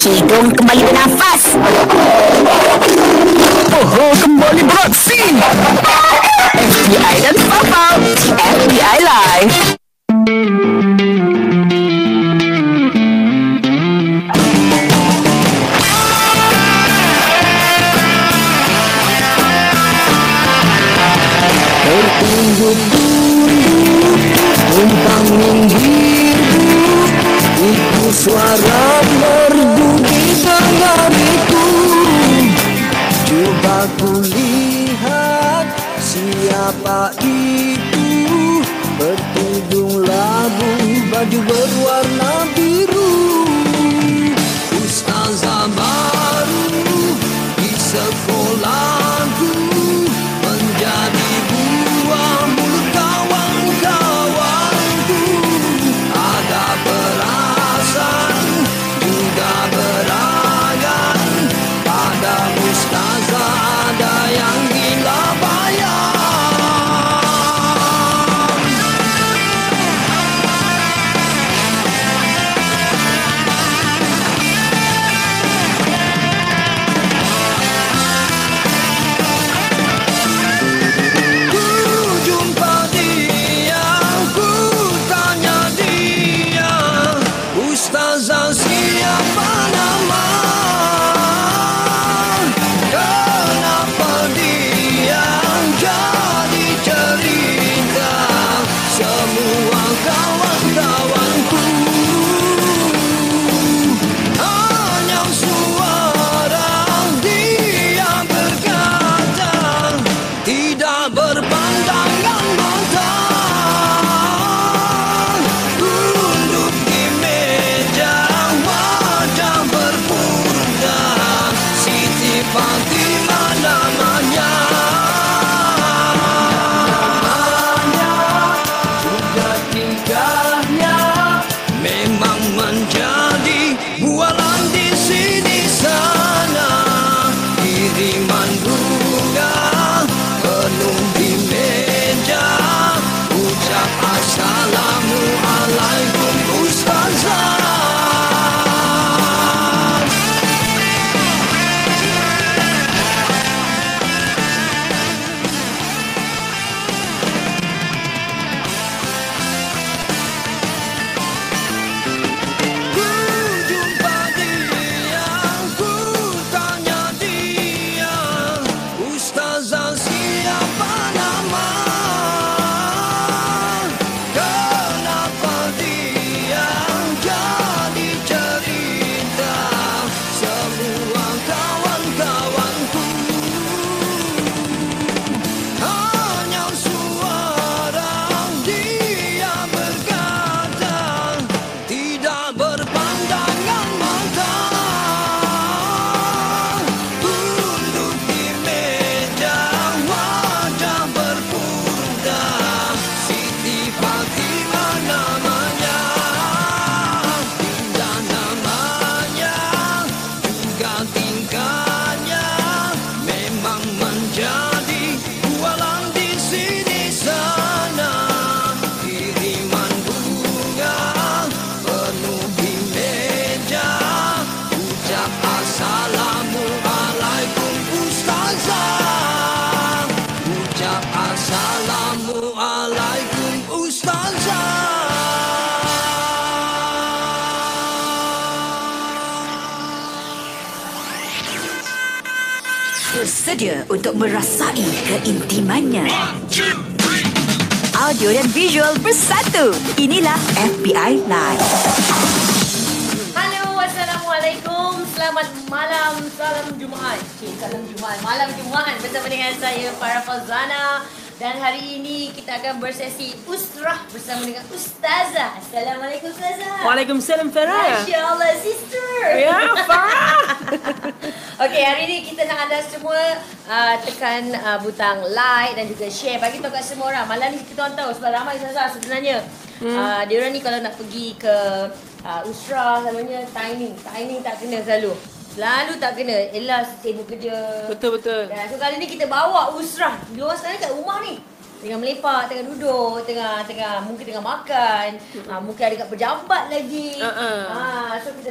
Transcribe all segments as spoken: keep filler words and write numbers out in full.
Hidung kembali bernafas. Oh, kembali beraksi. F B I dan Papa di F B I Live. Tertunduk-tunduk tentang hidup, itu suara merdu di dengariku. Coba ku lihat siapa itu, bertudung labu, baju berwarna biru. Ustazah baru di sekolahku, menjadi buah mulut kawan-kawanku. Ada perasaan juga beragam, pada ustazah ada yang gila bayang. Ku jumpa dia, ku tanya dia, ustazah siapa nama? Kenapa dia jadi cerita semua kawan-kawanku? Hanya suara dia berkata, tidak berpandangan mata. Duduk di meja, wajah berpurda, Siti Fatimah namanya. Hanya juga tingkahnya memang menjadi bualan di sini sana. Kiriman bunga penuh di meja, ucap assalamualaikum ustazah. Ku jumpa dia, ku tanya dia, ustazah siapa nama? Kenapa dia jadi cerita semua kawan-kawanku? Hanya suara dia berkata, tidak berpandangan mata. Duduk di meja, wajah berpurda, Siti Fatimah namanya. Indah namanya, juga tingkahnya memang menjadi bualan di sini sana. Kiriman bunga penuh di meja, ucap assalamualaikum ustazah. Ucap assalamualaikum ustazah. Bersedia untuk merasai keintimannya. Audio dan visual bersatu. Inilah F B I Live. Halo, Assalamualaikum. Selamat malam. Salam Jumaat. Cik, salam Jumaat. Malam Jumaat bersama dengan saya, Farah Fauzana. Dan hari ini kita akan bersesi usrah bersama dengan Ustazah. Assalamualaikum Ustazah. Waalaikumsalam Farah. Masya Allah, sister. Ya, Farah. Okey, hari ini kita nak anda semua uh, tekan uh, butang like dan juga share. Bagi tahu kat semua orang. Malam ni kita orang tahu sebab ramai Ustazah sebenarnya. Hmm. Uh, dia orang ni kalau nak pergi ke uh, usrah selalunya timing. Timing tak kena selalu. Selalu tak kena. Elah sibuk kerja. Betul-betul. Dan so kali ni kita bawa usrah. Dia orang sekarang kat rumah ni. Tengah melepak, tengah duduk, tengah tengah mungkin tengah makan. Hmm. Ha, mungkin ada kat pejabat lagi. Uh-uh. Ha, so kita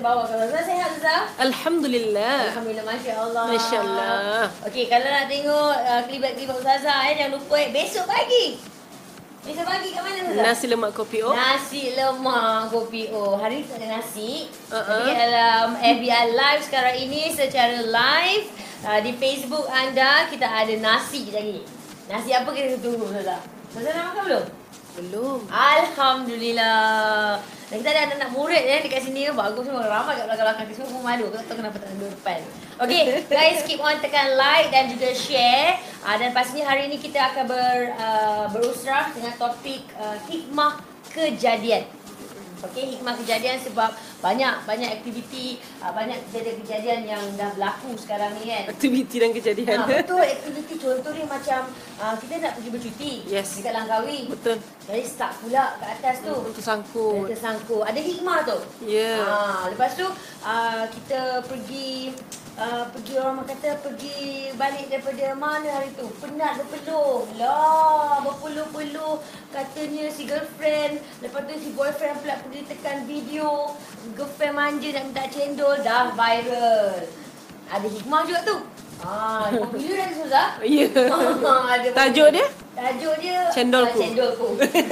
bawa kalau Ustazah sihat Ustazah? Alhamdulillah. Alhamdulillah, Masya Allah. Masya Allah. Okey, kalau nak tengok uh, klibat-klibat Ustazah eh, jangan lupa eh, besok pagi. Besok pagi kat mana Ustazah? Nasi lemak kopi O. Nasi lemak kopi O. Hari ni tak ada nasi. Uh-uh. Tapi dalam F B I Live sekarang ini secara live uh, di Facebook anda kita ada nasi lagi. Nasi apa kita tunggu Ustazah? Ustazah dah makan belum? Belum. Alhamdulillah. Dan kita ada anak-anak murid eh, dekat sini. Bagus semua. Ramai kat belakang-belakang. Semua pun malu. Aku tak tahu kenapa tak ada depan. Okay guys, keep on tekan like dan juga share. Uh, dan pastinya hari ini kita akan ber, uh, berusrah dengan topik uh, hikmah kejadian. Okay, hikmah kejadian sebab banyak banyak aktiviti, uh, banyak kejadian-kejadian yang dah berlaku sekarang ni kan. Aktiviti dan kejadian. Ha, betul, aktiviti contoh dia macam uh, kita nak pergi bercuti Yes. dekat Langkawi. Betul. Jadi start pula kat atas tu. Untuk sangkut. Kita sangkut. Ada hikmah tu. Ya. Ha, lepas tu uh, kita pergi uh, pergi orang kata pergi balik daripada mana hari tu. Penat berpeluh. Lah, berpeluh-peluh katanya si girlfriend. Lepas tu si boyfriend pula pergi tekan video. Girlfriend manja nak minta cendol, dah viral. Ada hikmah juga tu. Ah, bila dah Ustazah? Ya. Ah, ada Tajuk dia? Tajuk dia Cendolku. ah, Cendolku.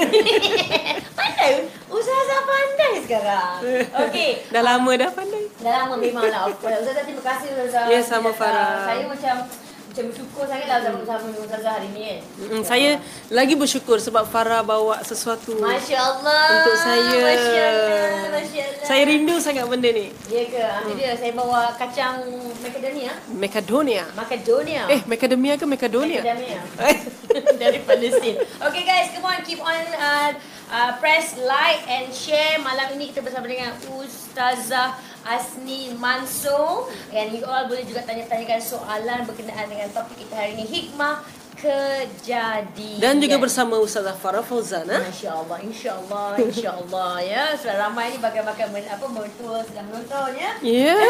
Pandai. Ustazah pandai sekarang. Okey. Dah lama dah pandai. Dah lama memanglah. Of course. Ustazah terima kasih Ustazah. Ya, sama Farah. Saya macam macam bersyukur sangatlah bersama dengan Ustazah hari ni kan. Mm, saya lagi bersyukur sebab Farah bawa sesuatu Masya Allah. untuk saya. Masya Allah. Masya Allah. Saya rindu sangat benda ni. Ya ke? Itu Hmm. dia. Saya bawa kacang macadamia. Macedonia. Macadamia. Eh, macadamia ke Macedonia? Macadamia. Dari Palestin. Okay guys, come on, keep on uh, uh, press like and share. Malam ini kita bersama dengan Ustazah Asni Mansur. And you all boleh juga tanya-tanyakan soalan berkenaan dengan topik kita hari ini, hikmah kejadian. Dan juga bersama Ustazah Farah Fauzana. Masya-Allah, insya-Allah, insya-Allah ya. Sudah ramai ni bakal-bakal men, apa mertua sedang menonton ya. Ya. Yeah.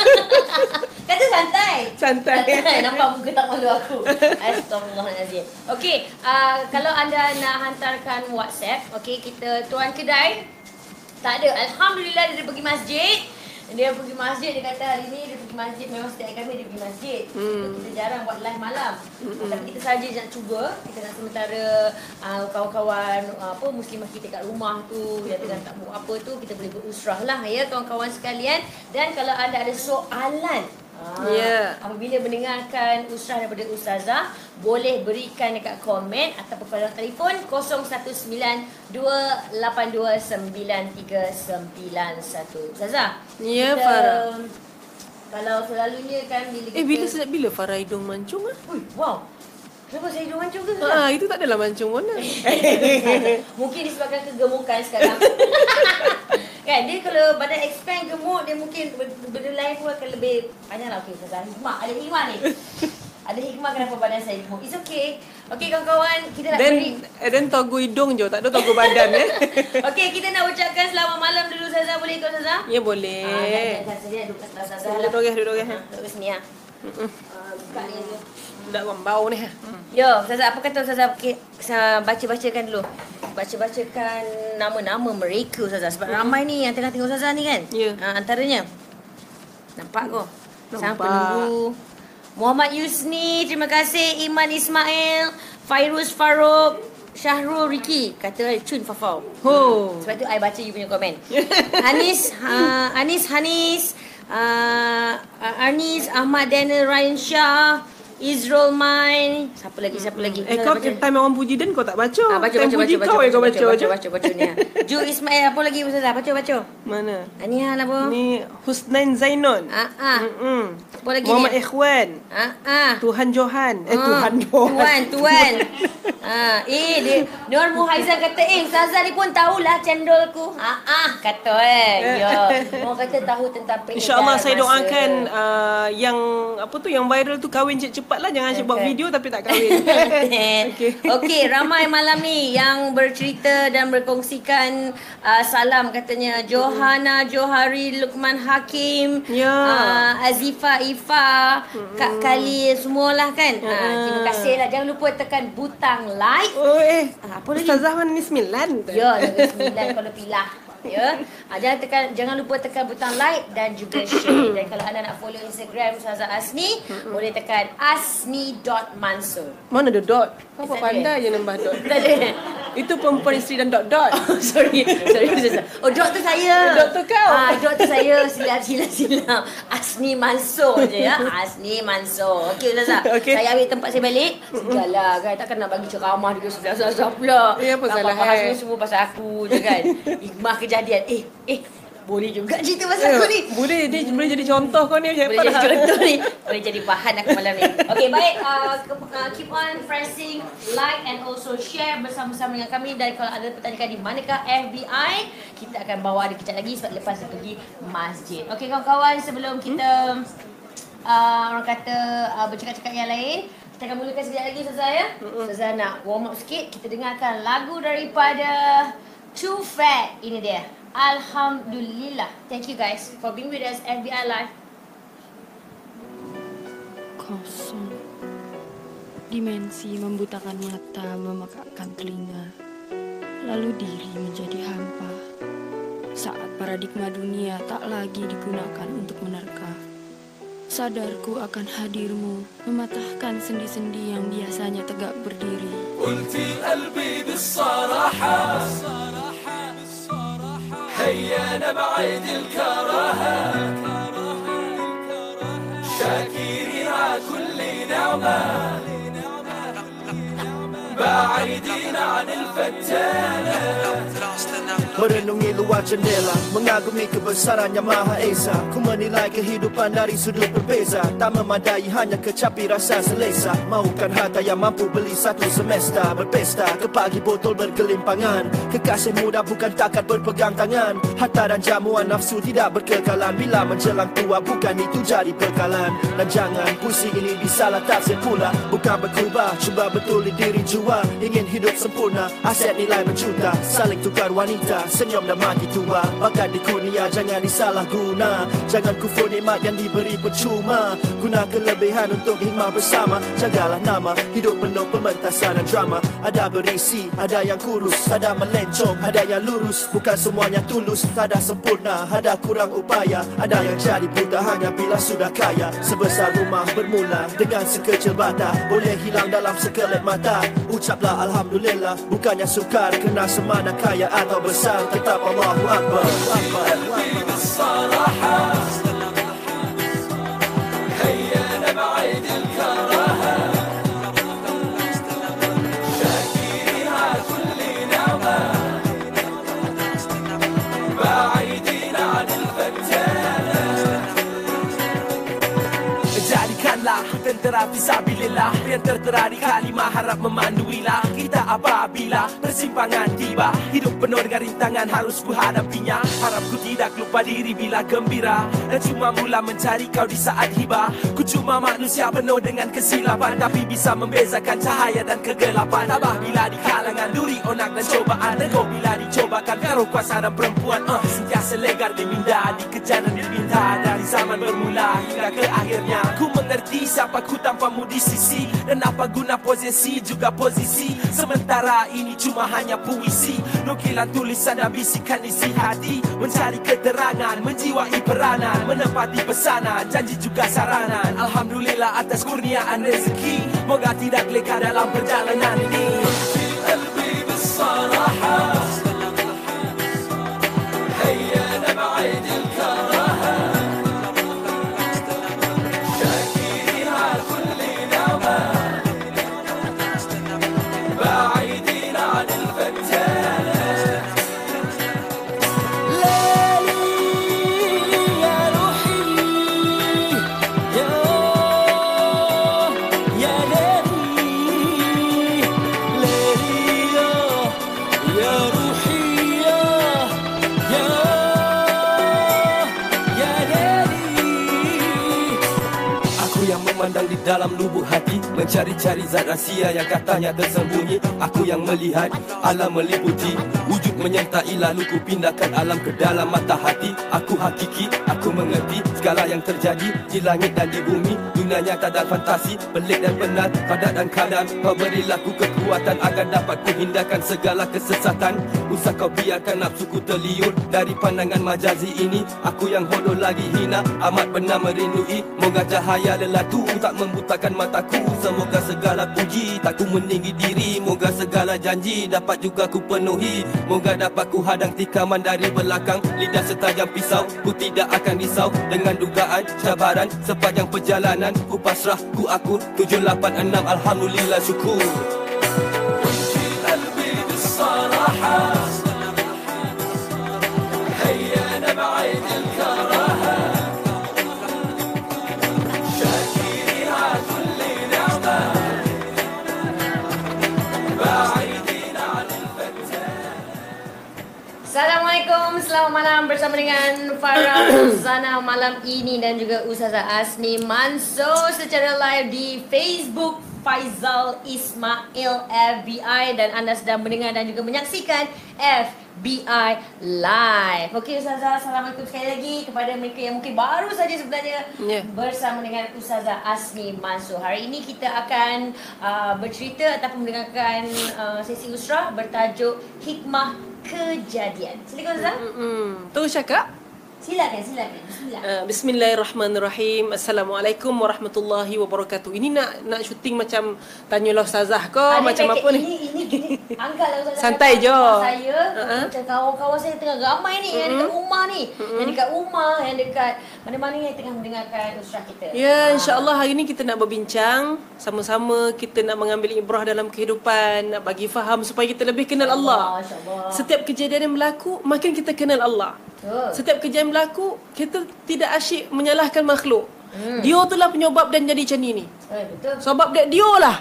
Kata santai. Santai. Nampak muka tak malu aku. Astagfirullahalazim. Okey, uh, kalau anda nak hantarkan WhatsApp, okey, kita tuan kedai tak ada. Alhamdulillah dia pergi masjid. Dia pergi masjid, dia kata hari ni dia pergi masjid. Memang setiap kami dia pergi masjid. Hmm. Kita jarang buat live malam. Hmm. Tapi kita saja nak cuba. Kita nak sementara uh, kawan-kawan uh, apa muslimah kita kat rumah tu yang tengah tak buat apa tu, kita boleh berusrah lah ya kawan-kawan sekalian. Dan kalau anda ada soalan, Ah, yeah. apabila mendengarkan usrah daripada Ustazah, boleh berikan dekat komen ataupun pada telefon kosong satu sembilan dua lapan dua sembilan tiga sembilan satu. Ustazah. Ya, kita, Farah. Kalau selalunya kan bila kita Eh, bila sejak bila Farah hidung mancung ah? Ui, wow. Kenapa saya hidung mancung ke? Ah, itu tak adalah mancung mana. Mungkin disebabkan kegemukan sekarang. Kan dia kalau badan expand gemuk, dia mungkin benda lain pun akan lebih panjang lah. Okey, Ustazah, hikmah. Ada hikmah ni. Ada hikmah kenapa badan saya gemuk. It's okay. Okey kawan-kawan, kita nak Dan beri. dan togu hidung je, tak ada togu badan eh. Okey, kita nak ucapkan selamat malam dulu Ustazah. Boleh ke Ustazah? Ya boleh. Ah, jangan saja duduk kat Ustazah. Duduk duduk duduk duduk. Ah, duduk sini ah. Ah, buka ni dulu. Dak bau ni. Yo, Ustazah, apa kata Ustazah? Okay, baca-bacakan dulu. Baca-bacakan nama-nama mereka Ustazah. Sebab hmm. ramai ni yang tengah tengok Ustazah ni kan. Ya. Ha, antaranya. Nampak kau? Sang Nampak. penunggu. Muhammad Yusni, terima kasih. Iman Ismail. Fairuz Farouk. Syahrul Riki. Kata cun Fafau. Ho. Sebab tu I baca you punya komen. Anis, uh, Anis Hanis. Uh, Anis, Ahmad Daniel, Ryan Shah. Izrul Main. Siapa lagi? Siapa lagi? Eh, kau time orang puji dan kau tak baca. Ah, baca, time baca, puji baca, kau baca, yang kau baca. baca, baca, baca, baca ni. Ju Ismail, apa lagi Ustazah? Baca, baca. Mana? Ni hal apa? Ni Husnain Zainon. Ah, ah. Mm-mm. Apa lagi Muhammad ni? Ikhwan. Ah, ah. Tuhan Johan. Eh, Ah, Tuhan Johan. Tuan, tuan. Ah, eh dia Nur Muhaizan kata, "Eh, Ustazah ni pun tahulah cendolku." Ah, ah, kata eh. Ya. Orang kata tahu tentang peredaran InsyaAllah saya masa. doakan uh, yang apa tu yang viral tu kahwin cepat-cepat lah, jangan asyik buat Okay. video tapi tak kahwin. Okey. Okey, ramai malam ni yang bercerita dan berkongsikan uh, salam katanya. Johana Johari, Lukman Hakim, Ya. uh, Azifa Ifa, Kak Khalil, semualah kan. Uh, terima kasih lah. Jangan lupa tekan butang like. Oh eh, Ah, apa lagi? Ustazah mana ni sembilan tu? Ya, lagi sembilan kalau pilah. Ya. Ha, jangan tekan jangan lupa tekan butang like dan juga share. Dan kalau anda nak follow Instagram Ustazah Asni, boleh tekan asni dot mansur. Mana ada dot? Kau apa Tak ada. pandai je nambah dot. Tak ada. Itu perempuan isteri dan dot-dot. Oh, sorry. Sorry Ustazah. Oh, dot tu saya. Dot tu kau. Ah, dot tu saya. Silap silap silap. Asni Mansur je ya. Asni Mansur. Okey Ustazah. Okey. Saya ambil tempat saya balik. Segala kan takkan nak bagi ceramah juga Ustazah pula. Eh, apa salah, Bahas eh? ni semua pasal aku je kan. Hikmah kejadian. Eh, eh boleh juga cerita pasal aku ni. Boleh, dia boleh jadi contoh kau ni. Boleh jadi contoh ni. Boleh jadi bahan aku malam ni. Okay, baik. Uh, ke- uh, keep on pressing like and also share bersama-sama dengan kami. Dan kalau ada pertanyaan di manakah F B I, kita akan bawa dia kejap lagi sebab lepas dia pergi masjid. Okay, kawan-kawan, sebelum kita uh, orang kata uh, bercakap-cakap yang lain, kita akan mulakan sekejap lagi Ustazah ya. Ustazah nak warm up sikit. Kita dengarkan lagu daripada Too Fat. Ini dia. Alhamdulillah. Thank you guys for being with us F B I Live. Kosong. Dimensi membutakan mata, memekakkan telinga. Lalu diri menjadi hampa. Saat paradigma dunia tak lagi digunakan untuk menerka. Sadarku akan hadirmu, mematahkan sendi-sendi yang biasanya tegak berdiri. قلتي قلبي بالصراحة هيا نبعد الكراهة شاكرين على كل نعمة بعيدين عن الفتانة Merenungi luar jendela, mengagumi kebesaran yang Maha Esa. Ku menilai kehidupan dari sudut berbeza. Tak memadai hanya kecapi rasa selesa. Mahukan harta yang mampu beli satu semesta. Berpesta ke pagi botol bergelimpangan. Kekasih muda bukan takat berpegang tangan. Harta dan jamuan nafsu tidak berkekalan. Bila menjelang tua bukan itu jadi bekalan. Dan jangan puisi ini disalah tafsir pula. Bukan berkubah, cuba betuli diri jua. Ingin hidup sempurna, aset nilai berjuta. Saling tukar wanita, senyum dan mati tua. Bakat di kurnia jangan disalah guna. Jangan kufur nikmat yang diberi percuma. Guna kelebihan untuk hikmah bersama. Jagalah nama, hidup penuh pementasan dan drama. Ada berisi, ada yang kurus, ada melencong, ada yang lurus. Bukan semuanya tulus, tak ada sempurna, ada kurang upaya. Ada yang jadi buta hanya bila sudah kaya. Sebesar rumah bermula dengan sekecil bata. Boleh hilang dalam sekelip mata. Ucaplah Alhamdulillah, bukannya sukar kena semana kaya atau besar. Tetap Allahu Akbar. قلبي بالصراحة هيا نبعد الكراهة شاكرين على كل نعمة بعيدين عن الفتانة Jadikanlah tentera fisabilillah yang tertera di kalimah harap memanduilah kita apabila persimpangan tiba. Hidup penuh dengan rintangan harus ku hadapinya. Harap ku tidak lupa diri bila gembira dan cuma mula mencari kau di saat hibah. Ku cuma manusia penuh dengan kesilapan, tapi bisa membezakan cahaya dan kegelapan. Tabah bila di kalangan duri onak dan cobaan. Nego bila dicobakan karo kuasa dan perempuan. uh, Sentiasa legar diminda, dikejar dan diminta. Dari zaman bermula hingga ke akhirnya ku mengerti siapa ku tanpamu di sisi. Dan apa guna posisi juga posisi. Sementara ini cuma hanya puisi. Nukilan tulisan dan bisikan isi hati. Mencari keterangan, menjiwai peranan. Menepati pesanan, janji juga saranan. Alhamdulillah atas kurniaan rezeki. Moga tidak leka dalam perjalanan ini. Qalbi بالصراحة هيا نبعد الكراهة شاكرين على كل نعمة بعيدين عن الفتانة ليلي يا روحي يا يا ليلي ليلي يا روحي يا يا يا ليلي Aku yang memandang di dalam lubuk hati, mencari-cari zat rahsia yang katanya tersembunyi. Aku yang melihat alam meliputi, wujud menyertai lalu ku pindahkan alam ke dalam mata hati. Aku hakiki, aku mengerti segala yang terjadi di langit dan di bumi. dunia nyata dan fantasi, pelik dan benar, padat dan kadang. Kau berilah ku kekuatan agar dapat ku hindarkan segala kesesatan. Usah kau biarkan nafsuku terliur dari pandangan majazi ini. Aku yang bodoh lagi hina, amat benar merindui. Moga cahaya lelatu tak membutakan mataku. Semoga segala puji tak ku meninggi diri. Moga segala janji dapat juga ku penuhi. Moga dapat ku hadang tikaman dari belakang. Lidah setajam pisau, ku tidak akan risau dengan dugaan cabaran sepanjang perjalanan. Ku pasrah, ku akur, tujuh lapan enam alhamdulillah syukur. Assalamualaikum, selamat malam bersama dengan Farah Zana malam ini dan juga Ustazah Asni Mansur secara live di Facebook Faizal Ismail F B I dan anda sedang mendengar dan juga menyaksikan F B I Live. Okey Ustazah, Assalamualaikum sekali lagi kepada mereka yang mungkin baru saja sebenarnya yeah. bersama dengan Ustazah Asni Mansur. Hari ini kita akan uh, bercerita ataupun mendengarkan uh, sesi usrah bertajuk Hikmah Kejadian. Silakan Ustazah. Hmm, terus cakap. Silakan, silakan. Bismillah. Uh, Bismillahirrahmanirrahim. Assalamualaikum warahmatullahi wabarakatuh. Ini nak nak syuting macam tanyalah Ustazah ke Ada macam paket, apa ni? Ini ini gini. Anggaplah Ustazah. Santai je. Saya Uh-huh. macam kawan-kawan saya tengah ramai ni, uh-huh. yang dekat rumah ni, uh-huh. yang dekat rumah, yang dekat mana-mana yang tengah mendengarkan usrah kita. Ya, insya-Allah hari ni kita nak berbincang sama-sama, kita nak mengambil ibrah dalam kehidupan, nak bagi faham supaya kita lebih kenal Allah. Masya-Allah. Setiap kejadian yang berlaku, makin kita kenal Allah. Betul. Setiap kejadian berlaku, kita tidak asyik menyalahkan makhluk. Hmm. Dia tu lah penyebab dan jadi macam ni ni. Eh, betul. Sebab dia dia lah.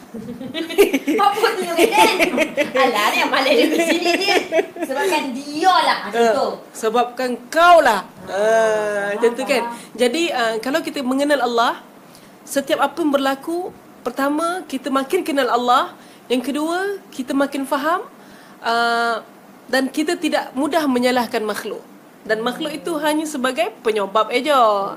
Apa tu kan? Alah ni yang malah dia di sini dia. Sebabkan dia lah macam Uh, tu. sebabkan kau lah. Uh, macam tu kan. Jadi uh, kalau kita mengenal Allah, setiap apa yang berlaku, pertama kita makin kenal Allah, yang kedua kita makin faham uh, dan kita tidak mudah menyalahkan makhluk. Dan makhluk itu hanya sebagai penyebab aja.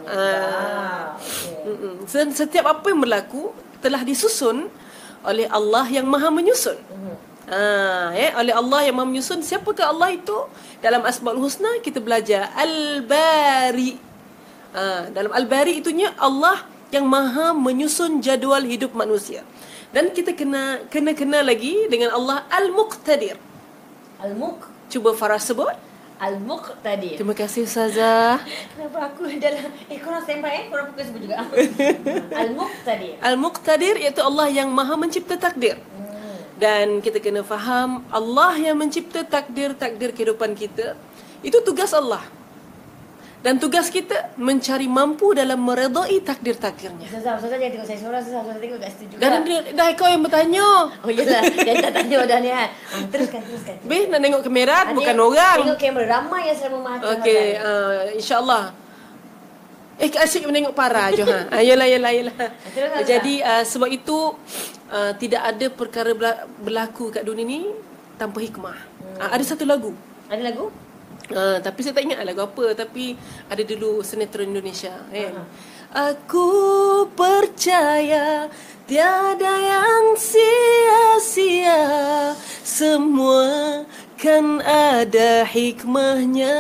Uh, okay. Setiap apa yang berlaku telah disusun oleh Allah yang Maha menyusun. Ha, eh, oleh Allah yang Maha menyusun. Siapakah Allah itu? Dalam Asmaul Husna kita belajar Al-Bari. Ha, dalam Al-Bari itunya Allah yang Maha menyusun jadual hidup manusia. Dan kita kena kena kena lagi dengan Allah Al-Muqtadir. Al-Muq. Cuba Farah sebut. Al-Muqtadir. Terima kasih Ustazah. Kenapa aku dalam eh korang standby eh korang pukul sebut juga. Al-Muqtadir. Al-Muqtadir iaitu Allah yang Maha mencipta takdir. Dan kita kena faham Allah yang mencipta takdir-takdir kehidupan kita, itu tugas Allah. Dan tugas kita mencari mampu dalam meredai takdir-takdirnya. Ustazah, Ustazah jangan tengok saya seorang, Ustazah, Ustazah tengok kat situ juga. Dan dah, dah kau yang bertanya. Oh iyalah, dia tak tanya dah ni kan. Ah, teruskan, teruskan. Beh, nak tengok kamera Adik, bukan orang. Tengok kamera, ramai yang selalu memahami. Okey, uh, insya-Allah. Eh, asyik menengok para je ha. Ayolah, ayolah, ayolah. Jadi uh, sebab itu uh, tidak ada perkara berlaku kat dunia ni tanpa hikmah. Hmm. Uh, ada satu lagu. Ada lagu? Uh, tapi saya tak ingat lagu apa. Tapi ada dulu sinetron Indonesia kan? uh-huh. Aku percaya tiada yang sia-sia, semua kan ada hikmahnya.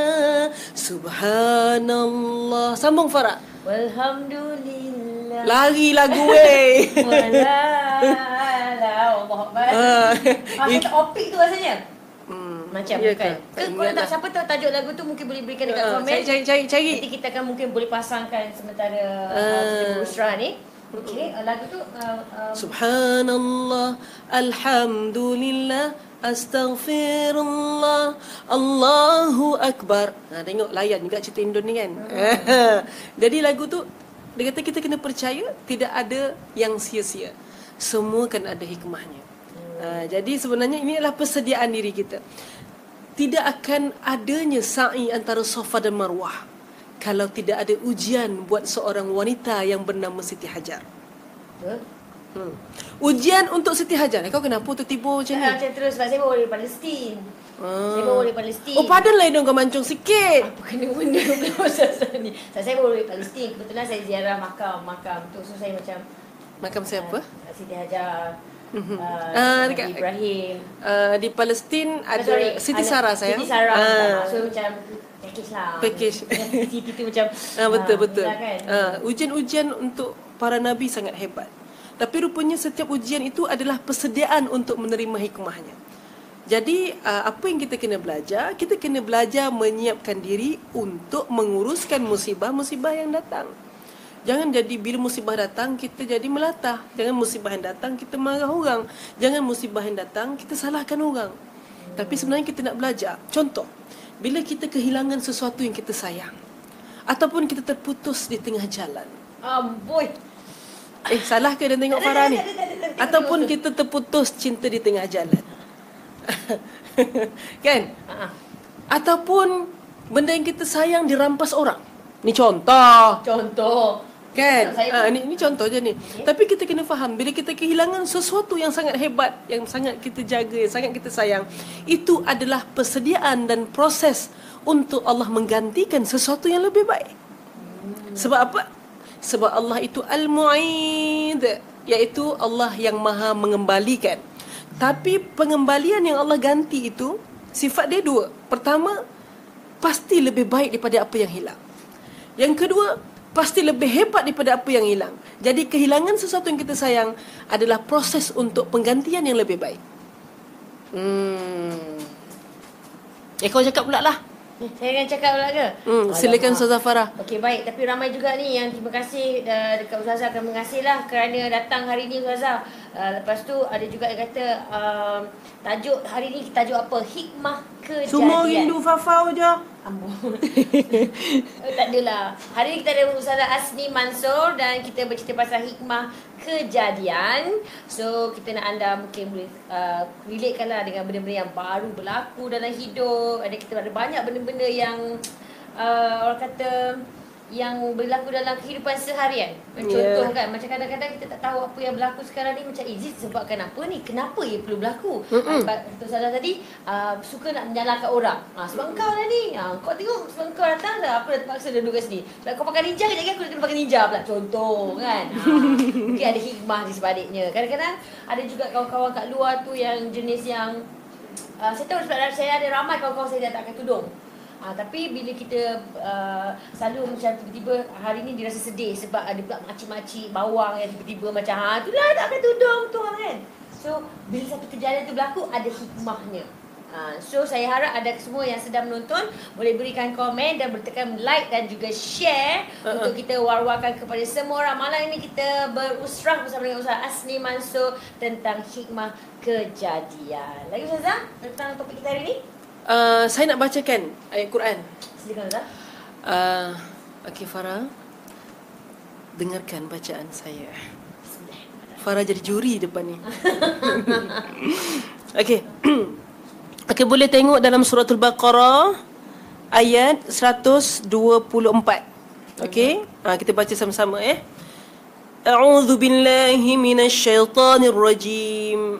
Subhanallah. Sambung Farah. Alhamdulillah. Lari lagu weh. Wala Allah Akbar. Ah, kita opik tu rasanya. Hmm, macam ya bukan. Ke, Ke kalau tak siapa tahu tajuk lagu tu mungkin boleh berikan dekat uh, komen. Cari cari cari cari. Nanti kita akan mungkin boleh pasangkan sementara uh, uh, usrah ni. Okey, uh, lagu tu uh, um, Subhanallah, alhamdulillah, astaghfirullah, Allahu akbar. Ha, tengok layan juga cerita Indon ni kan. Hmm. Jadi lagu tu dia kata kita kena percaya tidak ada yang sia-sia. Semua kan ada hikmahnya. Ha, jadi sebenarnya ini adalah persediaan diri kita. Tidak akan adanya sa'i antara Safa dan Marwah kalau tidak ada ujian buat seorang wanita yang bernama Siti Hajar. Betul. Hmm. Ujian untuk Siti Hajar. Kau kenapa tertiba macam ni? Macam terus sebab saya bawa dari Palestin. Saya baru balik Palestin. Oh, padan lah hidung kau mancung sikit. Apa kena benda pula Ustazah ni? Saya baru balik Palestin. Kebetulan saya ziarah makam-makam tu. So saya macam Makam siapa? uh, Siti Hajar, Mhm. uh, Ah, Nabi dekat- Ibrahim. Uh, di Palestin Ah, ada sorry, Siti ada Sarah sayang. Siti Sarah. Ah. So macam package lah. Package. Siti tu macam Ah, betul ah, betul. yelah kan? Ah, ujian-ujian untuk para nabi sangat hebat. Tapi rupanya setiap ujian itu adalah persediaan untuk menerima hikmahnya. Jadi uh, apa yang kita kena belajar? Kita kena belajar menyiapkan diri untuk menguruskan musibah-musibah yang datang. Jangan jadi bila musibah datang kita jadi melatah. Jangan musibah yang datang kita marah orang. Jangan musibah yang datang kita salahkan orang. Tapi sebenarnya kita nak belajar. Contoh, bila kita kehilangan sesuatu yang kita sayang ataupun kita terputus di tengah jalan. Amboi. Eh, salah ke dia tengok Farah ni? Ataupun kita terputus cinta di tengah jalan. Kan? Ah, ah. Ataupun benda yang kita sayang dirampas orang. Ni contoh. Contoh. Kan? Saya- Ha, ni, ni contoh je ni. Okay. Tapi kita kena faham, bila kita kehilangan sesuatu yang sangat hebat, yang sangat kita jaga, yang sangat kita sayang, itu adalah persediaan dan proses untuk Allah menggantikan sesuatu yang lebih baik. Sebab apa? Sebab Allah itu Al-Mu'id, iaitu Allah yang maha mengembalikan. Tapi pengembalian yang Allah ganti itu, sifat dia dua. Pertama, pasti lebih baik daripada apa yang hilang. Yang kedua, pasti lebih hebat daripada apa yang hilang. Jadi kehilangan sesuatu yang kita sayang adalah proses untuk penggantian yang lebih baik. Hmm. Eh, kau cakap pula lah. Eh, Saya akan cakap pula ke? Hmm, silakan Alamak. Ustazah Farah. Okey, baik. Tapi ramai juga ni yang terima kasih uh, dekat Ustazah. Terima kasih lah kerana datang hari ni Ustazah. Uh, lepas tu ada juga yang kata uh, tajuk hari ni tajuk apa? Hikmah kejadian. Semua rindu Fafau je. Ambon. Oh, tak adalah. Hari ni kita ada Ustazah Asni Mansur dan kita bercerita pasal hikmah kejadian. So kita nak anda mungkin boleh uh, relatekan lah dengan benda-benda yang baru berlaku dalam hidup. Ada kita ada banyak benda-benda yang uh, orang kata yang berlaku dalam kehidupan seharian. Contoh Yeah. kan, macam kadang-kadang kita tak tahu apa yang berlaku sekarang ni. Macam eh, disebabkan apa ni? Kenapa ia perlu berlaku? Mm-hmm. Betul salah tadi, uh, suka nak menyalahkan orang. Ha, sebab kau lah ni. Ha, kau tengok sebab kau datang dah, aku dah terpaksa duduk kat sini. Sebab kau pakai ninja, kejap aku kena pakai ninja pula. Contoh kan. Ha, mungkin ada hikmah di sebaliknya. Kadang-kadang ada juga kawan-kawan kat luar tu yang jenis yang uh, saya tahu sebab saya ada ramai kawan-kawan saya yang tak pakai tudung. Ha, tapi bila kita uh, selalu macam tiba-tiba hari ni dia rasa sedih sebab ada pula makcik-makcik bawang yang tiba-tiba macam ha itulah tak pakai tudung tu kan. So bila satu kejadian tu berlaku ada hikmahnya. Ha, so saya harap ada semua yang sedang menonton boleh berikan komen dan bertekan like dan juga share uh-uh. untuk kita war-warkan kepada semua orang. Malam ini kita berusrah bersama dengan Ustaz Asni Mansur tentang hikmah kejadian. Lagi Ustazah tentang topik kita hari ni? Uh, saya nak bacakan ayat Quran. Silakan Ustaz. Uh, Okey Farah, dengarkan bacaan saya. Farah jadi juri depan ni. Okey. Okey, boleh tengok dalam suratul Baqarah ayat seratus dua puluh empat. Okey, ha, kita baca sama-sama eh. A'udzu billahi minasyaitonir rajim.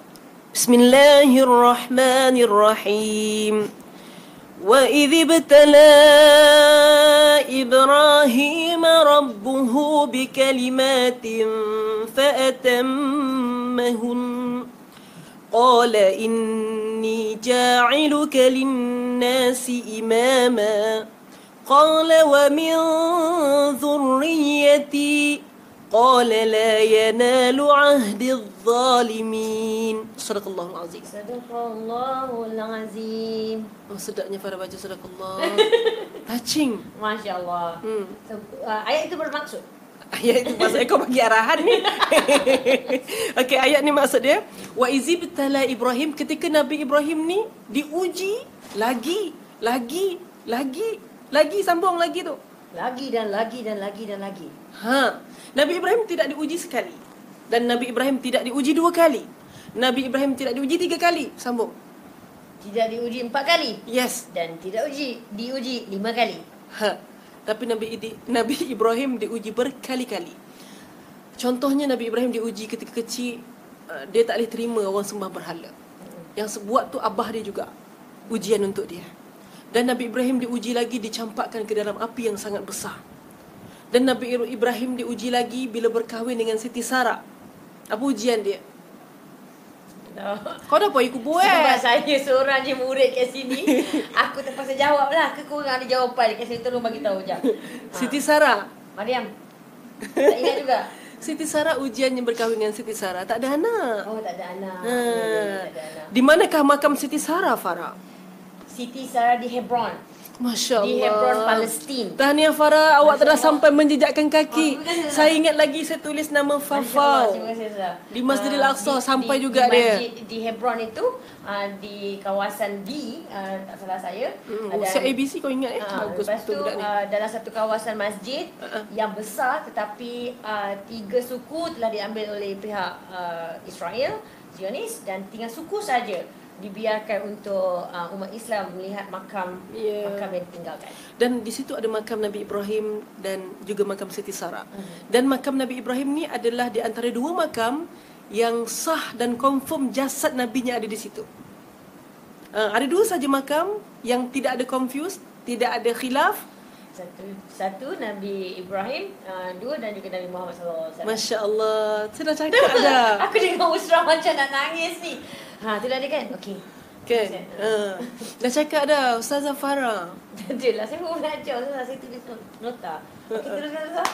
Bismillahirrahmanirrahim. Wa idh ibtala Ibrahim rabbuhu bikalimatin fa'atammahun. Qala inni ja'iluka lin-nasi imama. Qala wa min dhurriyyati. Qala la yanalu 'ahdi adh-dhalimin. Sadaqallahul azim. Sadaqallahul azim. Oh, sedapnya Farah baca sadaqallah. Touching. Masya-Allah. Hmm. So, uh, ayat itu bermaksud Ayat itu maksud kau bagi arahan ni. Okey, ayat ni maksud dia wa izibtala Ibrahim, ketika Nabi Ibrahim ni diuji lagi, lagi, lagi, lagi sambung lagi tu. lagi dan lagi dan lagi dan lagi. Ha, Nabi Ibrahim tidak diuji sekali dan Nabi Ibrahim tidak diuji dua kali. Nabi Ibrahim tidak diuji tiga kali. Sambung. Tidak diuji empat kali Yes. dan tidak uji diuji lima kali. Ha. Tapi Nabi Nabi Ibrahim diuji berkali-kali. Contohnya Nabi Ibrahim diuji ketika kecil, uh, dia tak boleh terima orang sembah berhala. Yang buat tu abah dia juga. ujian untuk dia. Dan Nabi Ibrahim diuji lagi, dicampakkan ke dalam api yang sangat besar. Dan Nabi Ibrahim diuji lagi bila berkahwin dengan Siti Sarah. Apa ujian dia? No. Kau dah apa ikut buat? Sebab saya seorang je murid kat sini. Aku terpaksa jawab lah. Ke korang ada jawapan kat sini, tolong bagi tahu jap. Siti Sarah. Mariam. Tak ingat juga. Siti Sarah ujiannya berkahwin dengan Siti Sarah, tak ada anak. Oh, tak ada anak. Ha. Ya, ya, tak ada anak. Di manakah makam Siti Sarah, Farah? Siti Sarah di Hebron. Masya Allah. Di Hebron, Palestin. Tahniah Farah, awak telah Allah. sampai menjejakkan kaki. Oh, terima kasih, saya ingat lagi saya tulis nama Fafau. Terima kasih, Ustaz. Di Masjidil Ah, Aqsa di- sampai di, juga di dia. masjid, di Hebron itu, uh, di kawasan D, uh, tak salah saya. Hmm, ada- usia A B C kau ingat eh? Ah, Bagus lepas tu betul budak ni. uh, dalam satu kawasan masjid Uh-uh. yang besar, tetapi uh, tiga suku telah diambil oleh pihak uh, Israel, Zionis, dan tinggal suku saja dibiarkan untuk uh, umat Islam melihat makam Ya. makam yang ditinggalkan. Dan di situ ada makam Nabi Ibrahim dan juga makam Siti Sarah. Hmm. Dan makam Nabi Ibrahim ni adalah di antara dua makam yang sah dan confirm jasad nabinya ada di situ. Uh, ada dua saja makam yang tidak ada confused, tidak ada khilaf. Satu satu Nabi Ibrahim, uh, dua dan juga Nabi Muhammad sallallahu alaihi wasallam. Masya Allah, saya dah cakap dah. Aku dengar Usra macam nak nangis ni. Ha, tu dah ada kan? Okey. Kan? Uh, dah cakap dah, Ustazah Farah. Betul lah. Saya pun belajar. Ustaz, saya tulis nota. Okey, teruskan Ustaz.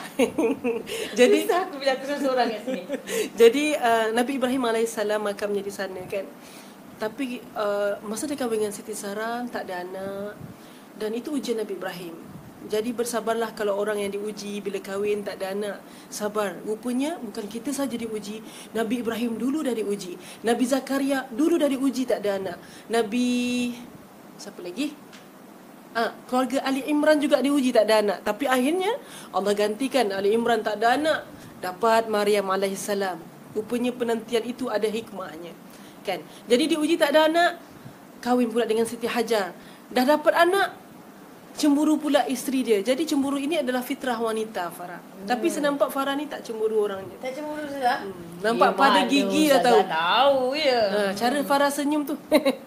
Jadi Susah aku bila aku seorang kat sini. Jadi uh, Nabi Ibrahim alaihissalam makamnya di sana kan. Tapi uh, masa dia kahwin dengan Siti Sarah tak ada anak. Dan itu ujian Nabi Ibrahim. Jadi bersabarlah kalau orang yang diuji bila kahwin tak ada anak. Sabar. Rupanya bukan kita saja diuji. Nabi Ibrahim dulu dah diuji. Nabi Zakaria dulu dah diuji tak ada anak. Nabi siapa lagi? Ah, keluarga Ali Imran juga diuji tak ada anak. Tapi akhirnya Allah gantikan Ali Imran tak ada anak, dapat Maryam alaihissalam. Rupanya penantian itu ada hikmahnya. Kan? Jadi diuji tak ada anak, kahwin pula dengan Siti Hajar. Dah dapat anak, cemburu pula isteri dia. Jadi cemburu ini adalah fitrah wanita, Farah. Hmm. Tapi saya nampak Farah ni tak cemburu orangnya. Tak cemburu Ustaz? Hmm. Nampak pada gigi dah tahu. Tahu ya. Ha, cara Farah senyum tu.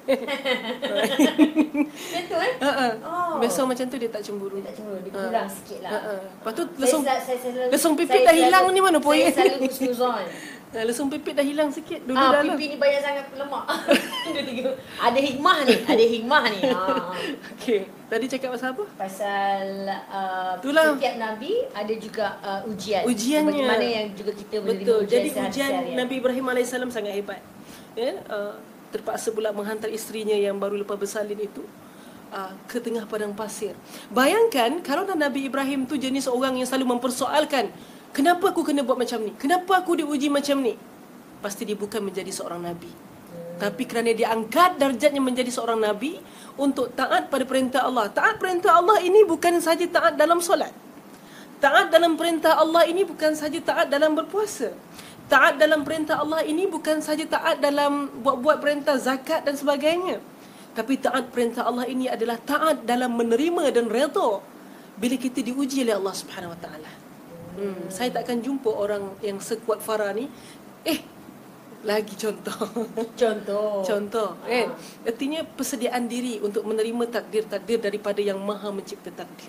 Betul eh? Ha ah. Oh. Biasa macam tu dia tak cemburu. Dia tak cemburu, dia kurang sikit lah. Ha ah. Lepas tu Saya lesung sel- saya selalu- lesung pipit saya dah selalu- hilang ni mana poin? Saya selalu husnuzon. Ha, lesung pipit dah hilang sikit dulu Ah, dah lah. pipi ni banyak sangat lemak. Dua, tiga. Ada hikmah ni, ada hikmah ni. Ha. Okey. Tadi cakap pasal apa? Pasal uh, Itulah. setiap Nabi ada juga uh, ujian. Ujiannya. Bagaimana yang juga kita menerima Betul. ujian Jadi sehari-hari. ujian Nabi Ibrahim alaihissalam sangat hebat. Ya, uh, terpaksa pula menghantar isterinya yang baru lepas bersalin itu uh, ke tengah padang pasir. Bayangkan kalau Nabi Ibrahim tu jenis orang yang selalu mempersoalkan, kenapa aku kena buat macam ni? Kenapa aku diuji macam ni? Pasti dia bukan menjadi seorang nabi. Hmm. Tapi kerana dia angkat darjatnya menjadi seorang nabi untuk taat pada perintah Allah. Taat perintah Allah ini bukan saja taat dalam solat. Taat dalam perintah Allah ini bukan saja taat dalam berpuasa. Taat dalam perintah Allah ini bukan saja taat dalam buat-buat perintah zakat dan sebagainya. Tapi taat perintah Allah ini adalah taat dalam menerima dan redha bila kita diuji oleh Allah Subhanahu Wa Taala. Hmm, saya takkan jumpa orang yang sekuat Farah ni. Eh, lagi contoh. Contoh. Contoh, kan? Artinya persediaan diri untuk menerima takdir-takdir daripada yang Maha Mencipta takdir.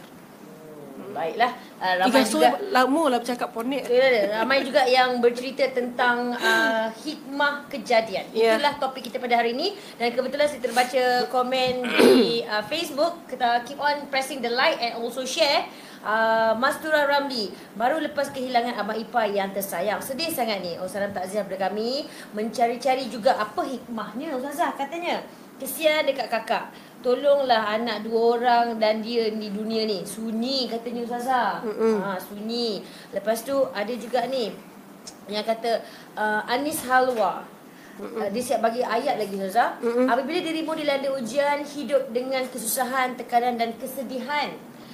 Baiklah. Uh, ramai Tiga so juga lama lah bercakap ponek. Ya, ramai juga yang bercerita tentang uh, hikmah kejadian. Ya. Itulah topik kita pada hari ini. Dan kebetulan saya terbaca komen di uh, Facebook. Kita keep on pressing the like and also share. Uh, Mastura Ramli baru lepas kehilangan abang ipar yang tersayang. Sedih sangat ni. Oh, salam takziah kepada kami. Mencari-cari juga apa hikmahnya Ustazah katanya. Kesian dekat kakak. Tolonglah anak dua orang dan dia di dunia ni. Sunyi katanya Ustazah. Ha, sunyi. Lepas tu ada juga ni yang kata uh, Anis Halwa. Uh, dia siap bagi ayat lagi Ustazah. Apabila dirimu dilanda ujian, hidup dengan kesusahan, tekanan dan kesedihan,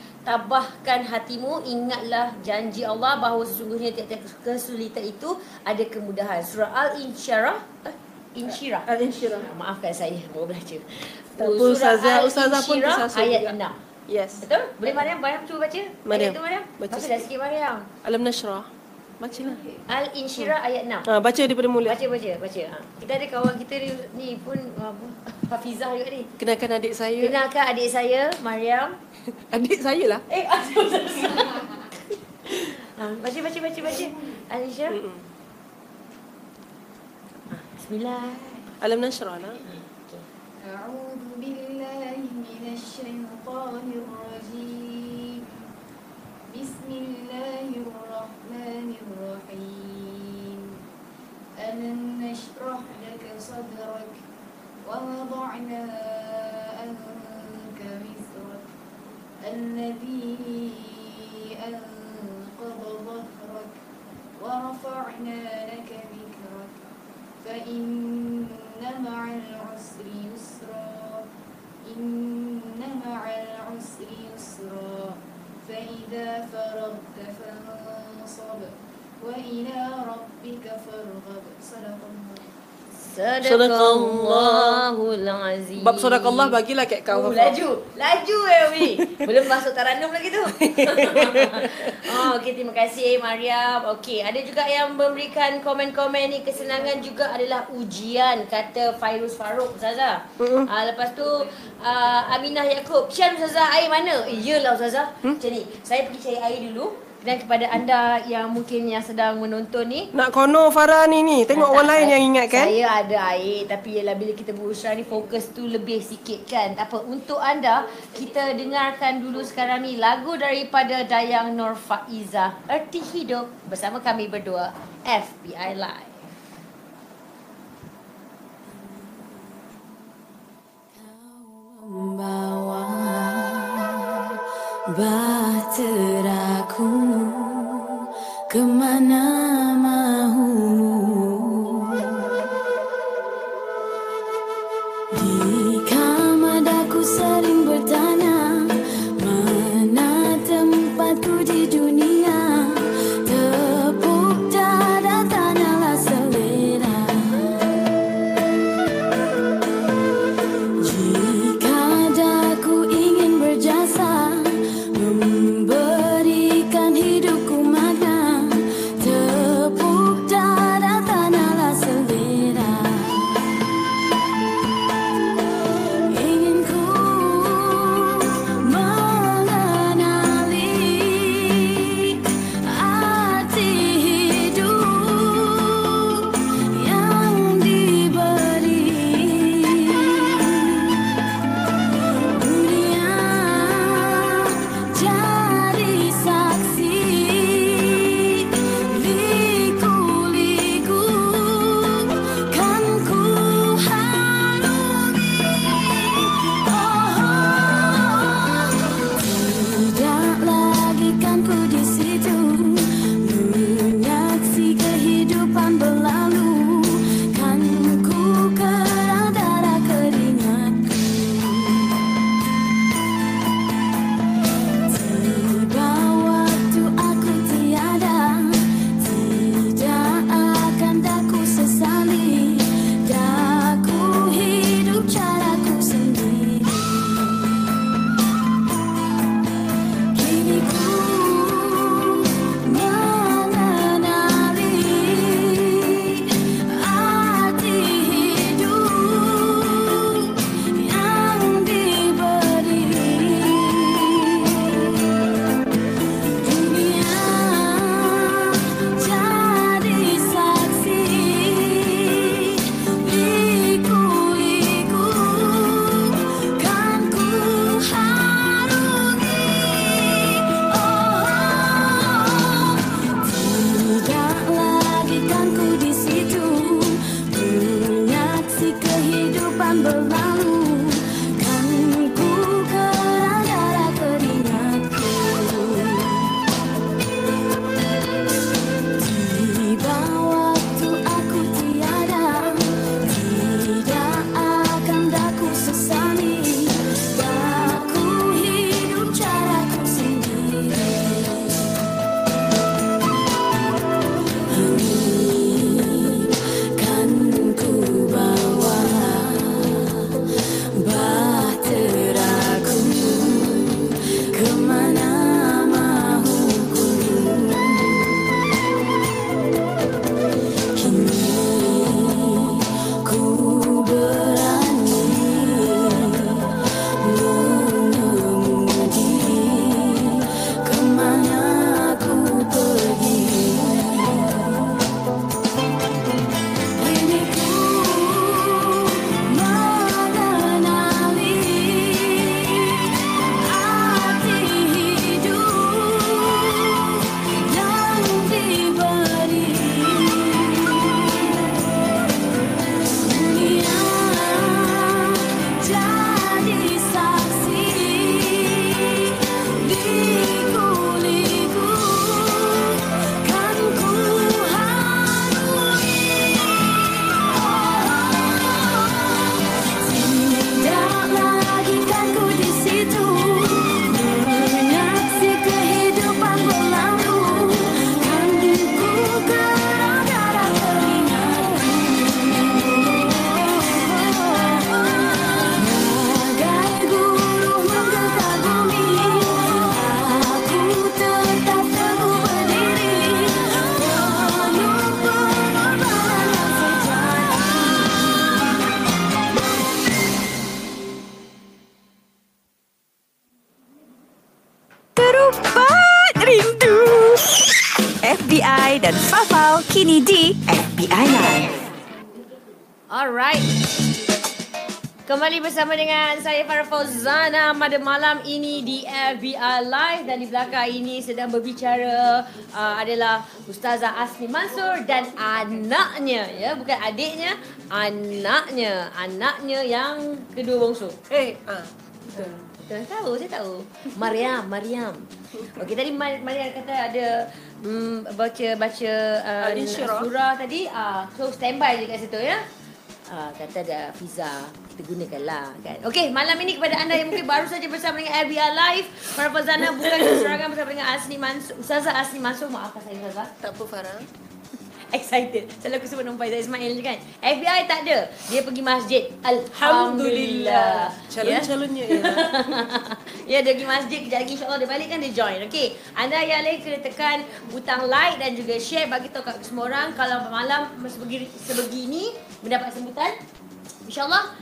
tabahkan hatimu, ingatlah janji Allah bahawa sesungguhnya tiap-tiap kesulitan itu ada kemudahan. Surah Al-Insyirah. Eh? Insyirah. Al-Insyirah. Maafkan saya, baru baca. Tak apa, Ustazah. Ustazah pun Al-Insyirah tersasul ayat juga. enam. Yes. Betul? Boleh Mariam? Mariam cuba baca. Mariam. Ayat tu Mariam. Baca Baca dah sikit. sikit Mariam. Alam Nashrah. Bacalah. Al-Insyirah ayat enam. Ha, baca daripada mula. Baca, baca, baca. Ha. Kita ada kawan kita ni, ni pun apa? Hafizah juga ni. Kenalkan adik saya. Kenalkan adik saya, Mariam. Adik saya lah. Eh, aduh. Ha, baca, baca, baca, baca. Alisha. Mm-mm. Bismillah. Alam nashrah lah. أعوذ بالله من الشيطان الرجيم بسم الله الرحمن الرحيم ألم نشرح لك صدرك ووضعنا عنك وزرك الذي أنقض ظهرك ورفعنا لك ذكرك فإن مع العسر يسرا إن مع العسر يسرا فإذا فرغت فانصب وإلى ربك فارغب صدق الله. Sadaqallahul azim. Bab sadaqallah bagilah kat kau. Oh, laju. Laju eh Umi. Belum masuk taranum lagi tu. Oh, okey, terima kasih Mariam. Okey, ada juga yang memberikan komen-komen ni. Kesenangan juga adalah ujian, kata Fairuz Farouk Ustazah. Uh-huh. Uh, lepas tu uh, Aminah Yaakob, Syan Ustazah, air mana? Iyalah Ustazah. Hmm? Macam ni, saya pergi cari air dulu. Dan kepada anda yang mungkin yang sedang menonton ni, Nak kono Farah ni ni. Tengok orang lain yang ingatkan. Saya ada air, tapi ialah bila kita berusaha ni fokus tu lebih sikit kan. Tak apa, untuk anda kita dengarkan dulu sekarang ni lagu daripada Dayang Nur Faizah, Erti Hidup, bersama kami berdua, F B I Live. Membawa bahteraku kemana mahu. Di kamadaku sering bertanya, mana tempatku di dunia. Tepuk dada tanyalah selera. Jika daku ingin berjasa, memberikan hidupku makna. Tepuk dada tanyalah selera. Ingin ku mengenali arti hidup yang diberi. Dunia jadi saksi B I dan Fafau kini di F B I Live. Alright. Kembali bersama dengan saya Farah Fauzana pada malam ini di F B I Live, dan di belakang ini sedang berbicara uh, adalah Ustazah Asni Mansur dan anaknya, ya, bukan adiknya, anaknya, anaknya yang kedua bongsu. Eh, ah, betul. Betul, tahu, saya tahu. Mariam, Mariam. Okey, tadi Mariam kata ada um, baca baca uh, Al-Insyirah. surah tadi. Ah, uh, so standby je kat situ, ya. Uh, kata ada Fiza, kita gunakanlah kan. Okey, malam ini kepada anda yang mungkin baru saja bersama dengan F B I Live, Farah Fauzana bukan keserangan bersama dengan Asni Mansur, Ustazah Asni Mansur. Maafkan saya Ustazah. Tak apa Farah. Excited. Selalu aku sebut nama Faizal Ismail je kan. F B I tak ada. Dia pergi masjid. Alhamdulillah. Calon-calonnya ya. Ya, dia pergi masjid. Kejap lagi insyaAllah dia balik kan, dia join. Okey. Anda yang lain kena tekan butang like dan juga share. Bagi tahu kat semua orang kalau malam sebegini, sebegini mendapat sambutan. InsyaAllah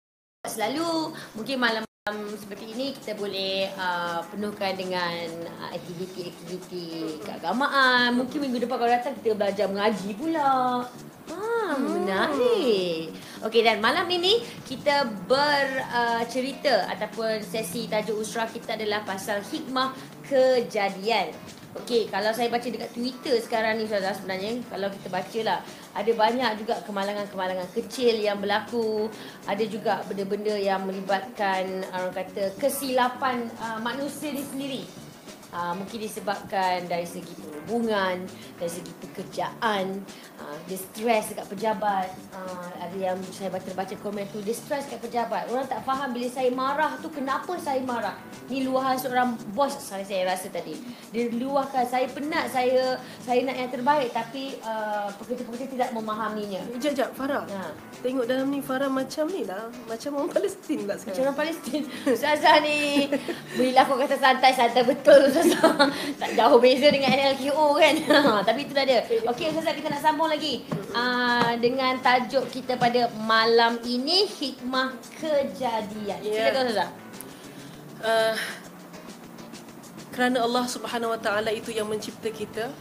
selalu mungkin malam Um, seperti ini kita boleh uh, penuhkan dengan uh, aktiviti-aktiviti keagamaan. Mungkin minggu depan kalau datang kita belajar mengaji pula. Ah, menarik. Okey, dan malam ini kita bercerita uh, ataupun sesi tajuk usrah kita adalah pasal hikmah kejadian. Okey, kalau saya baca dekat Twitter sekarang ni Ustazah, sebenarnya kalau kita bacalah, ada banyak juga kemalangan-kemalangan kecil yang berlaku. Ada juga benda-benda yang melibatkan orang kata kesilapan uh, manusia ni sendiri. Uh, mungkin disebabkan dari segi perhubungan, dari segi pekerjaan, uh, dia stres dekat pejabat. Uh, ada yang saya baca-baca komen tu, dia stres dekat pejabat. Orang tak faham bila saya marah tu kenapa saya marah. Ni luahan seorang bos saya, saya rasa tadi. Dia luahkan, saya penat, saya saya nak yang terbaik, tapi uh, pekerja-pekerja tidak memahaminya. Sekejap, sekejap Farah. Ha. Tengok dalam ni Farah macam ni lah. Macam orang Palestin pula Macam sekarang. orang Palestin. Ustazah ni, bila aku kata santai-santai betul Ustazah. Tak jauh beza dengan N L Q O kan. Tapi itu dah ada. Okey Ustazah, kita nak sambung lagi uh, dengan tajuk kita pada malam ini, hikmah kejadian. Yeah. Silakan Ustazah. Uh, kerana Allah Subhanahu Wa Taala itu yang mencipta kita,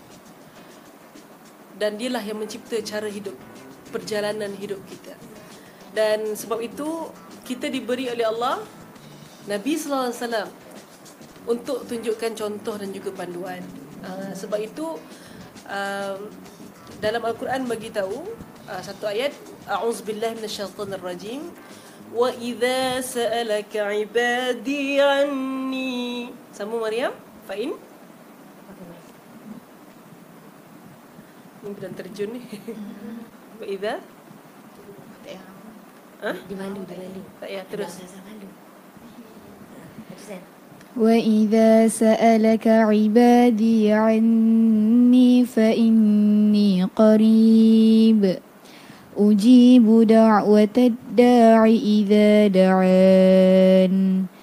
dan dialah yang mencipta cara hidup, perjalanan hidup kita. Dan sebab itu kita diberi oleh Allah Nabi sallallahu alaihi wasallam untuk tunjukkan contoh dan juga panduan. Uh, sebab itu uh, dalam Al-Quran bagi tahu uh, satu ayat, a'udzubillahi minasyaitonir rajim, wa idza sa'alaka 'ibadi 'anni. Sama Maryam, fa in ini dan terjun ni. Wa idza Ha? Di malu, di malu. tak ya terus. Ustazah malu. Ustazah. وإذا سألك عبادي عني فإني قريب أجيب دعوة الداع إذا دعان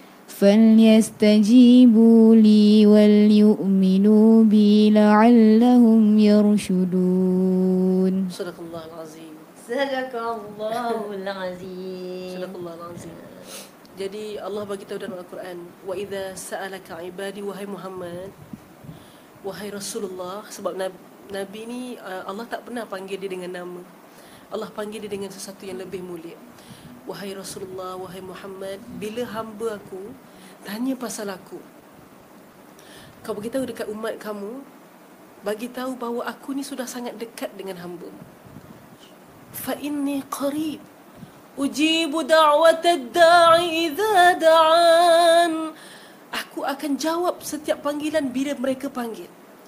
فليستجيبوا لي وليؤمنوا بي لعلهم يرشدون. Sadaqallahul azim. Sadaqallahul azim. Sadaqallahul azim. Jadi Allah bagi tahu dalam Al-Quran, wa idza sa'alaka ibadi, wahai Muhammad, wahai Rasulullah. Sebab Nabi ni Allah tak pernah panggil dia dengan nama. Allah panggil dia dengan sesuatu yang lebih mulia. Wahai Rasulullah, wahai Muhammad, bila hamba aku tanya pasal aku, kau beritahu dekat umat kamu, bagi tahu bahawa aku ni sudah sangat dekat dengan hamba. Fa inni qarib ujibu da'watad da'i idza da'an. Aku akan jawab setiap panggilan bila mereka panggil.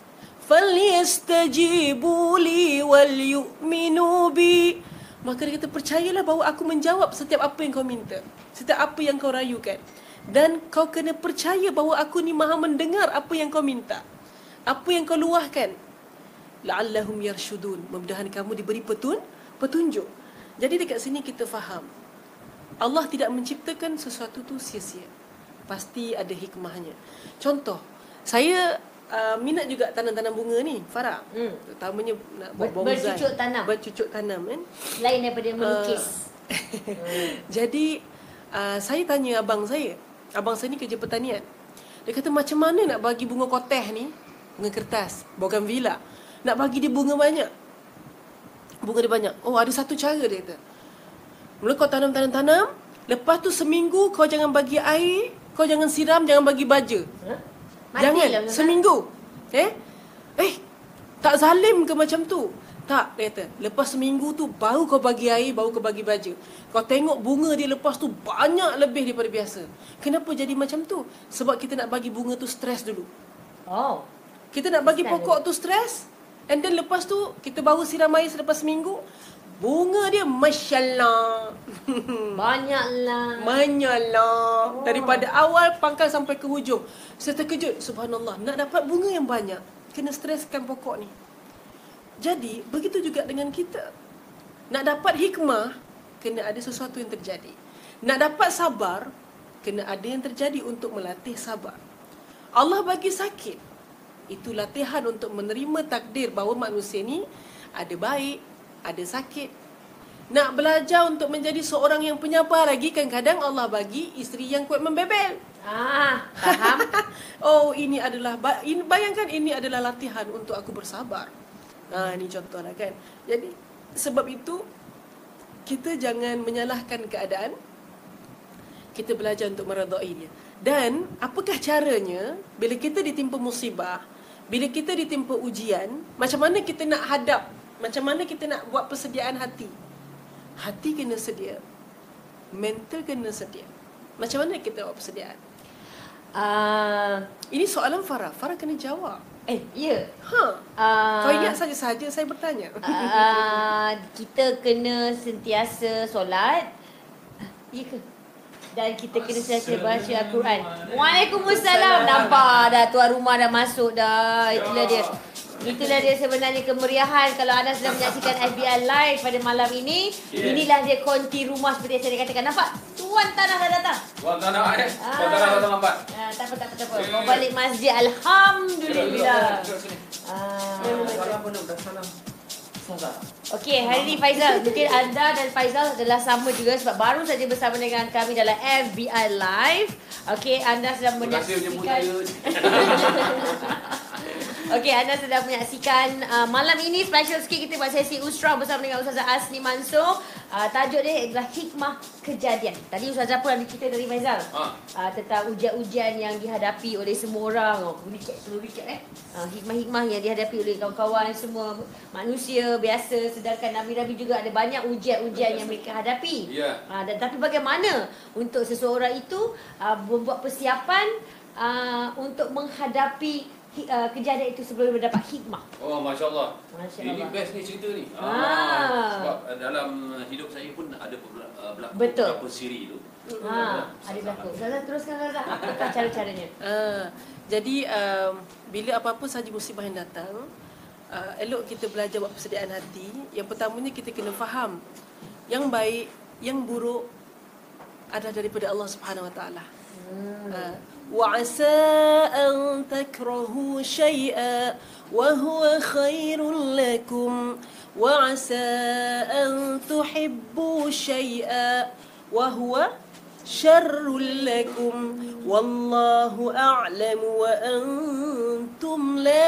Falyastajibu li wal yu'minu bi. Maka dia kata, percayalah bahawa aku menjawab setiap apa yang kau minta, setiap apa yang kau rayukan. Dan kau kena percaya bahawa aku ni maha mendengar apa yang kau minta, apa yang kau luahkan. La'allahum yarshudun. Mudah-mudahan kamu diberi petun, petunjuk. Jadi dekat sini kita faham, Allah tidak menciptakan sesuatu tu sia-sia. Pasti ada hikmahnya. Contoh, saya uh, minat juga tanam-tanam bunga ni, Farah. Hmm. Terutamanya nak buat Ber- bonsai. bercucuk tanam. Bercucuk tanam kan. Lain daripada melukis. Uh, jadi uh, saya tanya abang saya. Abang saya ni kerja pertanian. Dia kata, macam mana nak bagi bunga koteh ni Bunga kertas, bougainvillea. Nak bagi dia bunga banyak. Bunga dia banyak. Oh, ada satu cara dia kata. Mula kau tanam-tanam-tanam, lepas tu seminggu kau jangan bagi air, kau jangan siram, jangan bagi baja. Huh? Jangan, Matilah, seminggu. Eh? Eh, tak zalim ke macam tu? Tak, dia kata. Lepas seminggu tu, baru kau bagi air, baru kau bagi baja. Kau tengok bunga dia lepas tu banyak lebih daripada biasa. Kenapa jadi macam tu? Sebab kita nak bagi bunga tu stres dulu. Oh. Kita nak bagi Understand. pokok tu stres. And then lepas tu, kita baru siram air selepas seminggu. Bunga dia, Masya Allah. Banyaklah. Banyaklah. Daripada awal pangkal sampai ke hujung. Saya terkejut. Subhanallah. Nak dapat bunga yang banyak, kena streskan pokok ni. Jadi, begitu juga dengan kita. Nak dapat hikmah, kena ada sesuatu yang terjadi. Nak dapat sabar, kena ada yang terjadi untuk melatih sabar. Allah bagi sakit. Itu latihan untuk menerima takdir bahawa manusia ni ada baik, ada sakit. Nak belajar untuk menjadi seorang yang penyabar lagi, kadang-kadang Allah bagi isteri yang kuat membebel. Ah, faham. Oh, ini adalah, ini, bayangkan ini adalah latihan untuk aku bersabar. Ha, ini contohlah kan. Jadi, sebab itu, kita jangan menyalahkan keadaan. Kita belajar untuk meredai dia. Dan, apakah caranya bila kita ditimpa musibah, bila kita ditimpa ujian, macam mana kita nak hadap, macam mana kita nak buat persediaan hati. Hati kena sedia, mental kena sedia. Macam mana kita buat persediaan? Uh, Ini soalan Farah. Farah kena jawab. eh, ya. Ha. Uh, Kau ingat saja-saja saya bertanya. uh, kita kena sentiasa solat. Ya ke? Dan kita kena sentiasa baca Al-Quran. Waalaikumsalam. Nampak dah tuan rumah dah masuk dah. Itulah dia. Itulah dia sebenarnya kemeriahan kalau anda sedang menyaksikan F B I Live pada malam ini. Yeah. Inilah dia konti rumah seperti yang saya katakan. Nampak? Tuan tanah dah datang. Tuan tanah eh. Tuan tanah datang lambat. Ah, tak apa, tak apa, tak apa. Mau balik masjid. Alhamdulillah. Ah. Salam pun dah salam. Okey, hari ini Faizal, mungkin anda dan Faizal adalah sama juga sebab baru saja bersama dengan kami dalam F B I Live. Okey, anda sedang menyaksikan. Okey, anda sedang menyaksikan uh, malam ini special sikit kita buat sesi usrah bersama dengan Ustazah Asni Mansur. Uh, tajuk dia adalah hikmah kejadian. Tadi Ustazah pun ada cerita dari Faizal. Ha. Uh, tentang ujian-ujian yang dihadapi oleh semua orang. Oh, recap, perlu recap eh. Uh, hikmah-hikmah yang dihadapi oleh kawan-kawan semua manusia biasa, sedangkan Nabi-Nabi juga ada banyak ujian-ujian yang mereka hadapi. Yeah. Uh, dan tapi bagaimana untuk seseorang itu uh, membuat persiapan uh, untuk menghadapi Uh, kejadian itu sebelum mendapat hikmah. Oh, Masya Allah. Masya Ini Allah. best ni cerita ni. Ah. Ah. Sebab dalam hidup saya pun ada berlaku Betul. beberapa siri tu. Ha, ada berlaku. Ustazah teruskan Ustazah. Apakah cara-caranya? Uh, jadi um, bila apa-apa saja musibah yang datang, uh, elok kita belajar buat persediaan hati. Yang pertamanya kita kena faham yang baik, yang buruk adalah daripada Allah Subhanahu Wa Taala. Uh, وعسى أن تكرهوا شيئا وهو خير لكم وعسى أن تحبوا شيئا وهو شر لكم والله أعلم وأنتم لا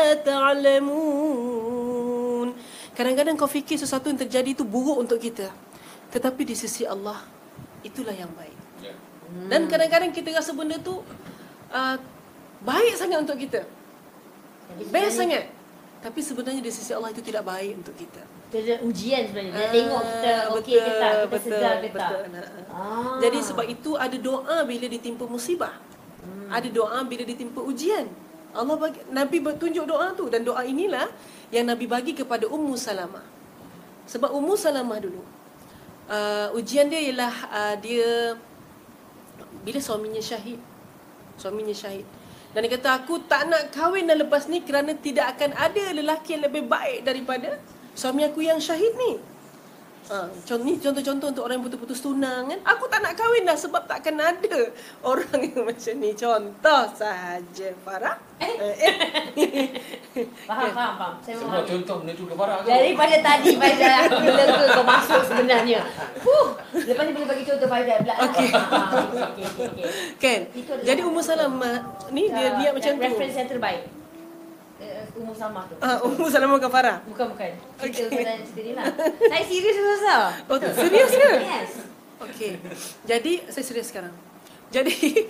تعلمون. Kadang-kadang kau fikir sesuatu yang terjadi itu buruk untuk kita, tetapi di sisi Allah itulah yang baik. Dan kadang-kadang kita rasa benda tu Uh, baik sangat untuk kita, best sangat, tapi sebenarnya di sisi Allah itu tidak baik untuk kita. Dia ujian sebenarnya. Dia Ah, tengok kita okey ke tak, kita betul, sedar ke tak. betul. Ah. Jadi sebab itu ada doa bila ditimpa musibah, hmm. ada doa bila ditimpa ujian. Allah bagi, Nabi bertunjuk doa tu, dan doa inilah yang Nabi bagi kepada Ummu Salamah. Sebab Ummu Salamah dulu uh, ujian dia ialah uh, dia bila suaminya syahid. Suaminya syahid. Dan dia kata, aku tak nak kahwin dah lepas ni kerana tidak akan ada lelaki yang lebih baik daripada suami aku yang syahid ni. Ha, ni contoh-contoh untuk orang yang putus-putus tunang kan. Aku tak nak kahwin dah sebab tak akan ada orang yang macam ni. Contoh sahaja, Farah. Eh? eh. Faham, faham, faham. Saya Semua memahami. contoh menuju ke Farah. Daripada tadi Faizal aku lega kau masuk sebenarnya. Huh. Lepas ni boleh bagi contoh Faizal pula. Okey. Okey, okey, okey. Kan? Itu adalah- Jadi Ummu Salamah ni dia Uh, niat macam tu. reference yang terbaik. uh, Ummu Salamah tu. Ah, Ummu Salamah ke Farah? Bukan bukan. Cerita Okay. okay. cerita ni lah. Saya serius Ustazah. Oh, serius ke? Yes. Okey. Jadi saya serius sekarang. Jadi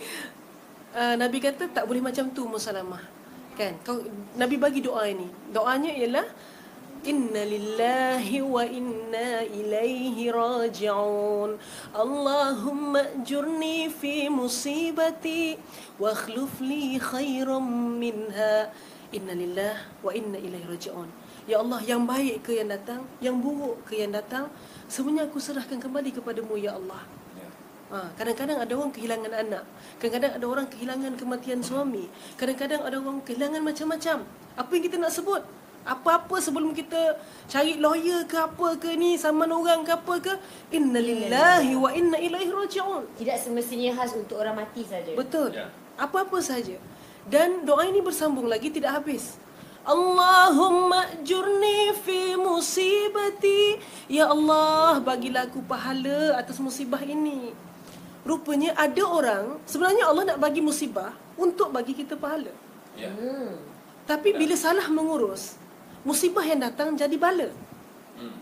uh, Nabi kata tak boleh macam tu Ummu Salamah. Kan? Kau Nabi bagi doa ini. Doanya ialah Inna lillahi wa inna ilaihi raji'un. Allahumma ajurni fi musibati wa akhluf li khairan minha. Inna lillahi wa inna ilaihi raji'un. Ya Allah, yang baik ke yang datang, yang buruk ke yang datang, semuanya aku serahkan kembali kepadamu ya Allah. Ha, kadang-kadang ada orang kehilangan anak, kadang-kadang ada orang kehilangan kematian suami, kadang-kadang ada orang kehilangan macam-macam. Apa yang kita nak sebut? Apa-apa sebelum kita cari lawyer ke apa ke ni, saman orang ke apa ke, innalillahi wa inna ilaihi raji'un. Tidak semestinya khas untuk orang mati saja. Betul. Ya. Apa-apa saja. Dan doa ini bersambung lagi, tidak habis. Allahumma ajurni fi musibati. Ya Allah, bagilah aku pahala atas musibah ini. Rupanya ada orang, sebenarnya Allah nak bagi musibah untuk bagi kita pahala. Ya. Hmm. Tapi bila salah mengurus, musibah yang datang jadi bala. Hmm.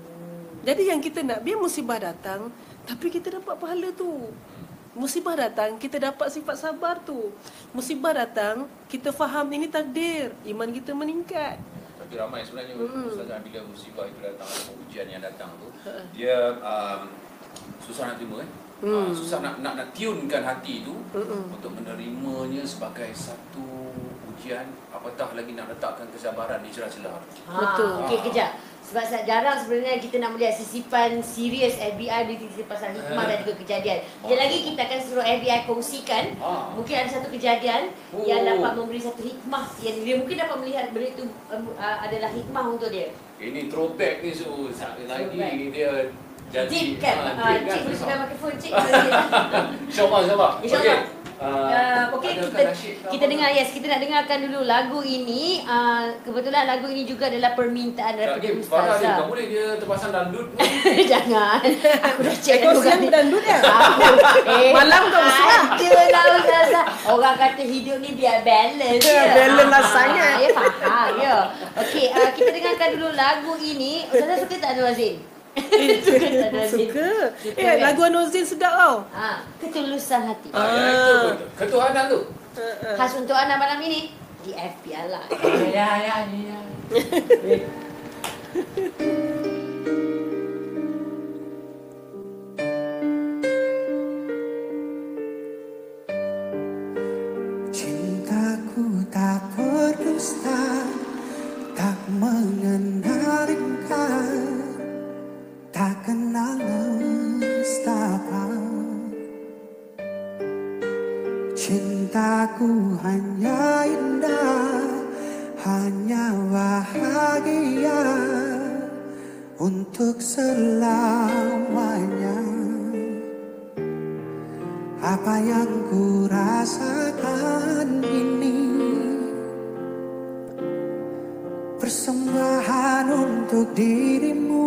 Jadi yang kita nak, biar musibah datang, tapi kita dapat pahala tu. Musibah datang, kita dapat sifat sabar tu. Musibah datang, kita faham ini takdir, iman kita meningkat. Tapi ramai sebenarnya Hmm. Ustazah, bila musibah itu datang, atau ujian yang datang tu, dia um, susah nak terima kan? Hmm. Uh, susah nak nak nak tiunkan hati tu Mm-mm. untuk menerimanya sebagai satu ujian, apatah lagi nak letakkan kesabaran di celah-celah. Ha, Betul. Okey, kejap. Sebab jarang sebenarnya kita nak melihat sisipan serius F B I di pasal hikmah dan juga kejadian. Sekejap lagi kita akan suruh F B I kongsikan. Ah. Mungkin ada satu kejadian Oh. yang dapat memberi satu hikmah yang dia mungkin dapat melihat benda itu um, uh, adalah hikmah untuk dia. Ini throwback ni, so lagi Throwback. dia jadi Cik kan? ah, Uh, Cik Cik boleh kan? sudah pakai phone Cik. InsyaAllah, insyaAllah. InsyaAllah. Okey. Uh, Okey, adakah kita nasyid ke kita apa? dengar, yes, kita nak dengarkan dulu lagu ini. Uh, kebetulan lagu ini juga adalah permintaan daripada Tak, dia, Farah dia Ustazah. tak boleh dia terpasang dangdut. Jangan. Aku dah check Kau dulu siang kan. dangdut ya? Eh, Malam kau siang. Adalah Ustazah. Orang kata hidup ni biar balance. Ya, je. balance lah Ah, sangat. Ya, faham. Ya. Okey, uh, kita dengarkan dulu lagu ini. Ustazah suka tak Anwar Zain? Suka tak Anwar Zain? Suka. Suka, Eh, kan? lagu Anwar Zain sedap tau. Ha, ketulusan hati. Ah, yang itu betul. Ketuhanan tu. Khas untuk anda malam ini di F B I Live. Ya, ya, ya. Cintaku tak berdusta, tak mengenal ingkar, tak kenal nestapa. Cintaku hanya indah, hanya bahagia untuk selamanya. Apa yang ku rasakan ini persembahan untuk dirimu.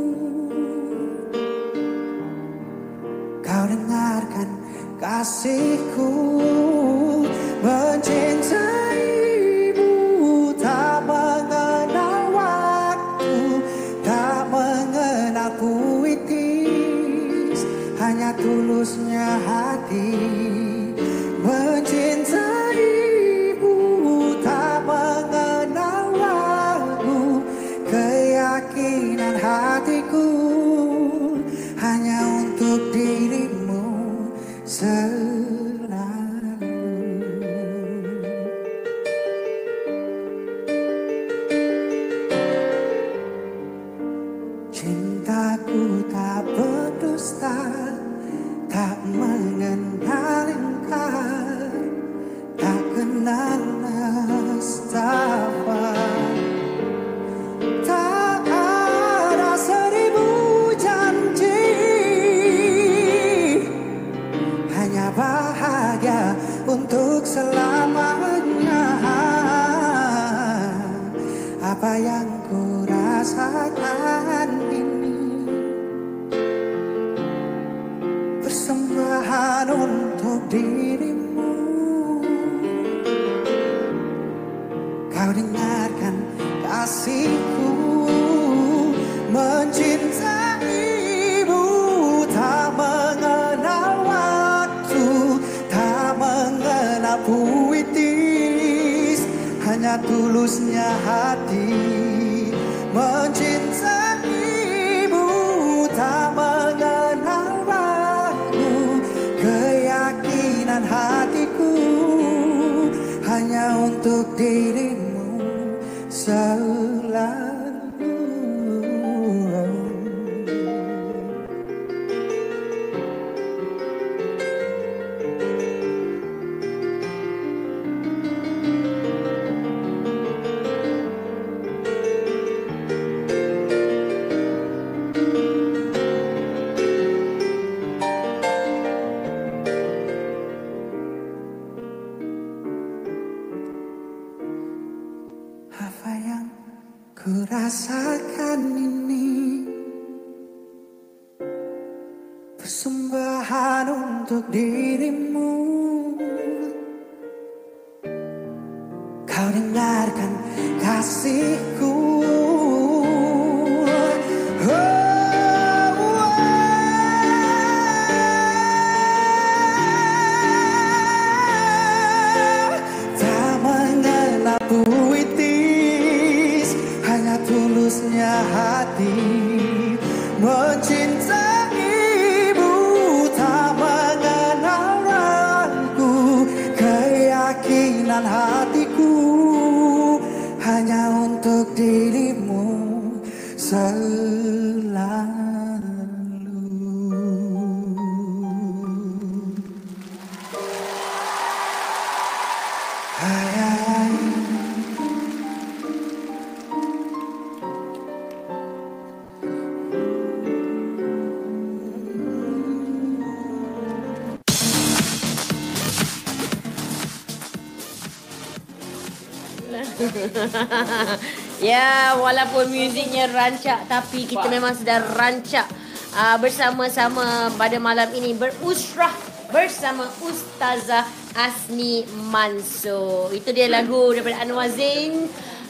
Kau dengarkan kasihku, mencintaimu tak mengenal waktu, tak mengenal puitis, hanya tulusnya hati. Mencintaimu tak mengenal waktu, keyakinan hatiku hanya untuk dirimu selalu. Cintaku tak berdusta, tak mengenal ingkar, tak kenal nestapa. Tak ada seribu janji, hanya bahagia untuk selamanya. Apa yang ku rasakan ini persembahan untuk dirimu. Kau dengar mendengarkan kasihku. Mencintaimu tak mengenal waktu, tak mengenal puitis, hanya tulusnya hati. Mencintaimu tak mengenal ragu, keyakinan hatiku hanya untuk dirimu selalu. Apa yang ku rasakan ini persembahan untuk dirimu. Kau dengarkan kasihku. Tulusnya hati, mencintaimu tak mengenal ragu, keyakinan hatiku hanya untuk dirimu selalu. Ya, walaupun muziknya rancak, tapi kita memang sedang rancak uh, bersama-sama pada malam ini berusrah bersama Ustazah Asni Mansur. Itu dia lagu daripada Anwar Zain,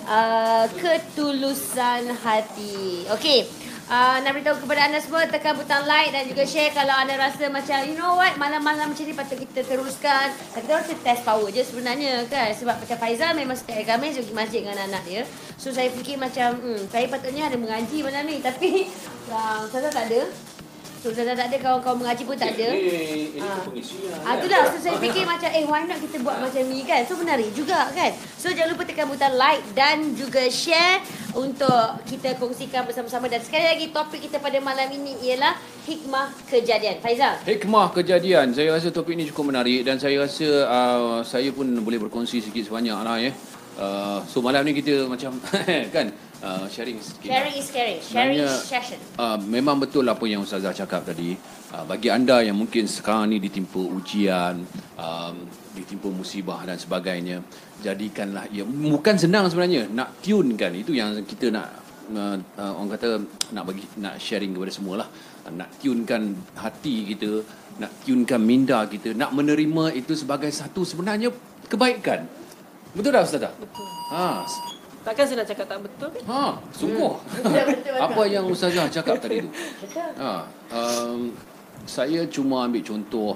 uh, Ketulusan Hati. Okey. Uh, nak beritahu kepada anda semua, tekan butang like dan juga share kalau anda rasa macam, you know what, malam-malam macam ni patut kita teruskan. Kita harus test power je sebenarnya kan. Sebab macam Faizal memang setiap hari Khamis pergi masjid dengan anak-anak dia. So saya fikir macam, hmm, saya patutnya ada mengaji malam ni. Tapi uh, Ustazah tak ada. So Ustazah tak ada, kawan-kawan mengaji pun tak ada. Eh, ini uh, pengisian. Ah, itulah. So saya fikir macam, eh why not kita buat macam ni kan. So menarik juga kan. So jangan lupa tekan butang like dan juga share untuk kita kongsikan bersama-sama. Dan sekali lagi topik kita pada malam ini ialah hikmah kejadian. Faizal. Hikmah kejadian. Saya rasa topik ini cukup menarik dan saya rasa uh, saya pun boleh berkongsi sikit sebanyak lah ya. Uh, so malam ni kita macam kan uh, sharing sikit. Sharing is caring. Sharing Sebenarnya, is session. Uh, memang betul apa yang Ustazah cakap tadi. Uh, bagi anda yang mungkin sekarang ni ditimpa ujian, um, ditimpa musibah dan sebagainya, jadikanlah ia bukan senang sebenarnya nak tune kan. Itu yang kita nak uh, uh, orang kata nak bagi nak sharing kepada semualah. Uh, nak tunekan hati kita, nak tunekan minda kita, nak menerima itu sebagai satu sebenarnya kebaikan. Betul tak Ustazah? Betul. Ha. Takkan saya nak cakap tak betul kan? Ha, sungguh. Hmm. Apa yang Ustazah cakap tadi tu. Ha, um, saya cuma ambil contoh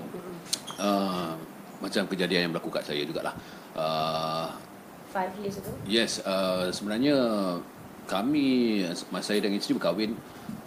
uh, macam kejadian yang berlaku kat saya jugalah. Uh, Five years ago. yes, uh, sebenarnya kami, masa saya dengan isteri berkahwin,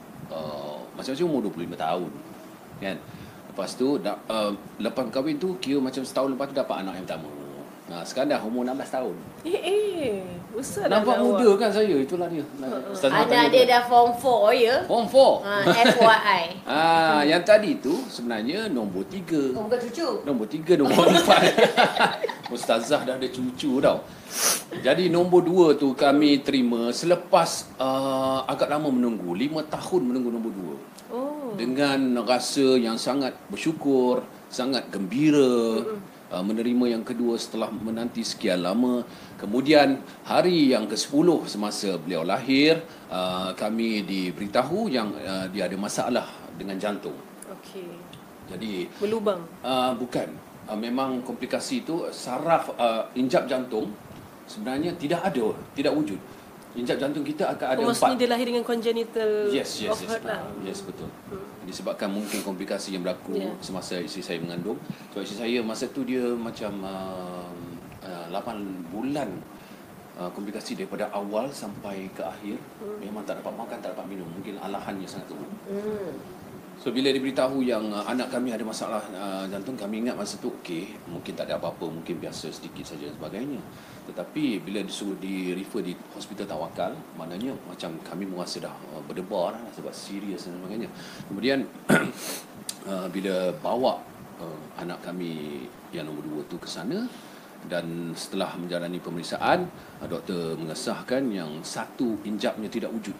uh, masing-masing umur dua puluh lima tahun. Kan? Lepas tu, da, uh, lepas kahwin tu, kira macam setahun lepas tu dapat anak yang pertama. Nah, sekarang dah umur enam belas tahun. Eh, eh. Besar dah Nampak muda kan saya, itulah dia. Ustazah Anak dia dah form four ya. Form four. Ha, F Y I. Ah, yang tadi tu sebenarnya nombor tiga. Oh, bukan cucu. Nombor tiga, nombor empat. Ustazah dah ada cucu tau. Jadi nombor dua tu kami terima selepas uh, agak lama menunggu. Lima tahun menunggu nombor dua. Oh. Dengan rasa yang sangat bersyukur, sangat gembira. Mm-mm. Uh, menerima yang kedua setelah menanti sekian lama. Kemudian hari yang kesepuluh semasa beliau lahir, uh, kami diberitahu yang uh, dia ada masalah dengan jantung. Okey. Jadi berlubang. Uh, bukan. Uh, memang komplikasi itu saraf uh, injap jantung sebenarnya tidak ada, tidak wujud. Injap jantung kita akan ada oh, empat. Maksudnya dia lahir dengan congenital Yes, yes, of yes. heart lah. Uh, yes, betul. Disebabkan mungkin komplikasi yang berlaku Yeah. semasa isteri saya mengandung. Sebab isteri saya masa tu dia macam uh, uh, lapan bulan uh, komplikasi daripada awal sampai ke akhir. Hmm. Memang tak dapat makan, tak dapat minum. Mungkin alahannya sangat teruk. Hmm. So bila diberitahu yang uh, anak kami ada masalah uh, jantung, kami ingat masa tu okey, mungkin tak ada apa-apa, mungkin biasa sedikit saja dan sebagainya. Tetapi bila disuruh di refer di hospital Tawakal, maknanya macam kami merasa dah uh, berdebar lah, sebab serius dan sebagainya. Kemudian uh, bila bawa uh, anak kami yang nombor dua tu ke sana, dan setelah menjalani pemeriksaan, uh, doktor mengesahkan yang satu injapnya tidak wujud.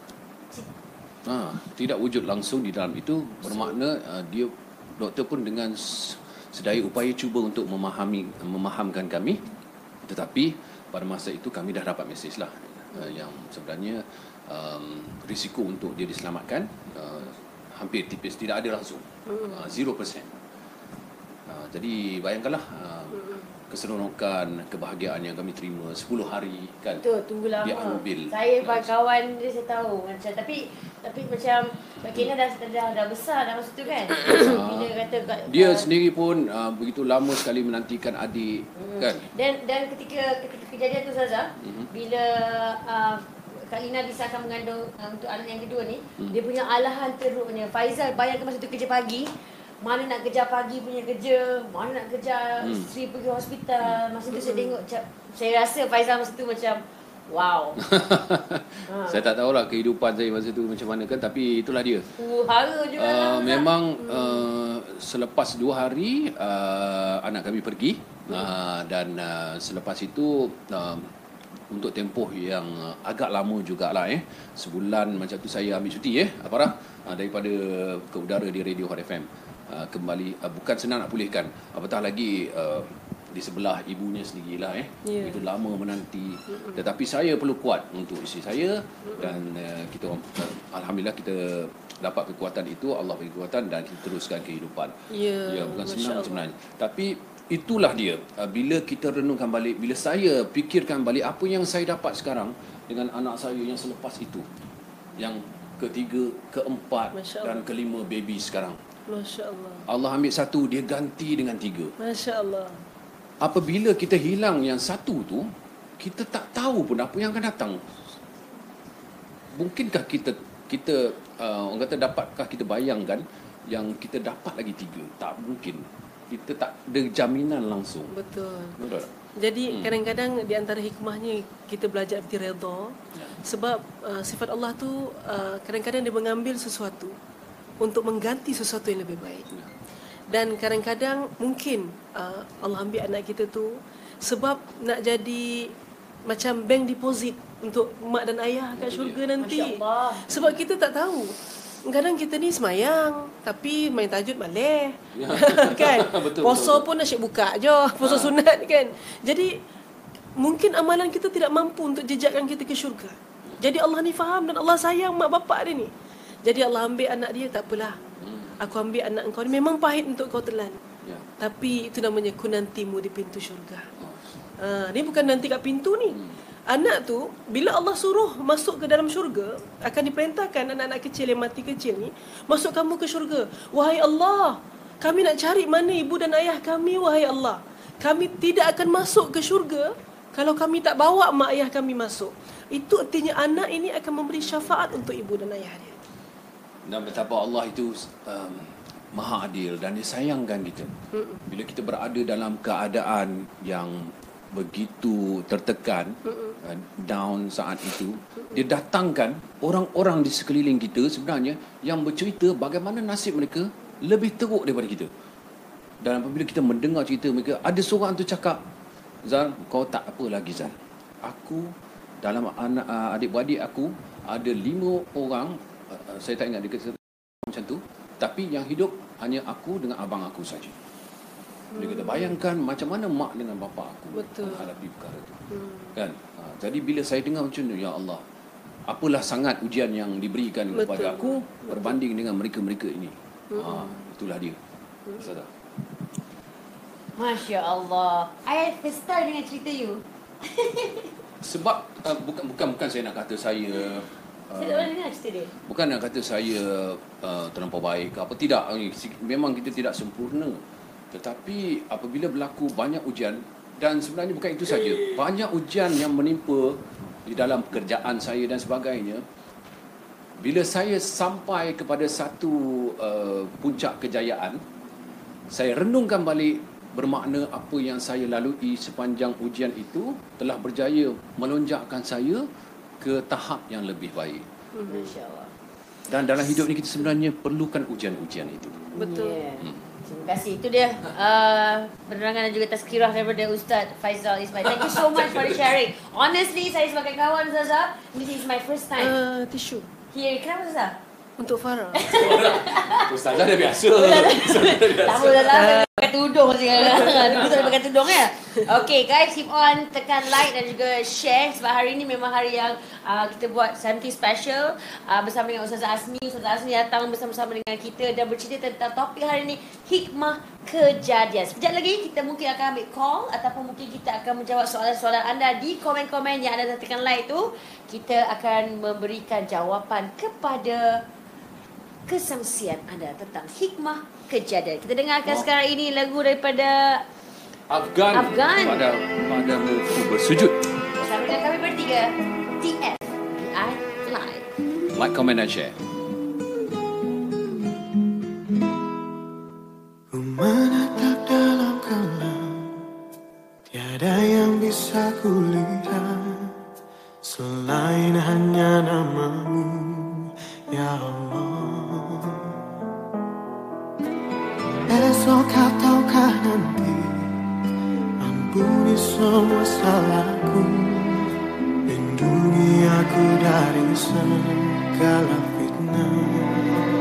Ha, tidak wujud langsung di dalam itu, bermakna uh, dia doktor pun dengan sedaya upaya cuba untuk memahami memahamkan kami, tetapi pada masa itu kami dah dapat mesej lah uh, yang sebenarnya um, risiko untuk dia diselamatkan uh, hampir tipis, tidak ada langsung, uh, zero percent. Uh, jadi bayangkanlah uh, keseronokan, kebahagiaan yang kami terima sepuluh hari kan. Betul, tunggu lama. Di mobil. Saya uh, kawan dia saya tahu macam, tapi tapi macam Kak Kena dah, dah dah besar dah masa tu kan. Bila kata kat, dia uh, sendiri pun uh, begitu lama sekali menantikan adik hmm. kan. Dan dan ketika ketika kejadian tu Zaza, hmm. bila uh, Kak Lina disahkan mengandung uh, untuk anak yang kedua ni, hmm. dia punya alahan teruknya. Faizal bayangkan masa tu kerja pagi, mana nak kejar pagi punya kerja, mana nak kejar hmm. isteri pergi hospital. Masa tu saya tengok, saya rasa Faizal masa tu macam wow. ha. Saya tak tahulah kehidupan saya masa tu macam mana kan, tapi itulah dia. Uh, hara juga uh, lah. Memang uh, selepas dua hari uh, anak kami pergi hmm. uh, dan uh, selepas itu uh, untuk tempoh yang agak lama jugalah eh, sebulan macam tu saya ambil cuti eh Farah uh, daripada ke udara di Radio Hot F M. Uh, kembali uh, bukan senang nak pulihkan, apatah lagi uh, di sebelah ibunya sendirilah eh yeah. Itu lama menanti. Mm-hmm. Tetapi saya perlu kuat untuk isteri saya. Mm-hmm. Dan uh, kita uh, alhamdulillah kita dapat kekuatan itu, Allah beri kekuatan dan kita teruskan kehidupan. Yeah, ya, bukan senang sebenarnya. Tapi itulah dia, uh, bila kita renungkan balik, bila saya fikirkan balik apa yang saya dapat sekarang dengan anak saya yang selepas itu, yang ketiga, keempat dan kelima baby sekarang. Masya Allah. Allah ambil satu, dia ganti dengan tiga. Masya Allah. Apabila kita hilang yang satu tu, kita tak tahu pun apa yang akan datang. Mungkinkah kita kita uh, orang kata dapatkah kita bayangkan yang kita dapat lagi tiga? Tak mungkin. Kita tak ada jaminan langsung. Betul. Betul. Jadi hmm. kadang-kadang di antara hikmahnya kita belajar berhati redha. Ya. Sebab uh, sifat Allah tu uh, kadang-kadang dia mengambil sesuatu untuk mengganti sesuatu yang lebih baik. Ya. Dan kadang-kadang mungkin uh, Allah ambil anak kita tu sebab nak jadi macam bank deposit untuk mak dan ayah kat syurga ya. Nanti. Sebab kita tak tahu. Kadang kita ni semayang tapi main tajud malih. Ya. Kan? Betul, poso betul. Pun asyik buka je, poso ha. Sunat kan. Jadi mungkin amalan kita tidak mampu untuk jejakkan kita ke syurga. Jadi Allah ni faham dan Allah sayang mak bapak dia ni. Jadi Allah ambil anak dia, tak apalah. Aku ambil anak engkau ni, memang pahit untuk kau telan. Ya. Tapi itu namanya ku nantimu di pintu syurga. Ha, ni bukan nanti kat pintu ni. Hmm. Anak tu, bila Allah suruh masuk ke dalam syurga, akan diperintahkan anak-anak kecil yang mati kecil ni, masuk kamu ke syurga. Wahai Allah, kami nak cari mana ibu dan ayah kami, wahai Allah. Kami tidak akan masuk ke syurga kalau kami tak bawa mak ayah kami masuk. Itu artinya anak ini akan memberi syafaat untuk ibu dan ayah dia. Dan betapa Allah itu um, maha adil dan dia sayangkan kita. Bila kita berada dalam keadaan yang begitu tertekan, uh, down saat itu, dia datangkan orang-orang di sekeliling kita sebenarnya yang bercerita bagaimana nasib mereka lebih teruk daripada kita. Dan apabila kita mendengar cerita mereka, ada seorang tu cakap, Zal, kau tak apa lagi Zal. Aku dalam anak uh, adik-beradik aku ada lima orang. Uh, saya tak ingat dia kata macam tu, tapi yang hidup hanya aku dengan abang aku saja. Dia kata bayangkan macam mana mak dengan bapa aku Betul. menghadapi perkara itu. Hmm. Kan? Ha, jadi bila saya dengar macam tu, ya Allah, apalah sangat ujian yang diberikan Betul. kepada aku berbanding dengan mereka-mereka ini. Hmm. Ha, itulah dia. Hmm. Masya Allah. I first time dengan cerita you. Sebab uh, bukan bukan bukan saya nak kata saya uh, Saya tak boleh dengar cerita dia. bukan nak kata saya uh, terlampau baik ke apa, tidak. Memang kita tidak sempurna. Tetapi apabila berlaku banyak ujian, dan sebenarnya bukan itu saja, banyak ujian yang menimpa di dalam pekerjaan saya dan sebagainya. Bila saya sampai kepada satu uh, puncak kejayaan, saya renungkan balik, bermakna apa yang saya lalui sepanjang ujian itu telah berjaya melonjakkan saya ke tahap yang lebih baik. Masya-Allah. Dan dalam hidup ni kita sebenarnya perlukan ujian-ujian itu. Betul. Yeah. Hmm. Terima kasih. Itu dia uh, penerangan dan juga tazkirah daripada Ustaz Faizal Ismail. Thank you so much for the sharing. Honestly, saya sebagai kawan Zaza, this is my first time. Uh, tisu Here, kenapa Zaza? untuk Farah. Ustazah dah biasa. Tak apa dah lah. Pakai tudung sekarang. Dulu tak ada pakai tudung ya. Okay guys, keep on tekan like dan juga share. Sebab hari ni memang hari yang uh, kita buat something special uh, bersama dengan Ustazah Azmi. Ustazah Azmi datang bersama-sama dengan kita dan bercerita tentang topik hari ni, hikmah kejadian. Sekejap lagi kita mungkin akan ambil call ataupun mungkin kita akan menjawab soalan-soalan anda di komen-komen yang anda tekan like tu. Kita akan memberikan jawapan kepada kesangsian anda tentang hikmah kejadian. Kita dengarkan oh. sekarang ini lagu daripada Afgan, Afgan. pada padamu ku bersujud. Bersama dengan kami bertiga, T F B I Live. Like, comment dan share. Ku menatap dalam kelam, tiada yang bisa kulihat selain hanya namamu, ya Allah. Esok ataukah nanti, ampuni semua salahku, lindungi aku dari segala fitnah.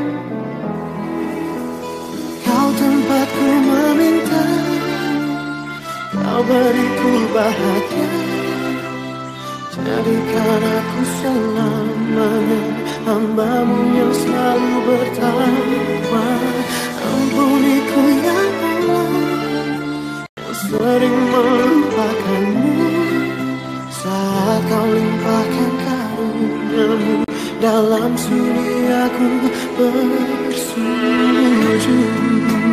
Kau tempatku meminta, kau beriku bahagia, jadikan aku selamanya hambamu yang selalu bertakwa. Ampuniku ya Allah, yang sering melupakanmu, saat kau limpahkan karuniamu, dalam sunyi aku bersujud.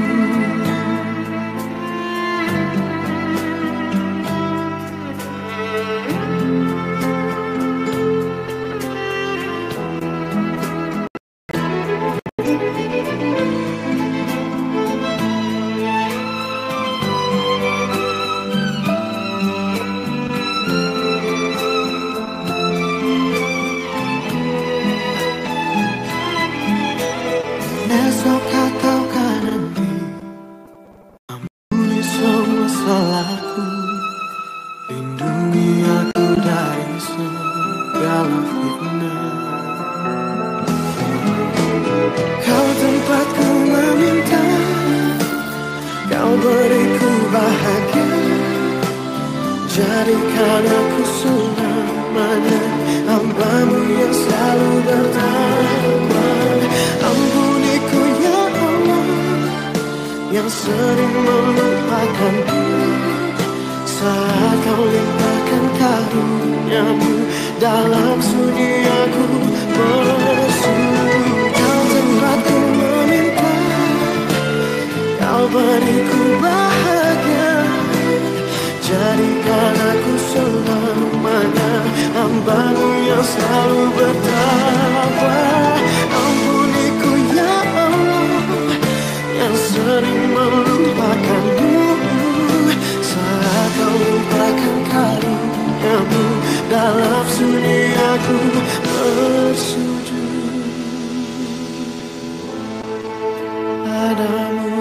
Esok ataukah nanti, ampuni semua salahku, lindungi aku dari segala fitnah. Kau tempatku meminta, kau beriku bahagia, jadikan aku selamanya hambamu yang selalu bertakwa. Ampuniku ya Allah, yang sering melupakanku, saat kau limpahkan karuniamu, dalam sunyi aku bersujud. Kau tempatku meminta, kau beriku bahagia, jadikan aku selamanya hambamu yang selalu bertakwa. Ampuniku ya Allah, yang sering melupakanmu, saat kau limpahkan karuniamu, dalam sunyi aku bersujud padamu.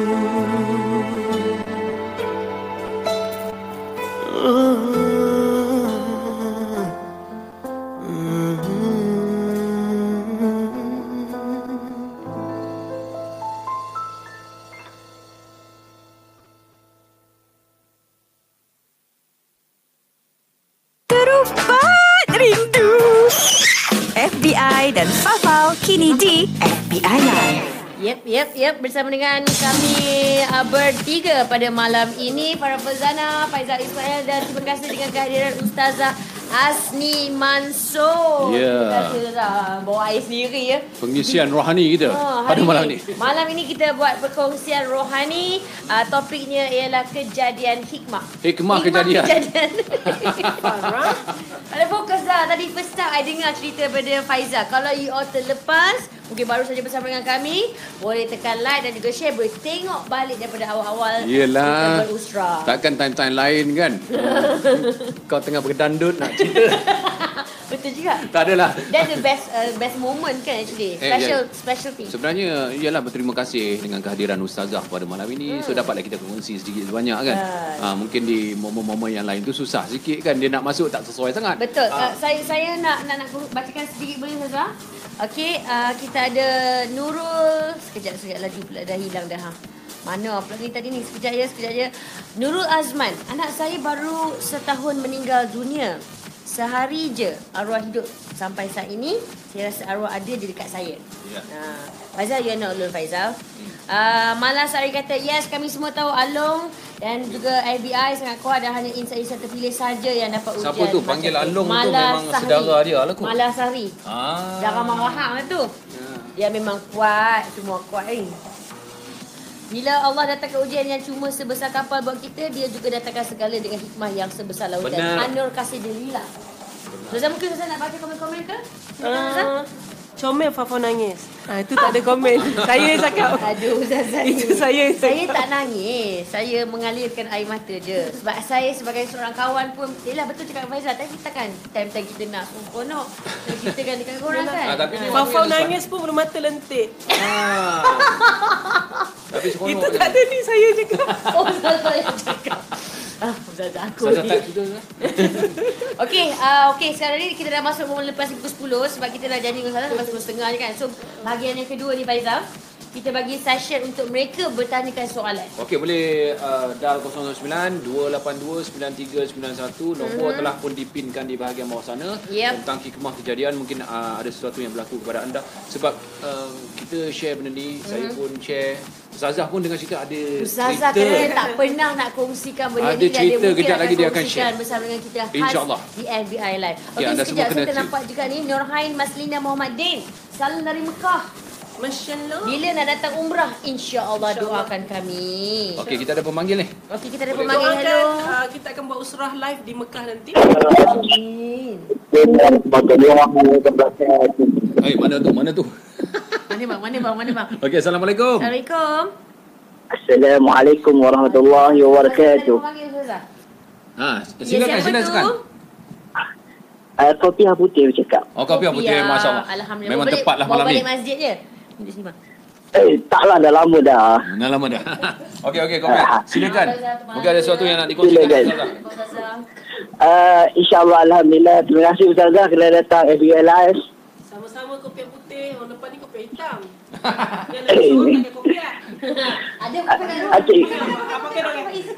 Terupat rindu. F B I dan Fafau kini di F B I Live. Yep, yep, yep. Bersama dengan kami uh, bertiga pada malam ini, para Farzana, Faizal Ismail, dan terima kasih dengan kehadiran Ustazah Asni Mansor. Ya. Terima kasih Ustazah. Bawa air sendiri ya. Pengisian rohani kita Oh, pada hari malam ini. ni. Malam ini kita buat perkongsian rohani. Uh, topiknya ialah kejadian hikmah. Hikmah kejadian. kejadian. Ada fokus dah. Tadi first time I dengar cerita daripada Faizal. Kalau you all terlepas, mungkin baru saja bersama dengan kami, boleh tekan like dan juga share. Boleh tengok balik daripada awal-awal Yelah. kita berusrah. Takkan time-time lain kan. Kau tengah berdandut nak cerita. Betul juga. Tak adalah. That's the best uh, best moment kan actually. Eh, Special ya. special thing. Sebenarnya ialah berterima kasih dengan kehadiran Ustazah pada malam ini. Hmm. So dapatlah kita kongsi sedikit sebanyak kan. Kan. Ha, mungkin di momen-momen yang lain tu susah sikit kan, dia nak masuk tak sesuai sangat. Betul. Ha. Uh, saya saya nak nak nak bacakan sedikit boleh Ustazah? Okey, uh, kita ada Nurul. Sekejap sekejap lagi pula dah hilang dah ha. Mana pula ni tadi ni? Sekejap ya, sekejap ya. Nurul Azman, anak saya baru setahun meninggal dunia. Sehari je arwah hidup. Sampai saat ini saya rasa arwah ada di dekat saya. Ya. Uh, Faizal, you know Alun Faizal. Uh, Malas Sari kata, yes, kami semua tahu Along dan juga F B I sangat kuat dan hanya insan-insan terpilih saja yang dapat ujian. Siapa tu? Panggil macam Along tu Malas memang Sahri. saudara dia lah kot. Malas Sari. Ah. Darah Maham lah tu. Ya. Dia memang kuat, semua kuat ni. Bila Allah datangkan ujian yang cuma sebesar kapal buat kita, dia juga datangkan segala dengan hikmah yang sebesar lautan. Benar. Anur kasih dirilah. Ustazah, mungkin Ustazah nak baca komen-komen ke? Uh, comel Fafau nangis. Ah, itu tak ada komen. Saya cakap. Aduh, Ustazah. Itu saya. Saya tak nangis. Saya mengalirkan air mata je. Sebab saya sebagai seorang kawan pun, yelah betul cakap Faizal. Tapi kita kan time-time kita nak seronok. Kita kan dekat korang kan. Ah, tapi dia Fafau panggil nangis pun belum mata lentik. Ah. Tapi seronok Itu je. tak ada ni saya cakap. Oh, Ustazah yang cakap. Ah, Ustazah aku Ustazah ni. type sudah Ustazah. Okey, uh, okey sekarang ni kita dah masuk momen lepas pukul sepuluh sebab kita dah janji dengan Ustazah lepas sepuluh tiga puluh je kan. So, bahagian yang kedua ni Faizal, kita bagi session untuk mereka bertanyakan soalan. Okey, boleh uh, dial kosong sembilan dua lapan dua sembilan tiga sembilan satu. Nombor mm-hmm. telah pun dipinkan di bahagian bawah sana. Yep. Tentang hikmah kejadian, mungkin uh, ada sesuatu yang berlaku kepada anda. Sebab uh, kita share benda ni, mm-hmm. saya pun share. Ustazah pun dengan cerita ada Ustazah cerita. kerana tak pernah nak kongsikan benda Ada ni. cerita, mungkin kejap lagi dia akan kongsikan share. bersama dengan kita khas InsyaAllah. di F B I Live. Okey, Ya, anda semua sekejap kena kita treat. nampak juga ni Nurhain Maslina Muhammad Din. Salam dari Mekah. Masya Allah. Bila nak datang umrah, insya-Allah doakan kami. Okey, kita ada pemanggil ni. Okey, kita ada Boleh pemanggil. Doakan, Hello. uh, kita akan buat usrah live di Mekah nanti. Amin. Eh, mana tu? Mana tu? Mana bang? Mana bang? Mana bang? Okey, Assalamualaikum. Assalamualaikum. Assalamualaikum warahmatullahi wabarakatuh. Panggil Ustazah. Ha, Ya, silakan, siapa silakan. tu? Uh, kopi putih bercakap. Oh, kopi apa putih, Kopiah. masya-Allah. Alhamdulillah. Memang Bawa tepatlah balik, malam bawa ni. balik masjid je. Duduk sini bang. Eh, taklah dah lama dah. Dah lama dah. Okey, okey, kopi. Silakan. Mungkin ada sesuatu yang nak Silakan. dikongsikan. Ustazah. Ustazah. Uh, InsyaAllah Alhamdulillah. Terima kasih Ustazah kerana datang F B I Live. Sama-sama kopi putih. Orang depan ni kopi hitam. Yang lagi seorang pakai kopi. Ada apa kat luar? Okey. Apa kena?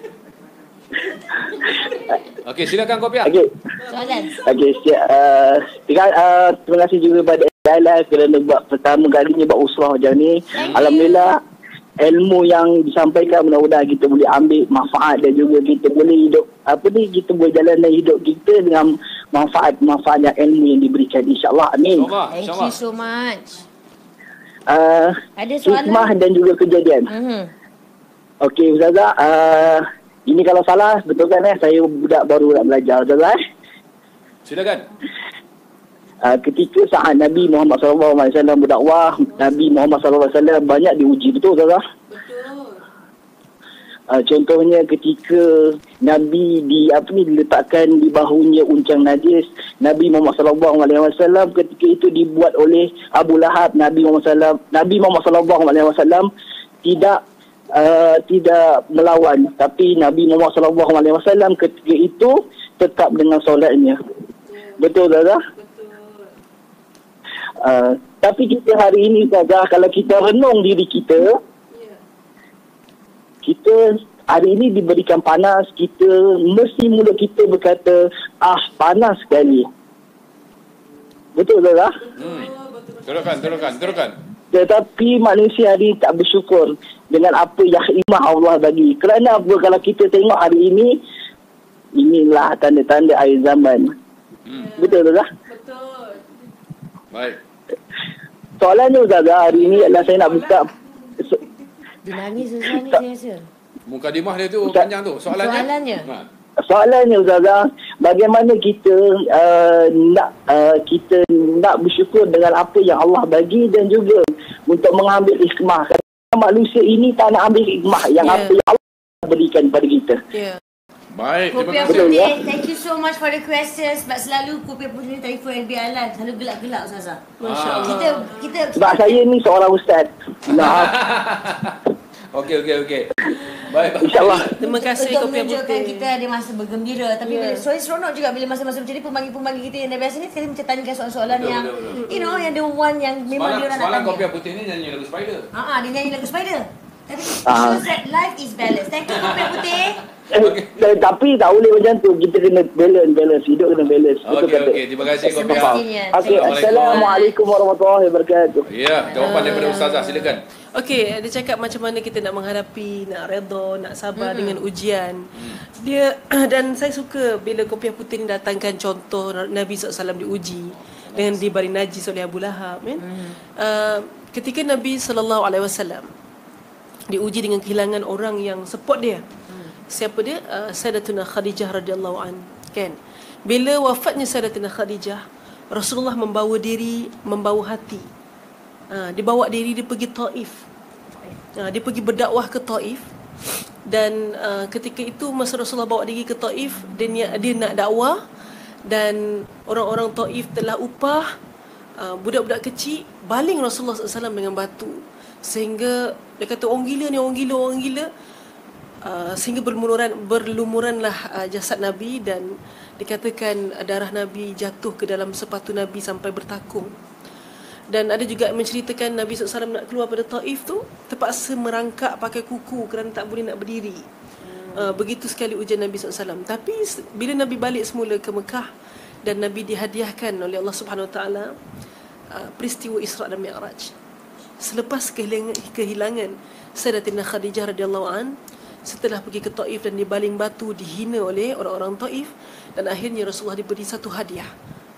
Okey, silakan kopi. Okey. Soalan. Okey, siap. Uh, terima, uh, terima kasih juga pada F B I Live kerana buat pertama kalinya buat usrah macam ni. Alhamdulillah. Ilmu yang disampaikan mudah-mudahan kita boleh ambil manfaat dan juga kita boleh hidup apa ni kita boleh jalankan hidup kita dengan manfaat-manfaat yang ilmu yang diberikan insya-Allah. Amin. InsyaAllah. Thank you so much. Uh, Ada soalan? hikmah dan juga kejadian. Mhm. Okey Ustazah, uh, ini kalau salah betul kan eh saya budak baru nak belajar Ustazah. Eh? Silakan. Uh, ketika saat Nabi Muhammad sallallahu alaihi wasallam berdakwah, Nabi Muhammad sallallahu alaihi wasallam banyak diuji, betul Ustazah? Betul. Uh, contohnya ketika Nabi di apa ni diletakkan di bahunya uncang najis, Nabi Muhammad sallallahu alaihi wasallam ketika itu dibuat oleh Abu Lahab, Nabi Muhammad sallallahu Nabi Muhammad sallallahu alaihi wasallam tidak uh, tidak melawan, tapi Nabi Muhammad sallallahu alaihi wasallam ketika itu tetap dengan solatnya. Betul Ustazah? Uh, tapi kita hari ini Ustazah, kalau kita renung diri kita, kita hari ini diberikan panas, kita mesti mulut kita berkata, ah panas sekali. Betul Ustazah? Hmm. Teruskan, teruskan, teruskan. Tetapi manusia hari ini tak bersyukur dengan apa yang hikmah Allah bagi. Kerana apa? Kalau kita tengok hari ini, inilah tanda-tanda akhir zaman. Hmm. Betul tak? Betul. Baik. Soalannya Ustazah, hari ini adalah saya nak buka. So, Dia nangis Ustazah ni saya rasa. Mukadimah dia tu panjang tu. Soalannya? Soalannya? Ha. Soalannya Ustazah, bagaimana kita uh, nak uh, kita nak bersyukur dengan apa yang Allah bagi dan juga untuk mengambil hikmah. Kerana manusia ini tak nak ambil hikmah yang yeah. apa yang Allah berikan kepada kita. Yeah. Baik, terima Kopiah kasih. Putih, thank you so much for the questions. Sebab selalu Kopiah Putih ni telefon F B I Live selalu gelak-gelak Ustazah. Masya-Allah. Kita kita Sebab kita, saya ni seorang ustaz. Nah, Okey, okey, okey. Baik, InsyaAllah. Terima kasih untuk Kopiah menunjukkan Putih. kita ada masa bergembira. Tapi Yeah. bila, so seronok juga bila masa-masa macam ni pembangi-pembangi kita yang dah biasa ni sekali macam tanyakan soalan-soalan Betul, yang betul, betul. you know yang the one yang memang Semalam, dia orang nak semalam tanya. Kopiah Putih ni nyanyi lagu Spider. Ha ah, dia nyanyi lagu Spider. Tapi it Ah. shows that life is balance. Thank you Kopiah Putih. Eh, eh, tapi tak boleh macam tu. Kita kena balance, balance. Hidup kena balance. Betul Okey, kata. okey. Terima kasih Kopiah. Pastinya. Okey, Assalamualaikum warahmatullahi wabarakatuh. Ya, jawapan daripada Ustazah, silakan. Okey, dia cakap macam mana kita nak menghadapi, nak redha, nak sabar mm-hmm. dengan ujian. Dia dan saya suka bila Kopiah Putih ni datangkan contoh Nabi sallallahu alaihi wasallam diuji dengan dibari najis oleh Abu Lahab, kan? Mm. Uh, ketika Nabi sallallahu alaihi wasallam diuji dengan kehilangan orang yang support dia. Mm. Siapa dia? Uh, Sayyidatuna Khadijah radhiyallahu an, kan? Bila wafatnya Sayyidatuna Khadijah, Rasulullah membawa diri, membawa hati. Uh, dia bawa diri dia pergi Taif. Uh, dia pergi berdakwah ke Taif. Dan uh, ketika itu masa Rasulullah bawa diri ke Taif, dia, ni- dia nak dakwah. Dan orang-orang Taif telah upah uh, budak-budak kecil baling Rasulullah sallallahu alaihi wasallam dengan batu. Sehingga dia kata orang gila ni, orang gila, orang gila. Uh, sehingga berlumuran, berlumuranlah uh, jasad Nabi. Dan dikatakan uh, darah Nabi jatuh ke dalam sepatu Nabi sampai bertakung. Dan ada juga menceritakan Nabi sallallahu alaihi wasallam nak keluar pada Taif tu terpaksa merangkak pakai kuku kerana tak boleh nak berdiri. Uh, begitu sekali ujian Nabi sallallahu alaihi wasallam. Tapi bila Nabi balik semula ke Mekah dan Nabi dihadiahkan oleh Allah Subhanahu Wa Taala uh, peristiwa Isra' dan Mi'raj. Selepas kehilangan, kehilangan Sayyidatina Khadijah radhiyallahu an, setelah pergi ke Taif dan dibaling batu, dihina oleh orang-orang Taif, dan akhirnya Rasulullah diberi satu hadiah,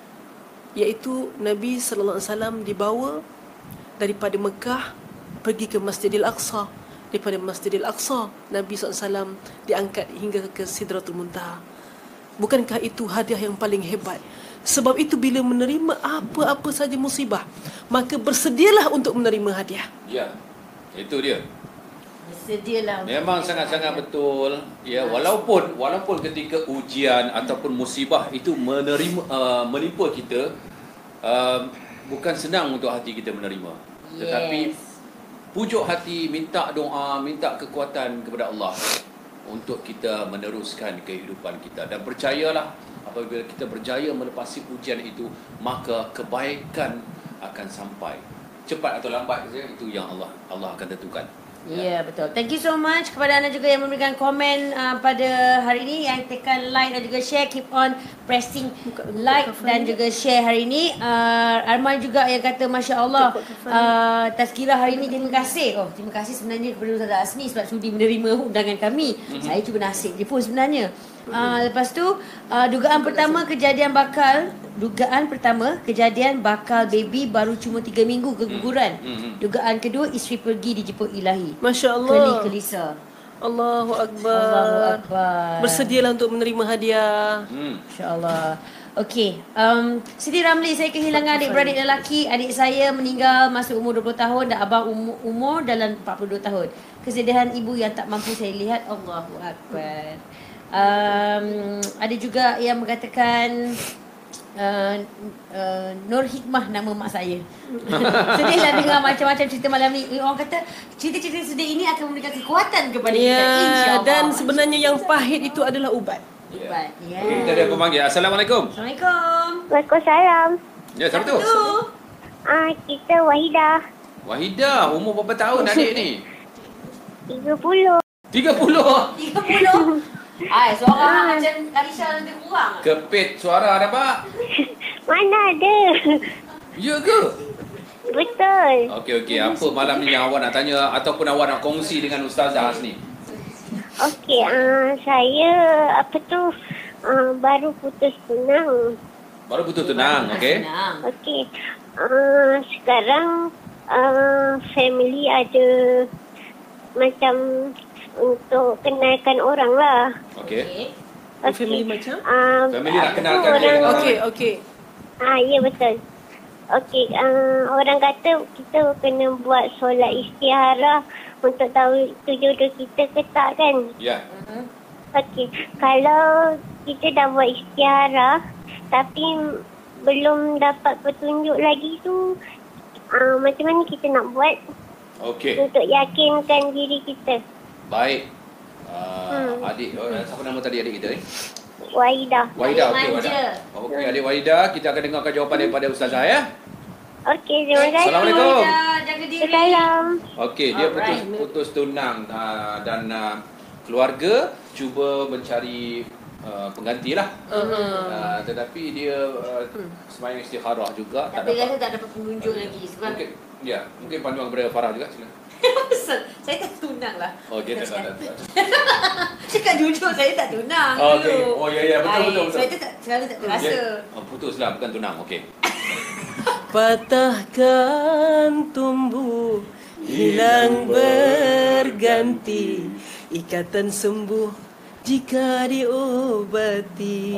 iaitu Nabi sallallahu alaihi wasallam dibawa daripada Mekah pergi ke Masjidil Aqsa. Daripada Masjidil Aqsa Nabi sallallahu alaihi wasallam diangkat hingga ke Sidratul Muntaha. Bukankah itu hadiah yang paling hebat? Sebab itu bila menerima apa-apa saja musibah, maka bersedialah untuk menerima hadiah. Ya, itu dia. Bersedialah. Memang sangat-sangat betul. Ya, walaupun walaupun ketika ujian ataupun musibah itu menerima uh, menimpa kita, uh, bukan senang untuk hati kita menerima. Yes. Tetapi pujuk hati, minta doa, minta kekuatan kepada Allah untuk kita meneruskan kehidupan kita. Dan percayalah, apabila kita berjaya melepasi ujian itu, maka kebaikan akan sampai. Cepat atau lambat saja, itu yang Allah Allah akan tentukan. Ya, yeah, betul. Thank you so much kepada anda juga yang memberikan komen uh, pada hari ini, yang tekan like dan juga share. Keep on pressing like dan juga share hari ini. Uh, Arman juga yang kata Masya Allah, uh, tazkirah hari ini, terima kasih. Oh, terima kasih sebenarnya kepada Ustazah Asni sebab sudi menerima undangan kami. Mm-hmm. Saya cuba nasib dia pun sebenarnya. Uh, lepas tu uh, dugaan pertama kejadian bakal dugaan pertama kejadian bakal baby baru cuma tiga minggu keguguran. Mm-hmm. Dugaan kedua isteri pergi dijemput ilahi. Masya Allah. Keli Kelisa. Allahu Akbar. Allahu Akbar. Bersedialah untuk menerima hadiah. Hmm. Masya-Allah. Okey, um, Siti Ramli, saya kehilangan adik-beradik lelaki. Adik saya meninggal masa umur dua puluh tahun dan abang umur, umur dalam empat puluh dua tahun. Kesedihan ibu yang tak mampu saya lihat. Allahu Akbar. Um, ada juga yang mengatakan uh, uh, Nur Hikmah nama mak saya. Sedihlah dengar macam-macam cerita malam ni. Orang kata cerita-cerita sedih ini akan memberikan kekuatan kepada Ya, kita, insya-Allah. dan sebenarnya yang pahit itu adalah ubat. Ubat. Ya. Okay, kita ada pemanggil. Assalamualaikum. Assalamualaikum. Waalaikumsalam. Ya, siapa tu? Ah, kita Wahidah. Wahidah, umur berapa tahun adik ni? tiga puluh. tiga puluh. tiga puluh. Ai, suara macam Karisha lebih kurang. Kepit suara ada pak? Mana ada? Ya ke? Betul. Okey, okey. Apa malam ni yang awak nak tanya ataupun awak nak kongsi dengan Ustazah Hasni? Okey, uh, saya apa tu uh, baru putus tunang. Baru putus tunang, okey. Okey. Uh, sekarang uh, family ada macam untuk kenalkan orang lah. Okey. Okay. Family macam? Uh, Family nak kenalkan dia dengan Okey, okey. Ah, ya betul. Okey, uh, orang kata kita kena buat solat istikharah untuk tahu itu jodoh kita ke tak kan? Ya. Okey, kalau kita dah buat istikharah tapi belum dapat petunjuk lagi tu, uh, macam mana kita nak buat Okey. untuk yakinkan diri kita? Baik. Uh, Hmm. Adik, oh, siapa nama tadi adik kita ni? Waidah. Wahidah, Adik okey manja. Wahidah. Okey, adik Wahidah, kita akan dengarkan jawapan daripada Ustazah ya. Okey, terima kasih. Assalamualaikum. Waidah, jaga diri. Salam. Okey, dia putus Alright. putus tunang uh, dan uh, keluarga cuba mencari uh, pengganti lah. Uh-huh. Uh, tetapi dia uh, sembahyang istikharah juga tak Tapi rasa dapat. tak dapat penunjuk lagi sebab Mungkin, ya, mungkin panduan kepada Farah juga silakan. saya tak tunang lah. Oh, dia tak tak tak. Cakap jujur, saya tak tunang Oh, okey. dulu. Oh, ya ya betul Ay, betul betul. Saya tu tak, selalu tak terasa. Dia, oh, putuslah bukan tunang. Okey. Patahkan tumbuh, hilang berganti, ikatan sembuh jika diobati.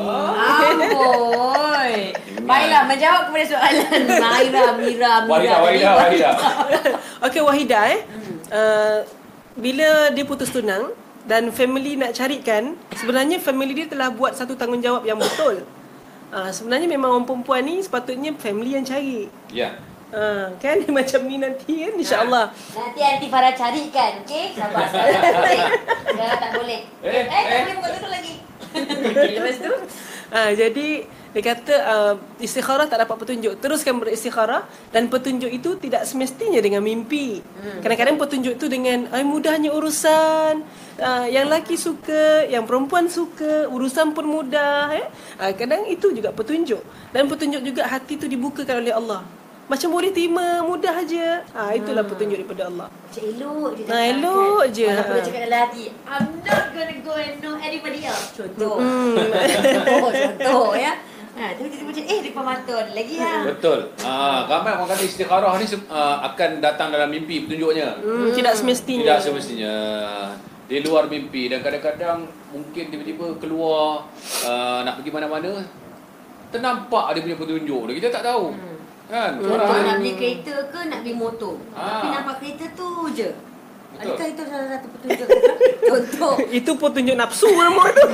Amboi. Baiklah, menjawab kepada soalan Maira, Mira, Mira. Wahidah, Wahidah, Wahidah. Okey, Wahidah eh. Uh, bila dia putus tunang dan family nak carikan, sebenarnya family dia telah buat satu tanggungjawab yang betul. Uh, sebenarnya memang orang perempuan ni sepatutnya family yang cari. Ya. Uh, kan macam ni nanti kan insya-Allah. Nanti Aunty Farah carikan, okey? Sabar, sabar. Sekarang tak boleh. Eh, Eh, tak eh. boleh buka tutup lagi. Lepas tu? Uh, jadi dia kata uh, istikharah tak dapat petunjuk. Teruskan beristikharah dan petunjuk itu tidak semestinya dengan mimpi. Hmm. Kadang-kadang petunjuk itu dengan ay, mudahnya urusan. Uh, yang lelaki suka, yang perempuan suka, urusan pun mudah. Eh? Uh, kadang itu juga petunjuk. Dan petunjuk juga hati itu dibukakan oleh Allah. Macam boleh terima mudah aja. Ha, itulah Hmm. petunjuk daripada Allah. Macam elok je. Ha, elok je. Walaupun dia cakap dalam hati, I'm not gonna go and know anybody else. Contoh. Hmm. Contoh, contoh ya. Ha, tu tiba-tiba macam, eh, depan mata ada lagi ha. Betul. Ah, ramai orang kata istikharah ni uh, akan datang dalam mimpi petunjuknya. Hmm, tidak semestinya. Tidak semestinya. Di luar mimpi dan kadang-kadang mungkin tiba-tiba keluar uh, nak pergi mana-mana ternampak dia punya petunjuk. Kita tak tahu. Hmm. Kan? Contoh Orang nak beli kereta ke nak beli motor. Ah. Tapi nampak kereta tu je. Betul. Adakah itu salah satu petunjuk? Contoh. Itu petunjuk nafsu nama tu.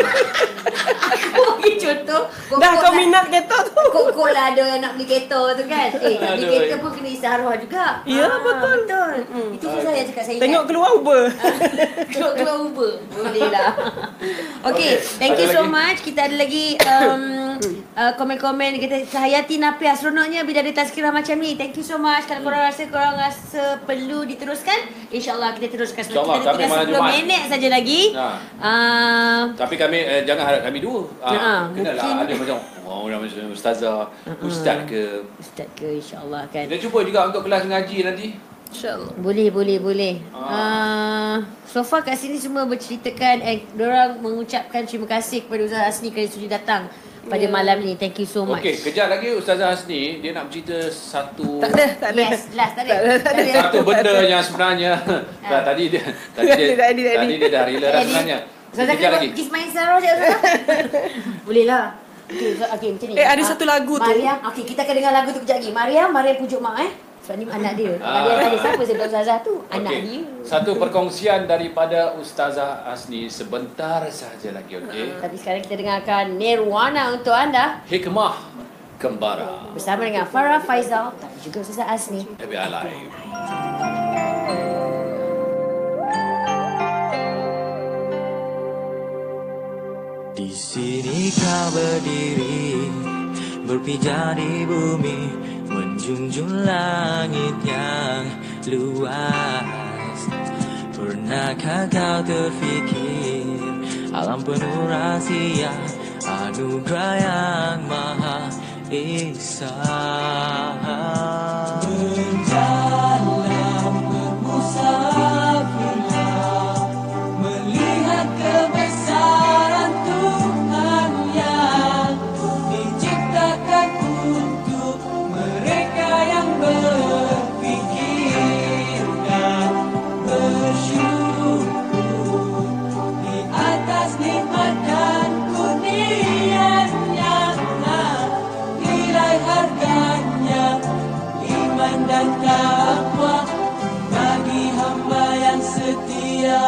Aku bagi contoh. Dah Kok-kok kau lah- minat kereta tu. Kok-kok lah ada nak beli kereta tu kan. Eh, nak beli Aduh. kereta pun kena istikharah juga. Ya, Ah, betul. Betul. Itu susah yang cakap saya. Tengok keluar Uber. Keluar keluar Uber. Boleh lah. Okay, thank Ada you so lagi? much. Kita ada lagi um, uh, komen-komen. Kita Hayati Napi astronotnya bila ada tazkirah macam ni. Thank you so much. Kalau korang rasa korang rasa perlu diteruskan, InsyaAllah kita teruskan. Sebab InsyaAllah, kita kami tinggal malam sepuluh Jumaat. minit saja lagi. Nah. Uh, Tapi kami eh, jangan harap kami dua. Ah, Ha, kenalah mungkin. ada macam oh nama ustazah, ustaz ke. Ustaz ke insyaAllah kan. Kita cuba juga untuk kelas ngaji nanti. InsyaAllah. Boleh, boleh, boleh. Ah. Uh, so far kat sini semua berceritakan eh, diorang mengucapkan terima kasih kepada Ustaz Hasni kerana sudi datang pada Ya. malam ni. Thank you so much. Okey, kejap lagi Ustazah Hasni dia nak bercerita satu Tak ada, tak ada. Yes, last tak ada. Tak ada, tak ada. satu benda yang sebenarnya tak, tadi dia tadi dia Tadi, tadi, tadi. tadi dia dah rela dah sebenarnya. Ustazah Kejap kena lagi. kiss my sarah je Ustazah. Boleh lah. Okey, Ustaz, okey macam ni. Eh, ada Ah, satu lagu tu. Mariam, okey kita akan dengar lagu tu kejap lagi. Mariam, Mariam pujuk mak eh. Sebab ni anak dia. Ah. Mariam tadi siapa sebab Ustazah tu? Anak Okey. dia. Satu perkongsian daripada Ustazah Hasni sebentar sahaja lagi, okey. Tapi sekarang kita dengarkan Nirwana untuk anda Hikmah Kembara. bersama dengan Farah Faizal dan juga Ustazah Hasni. F B I Live. Di sini kau berdiri, berpijak di bumi, menjunjung langit yang luas. Pernahkah kau terfikir alam penuh rahsia, anugerah yang maha esa? harganya iman dan takwa bagi hamba yang setia.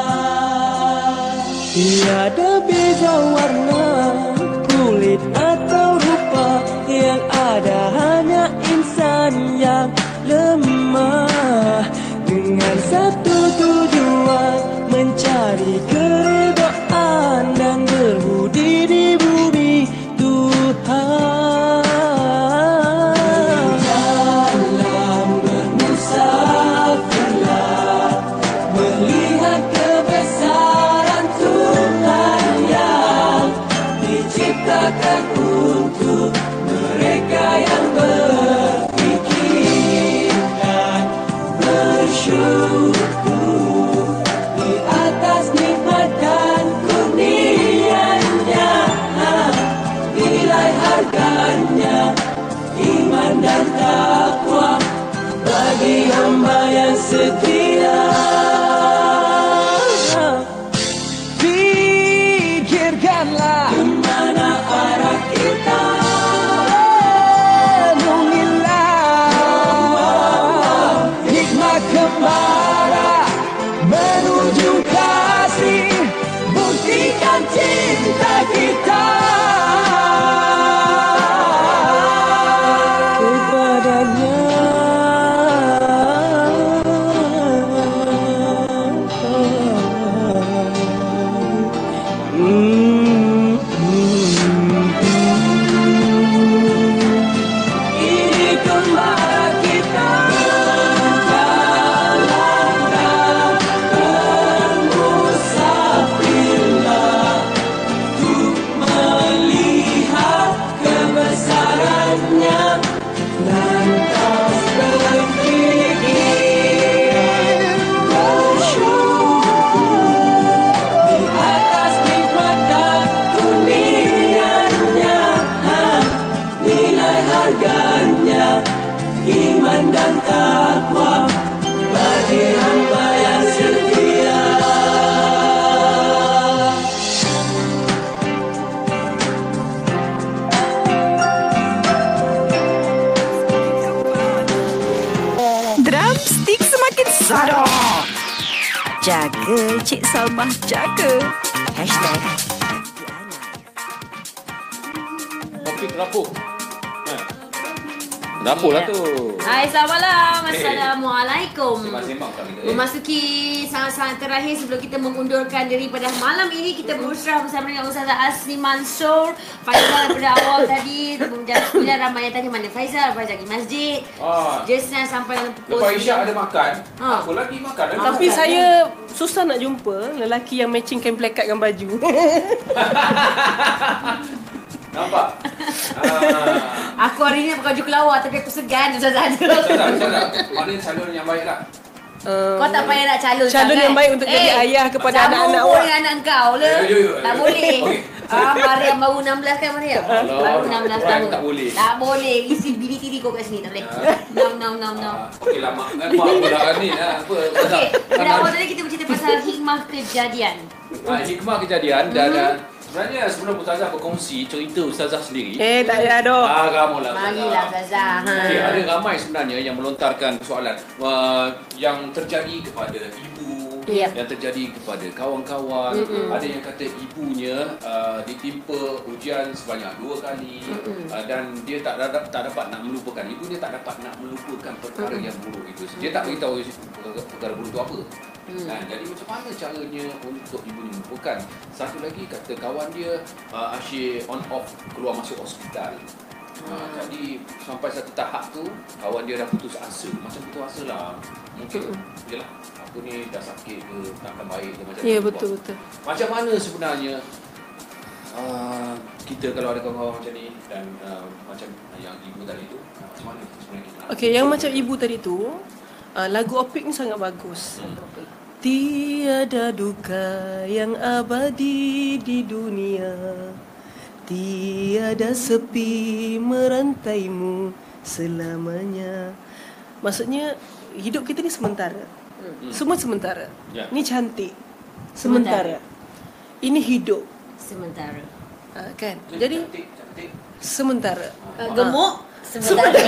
Tiada beza warna, kulit atau rupa, yang ada hanya insan yang lemah, dengan satu tujuan mencari keredaan dan berbudi di bumi Tuhan. Dalam bermusafirlah melihat kebesaran Tuhan yang diciptakan untuk mereka yang berfikir dan bersyukur di atas nikmat dan kurnianya. Nilai harganya iman dan takwa bagi hamba yang setia. Pikirkanlah kemana arah kita, renungilah hikmat kemana menuju kasih, buktikan cinta kita kepadanya. Hmm, hmm, hmm. Ini kembali kita jalan bermusafirlah untuk melihat kebesarannya, lantas berfikir bersyukur di atas nikmat dan kurnianya. Nilai harganya iman dan takwa bagi hamba yang setia. Drumstick semakin sadar. Jaga Cik Salmah, jaga. Hashtag Topik dapur. Ha. Dapur lah tu. Hai, selamat malam. Assalamualaikum. Sembang-sembang tak kita. Memasuki saat-saat terakhir sebelum kita mengundurkan diri pada malam ini, kita berusrah bersama dengan Ustazah Asni Mansur. Faizal pada awal tadi jam sembilan ramai yang tanya mana Faizal, Faizal pergi masjid. Ah. Just now sampai dalam pukul Lepas Isyak ada makan. Ha. Apa lagi makan? Ada Tapi makan. saya susah nak jumpa lelaki yang matching kain plekat dengan baju. Nampak? ah. Aku hari ni pakai baju kelawar tapi aku segan Ustazah. Sedap, sedap. Maknanya calon yang baik lah. Uh, Kau tak payah nak calon calon sangat. yang baik untuk jadi Eh, ayah kepada sama anak-anak umur awak. dengan anak kau lah. Eh, yo, yo, Tak yo. boleh. Okey. Ah, Mariam baru enam belas kan Mariam? Alah, Baru enam belas orang tahun. tak boleh. Tak boleh. Isi bibi tiri kau kat sini tak boleh. No no no no. Ah, Okey lah, mak. Eh, mak pula ni. Ah, Apa? Okey, pada Sama- awal tadi kita bercerita pasal hikmah kejadian. Ah, hikmah kejadian dan Hmm. ah, sebenarnya sebelum Ustazah berkongsi cerita Ustazah sendiri. Eh, tak payah dah. Ah, kamu lah. Marilah Ustazah. Ha. Okey, ada ramai sebenarnya yang melontarkan soalan uh, yang terjadi kepada ibu, Yep. yang terjadi kepada kawan-kawan. Mm-mm. Ada yang kata ibunya uh, ditimpa ujian sebanyak dua kali uh, dan dia tak dapat tak dapat nak melupakan. Ibunya tak dapat nak melupakan perkara yang buruk itu. Dia tak beritahu perkara buruk itu apa. Hmm. Nah, jadi macam mana caranya untuk ibu ni melupakan? Satu lagi kata kawan dia uh, asyik on off keluar masuk hospital. Ha, jadi sampai satu tahap tu kawan dia dah putus asa. Macam putus asa lah. Mungkin yelah aku ni dah sakit ke, takkan baik ke macam Ya, tu. betul betul. Macam mana sebenarnya uh, kita kalau ada kawan-kawan macam ni dan uh, macam yang ibu tadi tu, macam mana sebenarnya kita nak? Okey, yang macam ibu tadi tu, uh, lagu Opik ni sangat bagus. Hmm. Tiada duka yang abadi di dunia, tiada sepi merantaimu selamanya. Maksudnya hidup kita ni sementara. Hmm. Semua sementara. Ya. Ni cantik. Sementara. Ini hidup. Sementara. Ha, kan? Jadi Jadi cantik, cantik. sementara. Uh, gemuk. Sementara.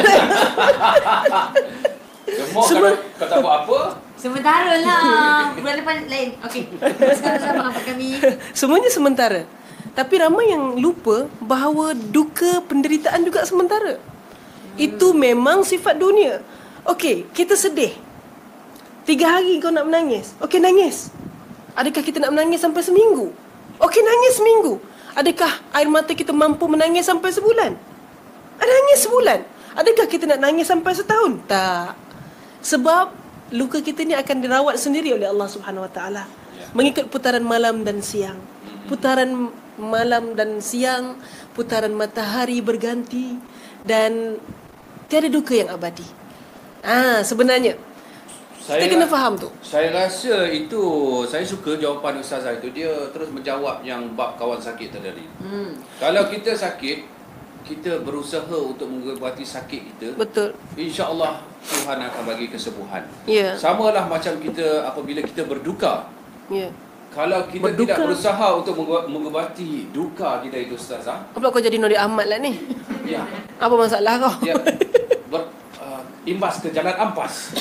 Semua kalau kau tak buat apa? Sementara lah. Bulan depan lain. Okey. Sekarang sama apa kami. Semuanya sementara. Tapi ramai yang lupa bahawa duka penderitaan juga sementara. Hmm. Itu memang sifat dunia. Okey, kita sedih. Tiga hari kau nak menangis. Okey, nangis. Adakah kita nak menangis sampai seminggu? Okey, nangis seminggu. Adakah air mata kita mampu menangis sampai sebulan? Nangis sebulan. Adakah kita nak nangis sampai setahun? Tak. Sebab luka kita ni akan dirawat sendiri oleh Allah Subhanahu Wa Taala. Mengikut putaran malam dan siang. Putaran malam dan siang, putaran matahari berganti dan tiada duka yang abadi. Ah, sebenarnya Saya kita kena faham tu. Saya rasa itu, saya suka jawapan Ustazah itu. Dia terus menjawab yang bab kawan sakit tadi. Hmm. Kalau kita sakit, kita berusaha untuk mengobati sakit kita. Betul. InsyaAllah Tuhan akan bagi kesembuhan. Ya. Samalah macam kita apabila kita berduka. Ya. Kalau kita berduka, tidak berusaha untuk mengobati duka kita itu, Ustazah. Apa kau jadi Nuri Ahmad lah ni? Ya. Apa masalah kau? Ya. Ber, uh, imbas ke jalan ampas.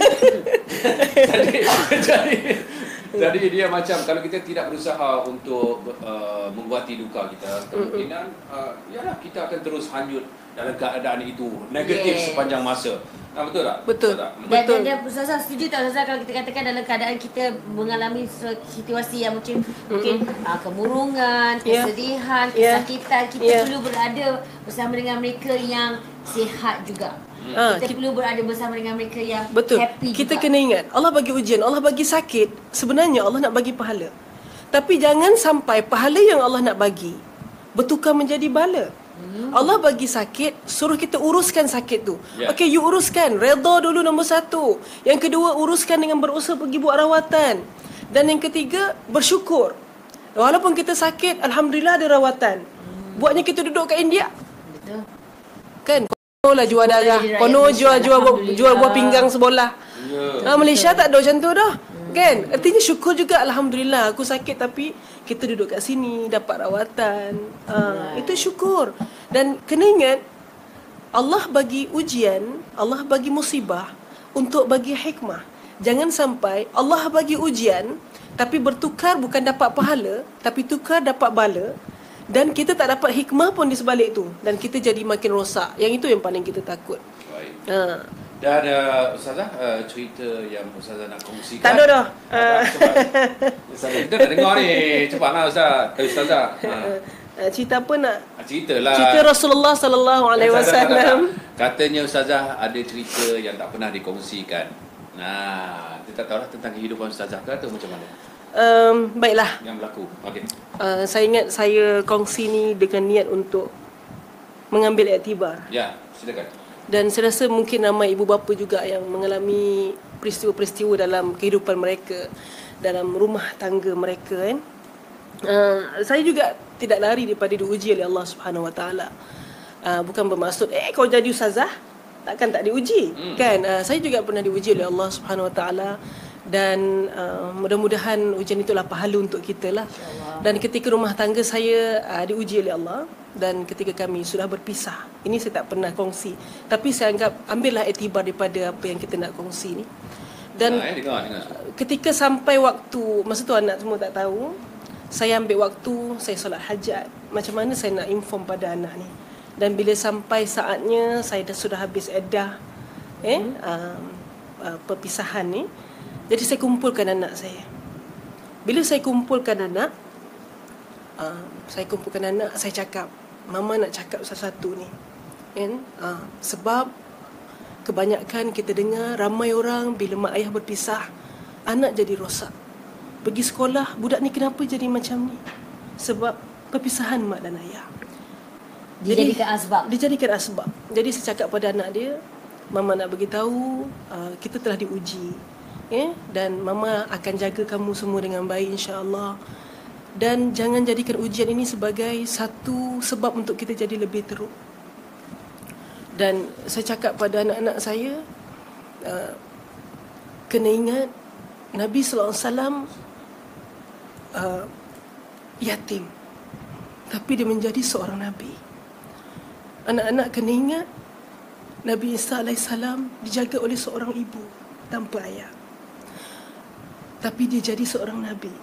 jadi, jadi, jadi dia macam kalau kita tidak berusaha untuk uh, mengobati duka kita, kemungkinan uh, yalah kita akan terus hanyut dalam keadaan itu negatif yeah. sepanjang masa. Nah, betul tak? Betul. Betul. Dan, betul. Dan, dan Ustazah setuju tak Ustazah kalau kita katakan dalam keadaan kita mengalami situasi yang mungkin mm-hmm. mungkin uh, kemurungan, kesedihan, yeah. kesakitan, kita yeah. perlu berada bersama dengan mereka yang sihat juga. Ha, kita, kita perlu berada bersama dengan mereka yang betul. Happy kita juga. Kena ingat, Allah bagi ujian, Allah bagi sakit. Sebenarnya Allah nak bagi pahala. Tapi jangan sampai pahala yang Allah nak bagi bertukar menjadi bala. Hmm. Allah bagi sakit, suruh kita uruskan sakit tu. Yeah. Okey, you uruskan. Redha dulu nombor satu. Yang kedua, uruskan dengan berusaha pergi buat rawatan. Dan yang ketiga, bersyukur. Walaupun kita sakit, alhamdulillah ada rawatan. Hmm. Buatnya kita duduk kat India. Betul. Kan? Kono lah jual darah. Kono jual jual jual buah pinggang sebelah. Yeah. Ha, Malaysia tak ada macam tu dah. Hmm. Kan? Artinya syukur juga, alhamdulillah aku sakit tapi kita duduk kat sini dapat rawatan. Ha, yeah. Itu syukur. Dan kena ingat Allah bagi ujian, Allah bagi musibah untuk bagi hikmah. Jangan sampai Allah bagi ujian tapi bertukar bukan dapat pahala tapi tukar dapat bala. Dan kita tak dapat hikmah pun di sebalik tu. Dan kita jadi makin rosak. Yang itu yang paling kita takut. Baik. Ha. Dan uh, Ustazah, uh, cerita yang Ustazah nak kongsikan. Tak ada dah. Uh, Ustazah, kita nak dengar ni. Cepatlah Ustazah. Eh, Ustazah. Ha. Uh, cerita apa nak? Ceritalah. Cerita Rasulullah sallallahu alaihi wasallam. Katanya Ustazah ada cerita yang tak pernah dikongsikan. Nah, kita tak tahulah tentang kehidupan Ustazah ke atau macam mana? Um, baiklah. Yang berlaku. Okey. Uh, saya ingat saya kongsi ni dengan niat untuk mengambil iktibar. Ya, silakan. Dan saya rasa mungkin ramai ibu bapa juga yang mengalami peristiwa-peristiwa dalam kehidupan mereka, dalam rumah tangga mereka kan. Uh, saya juga tidak lari daripada diuji oleh Allah Subhanahu Wa Taala. Uh, bukan bermaksud eh kau jadi ustazah takkan tak diuji, hmm. kan? Uh, saya juga pernah diuji oleh Allah Subhanahu Wa Taala. Dan uh, mudah-mudahan ujian itulah pahala untuk kita lah. Dan ketika rumah tangga saya uh, diuji oleh Allah, dan ketika kami sudah berpisah, ini saya tak pernah kongsi, tapi saya anggap ambillah iktibar daripada apa yang kita nak kongsi ni. Dan nah, eh, dengar, dengar. ketika sampai waktu, masa tu anak semua tak tahu, saya ambil waktu, saya solat hajat. Macam mana saya nak inform pada anak ni. Dan bila sampai saatnya saya dah sudah habis iddah eh hmm. uh, uh, perpisahan ni, jadi saya kumpulkan anak saya. Bila saya kumpulkan anak, uh, saya kumpulkan anak, saya cakap, Mama nak cakap sesuatu ni. Kan? Uh, sebab kebanyakan kita dengar ramai orang bila mak ayah berpisah, anak jadi rosak. Pergi sekolah, budak ni kenapa jadi macam ni? Sebab perpisahan mak dan ayah. Dijadikan asbab. Dijadikan asbab. Jadi saya cakap pada anak dia, Mama nak beritahu, uh, kita telah diuji. Eh? Dan Mama akan jaga kamu semua dengan baik insya-Allah. Dan jangan jadikan ujian ini sebagai satu sebab untuk kita jadi lebih teruk. Dan saya cakap pada anak-anak saya, uh, kena ingat Nabi sallallahu alaihi wasallam uh, yatim, tapi dia menjadi seorang Nabi. Anak-anak kena ingat Nabi Isa alaihissalam dijaga oleh seorang ibu tanpa ayah. Tapi dia jadi seorang Nabi.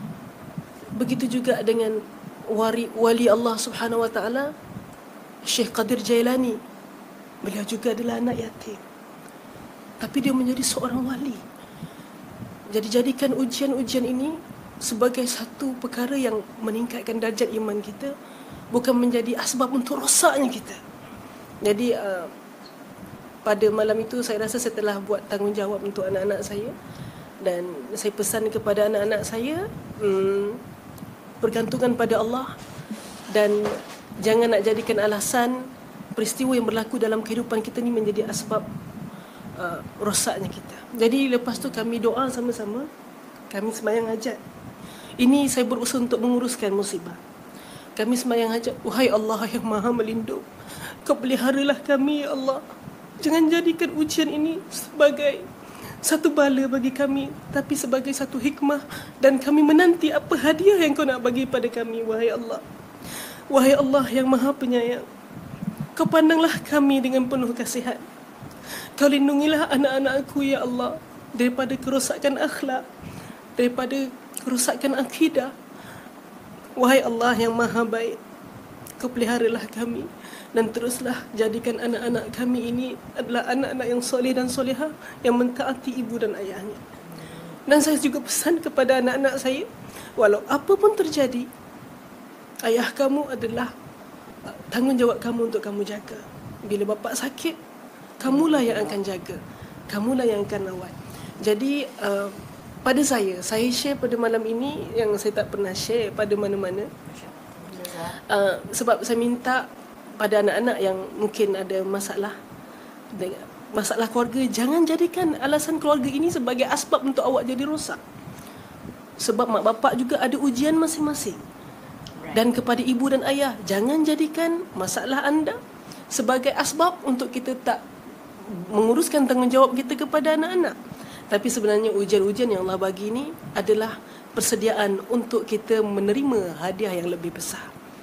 Begitu juga dengan wali, wali Allah subhanahu wa ta'ala, Syekh Qadir Jailani. Beliau juga adalah anak yatim. Tapi dia menjadi seorang wali. Jadi jadikan ujian-ujian ini sebagai satu perkara yang meningkatkan darjat iman kita, bukan menjadi asbab untuk rosaknya kita. Jadi uh, pada malam itu saya rasa saya telah buat tanggungjawab untuk anak-anak saya. Dan saya pesan kepada anak-anak saya, hmm, bergantungan pada Allah. Dan jangan nak jadikan alasan peristiwa yang berlaku dalam kehidupan kita ni menjadi asbab uh, rosaknya kita. Jadi lepas tu kami doa sama-sama. Kami sembahyang hajat. Ini saya berusaha untuk menguruskan musibah. Kami sembahyang hajat. Wahai Allah yang maha melindung, Kau peliharalah kami ya Allah. Jangan jadikan ujian ini sebagai satu bala bagi kami, tapi sebagai satu hikmah. Dan kami menanti apa hadiah yang Kau nak bagi pada kami, wahai Allah. Wahai Allah yang maha penyayang, Kau pandanglah kami dengan penuh kasihan. Kau lindungilah anak-anakku ya Allah daripada kerosakan akhlak, daripada kerosakan akidah. Wahai Allah yang maha baik, Kau peliharalah kami. Dan teruslah jadikan anak-anak kami ini adalah anak-anak yang soleh dan solehah, yang mentaati ibu dan ayahnya. Dan saya juga pesan kepada anak-anak saya, walau apa pun terjadi, ayah kamu adalah tanggungjawab kamu untuk kamu jaga. Bila bapa sakit, kamulah yang akan jaga, kamulah yang akan rawat. Jadi uh, pada saya, saya share pada malam ini yang saya tak pernah share pada mana-mana. Uh, sebab saya minta pada anak-anak yang mungkin ada masalah dengan masalah keluarga, jangan jadikan alasan keluarga ini sebagai asbab untuk awak jadi rosak. Sebab mak bapak juga ada ujian masing-masing. Dan kepada ibu dan ayah, jangan jadikan masalah anda sebagai asbab untuk kita tak menguruskan tanggungjawab kita kepada anak-anak. Tapi sebenarnya ujian-ujian yang Allah bagi ini adalah persediaan untuk kita menerima hadiah yang lebih besar.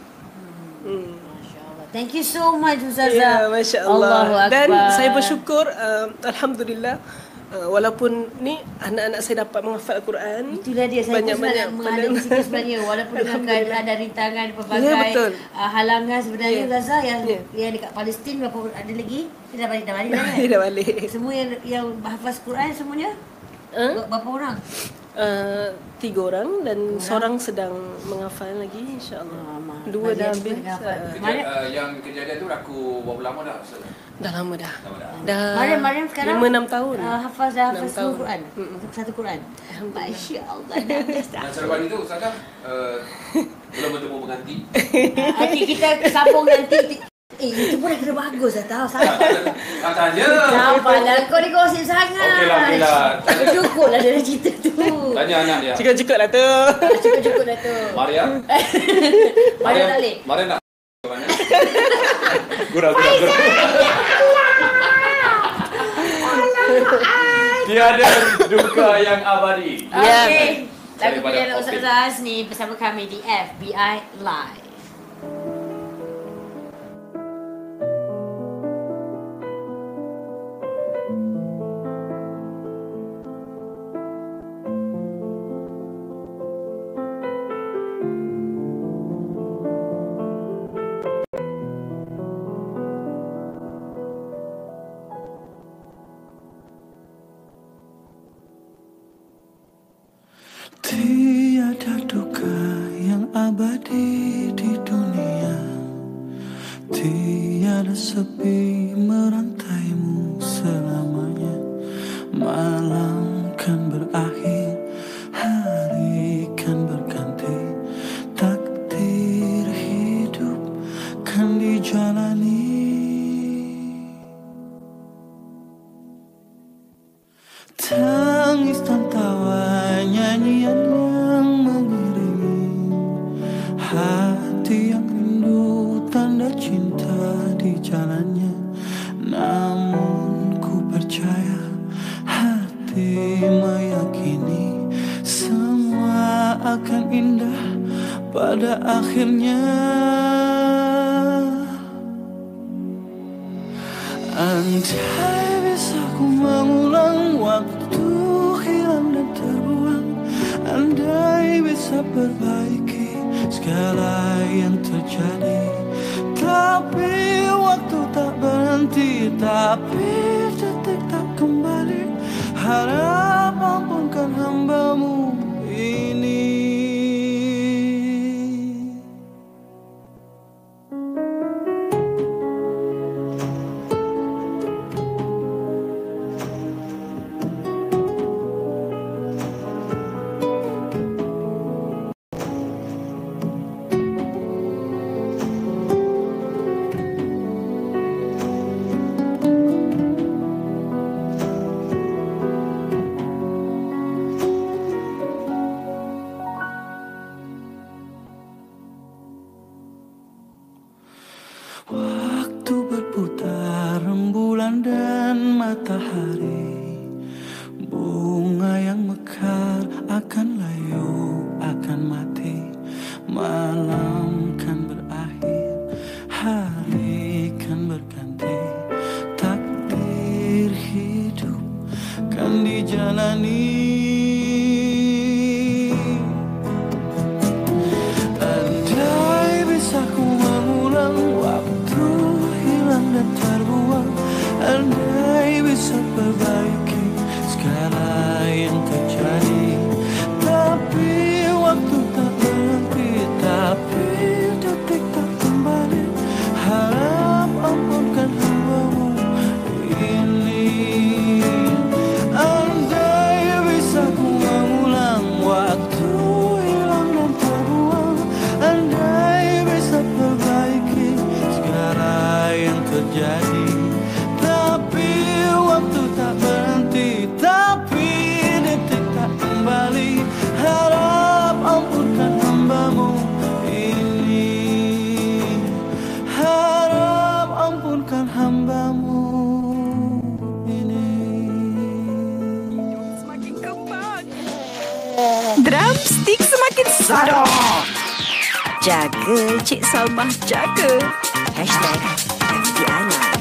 Hmm. Thank you so much Ustazah. Ya, Masya Allah. Allahu Akbar. Dan saya bersyukur, uh, Alhamdulillah, uh, walaupun ni anak-anak saya dapat menghafal Al-Quran. Itulah dia, saya pun nak mengalir sikit sebenarnya. Walaupun dengan keadaan ada rintangan pelbagai ya, uh, halangan sebenarnya ya. Ustazah yang, ya. yang dekat Palestin, berapa ada lagi? Dia dah balik, dah balik kan? Dia dah balik. Semua yang, yang hafaz Quran semuanya? Huh? Berapa orang? Uh, tiga orang dan tiga seorang orang. Sedang menghafal lagi, insyaAllah. Oh, Dua dah habis. Kejadian, uh, yang kejadian tu berlaku berapa lama dah? Dah lama dah. Lama dah. Dah Mariam, Mariam sekarang lima enam tahun. Uh, hafaz dah hafaz semua Quran. Mm-mm. Satu Quran. Masya-Allah. Dan selepas itu Ustazah uh, belum bertemu pengantin. Nanti kita sambung nanti. Eh, itu pun dah kena bagus dah tahu. Tak tanya. Sampailah kau ni gosip sangat. Okeylah, okeylah. Cukup lah dari cerita tu. Tanya anak dia. Cukup-cukup lah tu. Cukup-cukup lah tu. Mariam. Mariam tak boleh. Mariam nak mana? Gurau-gurau. Tiada duka yang abadi. Okey. Lagu pilihan Ustazah Hasni bersama kami di F B I Live. Tiada duka yang abadi di dunia, tiada sepi merantaimu selamanya. Malam kan berakhir, hari kan berganti, takdir hidup kan dijalani. Tangis dan tawa, nyanyian yang mengiringi hati yang rindu, tanda cinta di jalannya. Namun ku percaya, hati meyakini semua akan indah pada akhirnya. Andai bisa ku mengulang waktu hilang dan terbuang, andai bisa perbaiki segala yang terjadi, tapi waktu tak berhenti, tapi detik tak kembali. Harap ampunkan hamba-Mu ini. Waktu berputar, rembulan dan matahari, bunga yang mekar akan layu, akan mati. Malam kan berakhir, hari kan berganti, takdir hidup kan dijalani. Andai bisa ku mengulang waktu hilang dan terbuang, andai bisa perbaiki segala yang terjadi, tapi waktu tak berhenti, tapi detik tak kembali. Harap ampunkan hamba-Mu ini. Andai bisa ku mengulang waktu hilang dan terbuang, andai bisa perbaiki segala yang terjadi, tapi waktu tak berhenti, tapi detik tak kembali. Harap ampunkan hamba-Mu ini. Harap ampunkan hamba-Mu ini. Semakin kembang, drumstick semakin sadar. Jaga Cik Salmah, jaga. Hashtag F B I Live.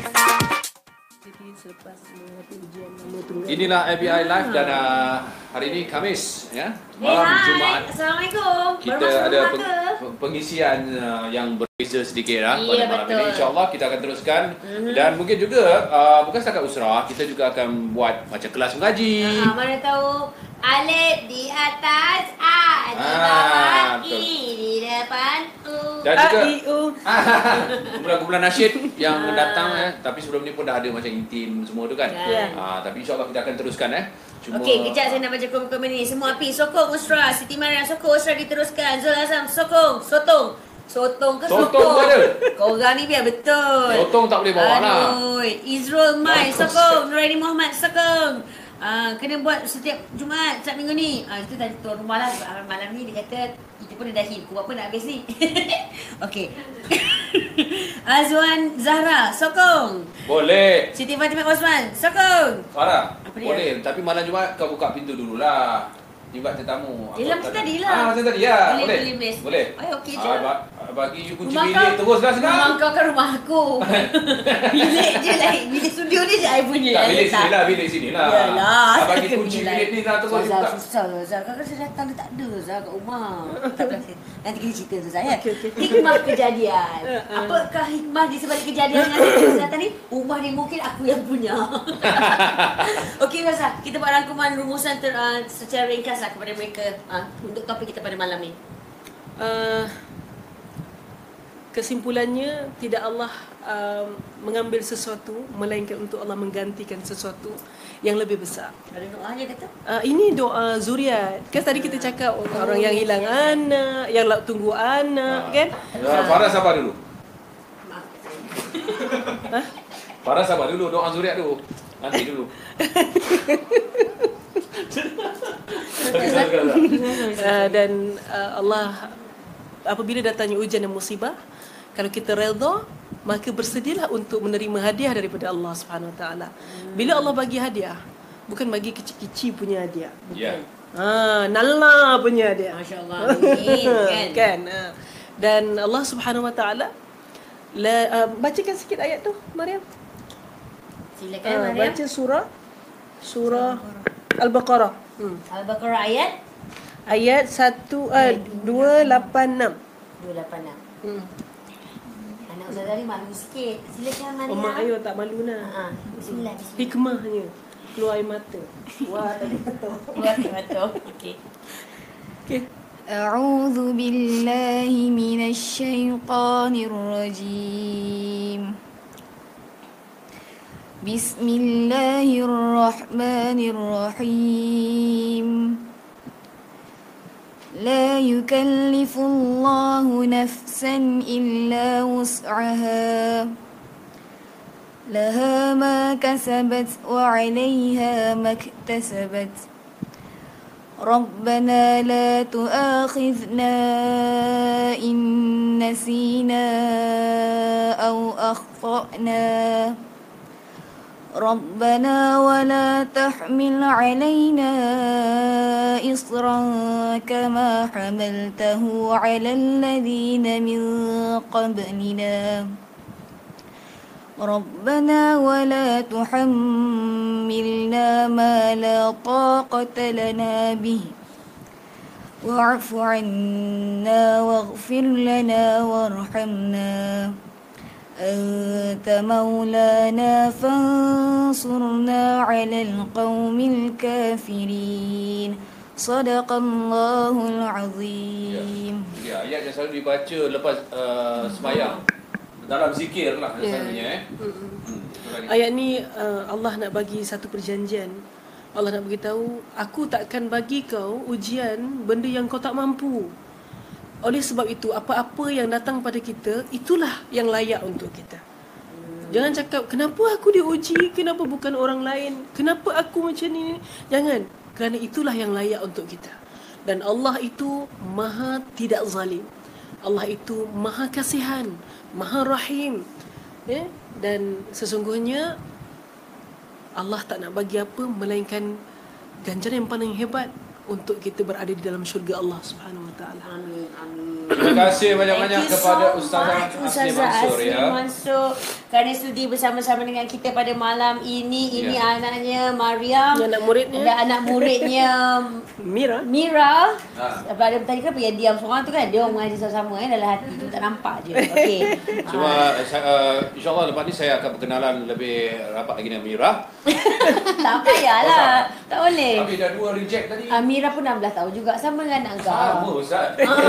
Inilah F B I Live dan uh, hari ini Khamis, ya, Hey, malam hai. Jumaat. Assalamualaikum. Kita Baru masuk ada rumah peng, ke? pengisian uh, yang berbeza sedikit lah Iya, pada malam betul. ini. InsyaAllah kita akan teruskan. Mhm. Dan mungkin juga uh, bukan setakat usrah, kita juga akan buat macam kelas mengaji. Ah, mana tahu alif di atas A, di Ah, bawah betul. I, di depan U. Dan juga A, I, U. kumpulan-kumpulan nasyid yang datang, eh. Tapi sebelum ni pun dah ada macam intim semua tu kan. Ya. Ah, tapi insyaAllah kita akan teruskan, eh. Cuma Okey, kejap saya nak baca komen-komen ni. Semua api sokong Usra, Siti Mariam sokong Usra diteruskan. Zul Azam sokong, sotong. Sotong ke Sotong sokong? pun ada. Kau orang ni biar betul. Sotong tak boleh bawa lah. Aduh, Izrul Mai sokong, Nuraini Muhammad sokong. Uh, kena buat setiap Jumaat, setiap minggu ni. Ah uh, itu tadi tuan rumah lah. Malam ni dia kata kita pun dah hit. Kau apa nak habis ni? Okey. Azwan Zahra sokong. boleh. Siti Fatimah Osman sokong. Farah, Apa dia? boleh. Tapi malam Jumaat kau buka pintu dululah. Invite tetamu. Dia Apa macam tadi? tadi lah. Ah, macam tadi ya. Boleh, Boleh. boleh, boleh. Boleh. Ay, okey je. Ah, ba- bagi you kunci Rumah bilik kau- teruslah sekarang. Rumah kau kan rumah aku. Bilik je lah. Bilik studio ni je I punya. Tak, bilik letak. sini lah, bilik sini lah. Yalah. Ah, bagi takkan kunci bilik bilik ni lah terus Zah, buka. susah Zah. Kakak saya datang dia tak ada Zah kat rumah. Tak apa. Nanti kita cerita Zah ya. Hikmah kejadian. Apakah hikmah di sebalik kejadian yang ada di Zah ni? Rumah ni mungkin aku yang punya. Okey Zah, kita buat rangkuman rumusan ter, uh, secara ringkas lah kepada mereka uh, untuk topik kita pada malam ni. Uh, kesimpulannya tidak Allah uh, mengambil sesuatu melainkan untuk Allah menggantikan sesuatu yang lebih besar. Ada doanya kata? Uh, ini doa zuriat. Kan tadi kita cakap orang, orang yang hilang anak, yang nak tunggu anak, kan? Ya, Farah sabar dulu. Maaf. Hah? Farah sabar dulu, doa zuriat dulu. Nanti dulu. Uh, dan uh, Allah apabila datangnya ujian dan musibah, kalau kita redha, maka bersedialah untuk menerima hadiah daripada Allah Subhanahu Wa Taala. Bila Allah bagi hadiah, bukan bagi kecil-kecil punya hadiah. Ya. Ha, nalla punya hadiah. Masya-Allah. Amin, kan? Kan? Ha. Dan Allah Subhanahu Wa Taala la, uh, bacakan sikit ayat tu, Mariam. Silakan Uh, Mariam. baca surah surah Al-Baqarah. Hmm. Al-Baqarah ayat Ayat satu uh, dua lapan enam. dua lapan enam. Hmm. Anak Ustazah ni malu sikit. Silakan Mariam. Oh, mak ayo tak malu nak. Ha. Bismillah. Bismillah. Hikmahnya keluar air mata. Wah, tadi betul. Wah, betul. Okey. Okey. أعوذ بالله من الشيطان الرجيم بسم الله الرحمن الرحيم لا يكلف الله نفسا إلا وسعها لها ما كسبت وعليها ما اكتسبت ربنا لا تؤاخذنا إن نسينا أو أخطأنا ربنا ولا تحمل علينا إصرا كما حملته على الذين من قبلنا ربنا ولا تحملنا ما لا طاقة لنا به واعف عنا واغفر لنا وارحمنا أنت مولانا فانصرنا على القوم الكافرين صدق الله العظيم. Ya, ayat yang selalu dibaca lepas uh, sembahyang. Dalam zikir lah yeah. selalunya eh. Hmm. Ayat ni uh, Allah nak bagi satu perjanjian. Allah nak beritahu, aku takkan bagi kau ujian benda yang kau tak mampu. Oleh sebab itu, apa-apa yang datang pada kita, itulah yang layak untuk kita. Hmm. Jangan cakap, kenapa aku diuji, kenapa bukan orang lain, kenapa aku macam ni. Jangan, kerana itulah yang layak untuk kita. Dan Allah itu maha tidak zalim. Allah itu maha kasihan, maha rahim, ya? Dan sesungguhnya Allah tak nak bagi apa melainkan ganjaran yang paling hebat untuk kita berada di dalam syurga Allah Subhanahu Wa Taala. Amin, amin. Terima kasih banyak-banyak kepada Ustazah Asni Mansur Asni ya. Mansur kerana sudi bersama-sama dengan kita pada malam ini. Ini ya. Anaknya Mariam, anak muridnya, dan anak muridnya Mira. Mira. Ha. Pada tadi kenapa yang diam seorang tu kan? Dia orang mengaji sama-sama eh dalam hati tu tak nampak je. Okey. Cuma uh, insya-Allah lepas ni saya akan berkenalan lebih rapat lagi dengan Mira. Tak payahlah. Tak boleh. Tapi dah dua reject tadi. Uh, Mira pun enam belas tahun juga sama dengan anak kau. Sama Ustaz.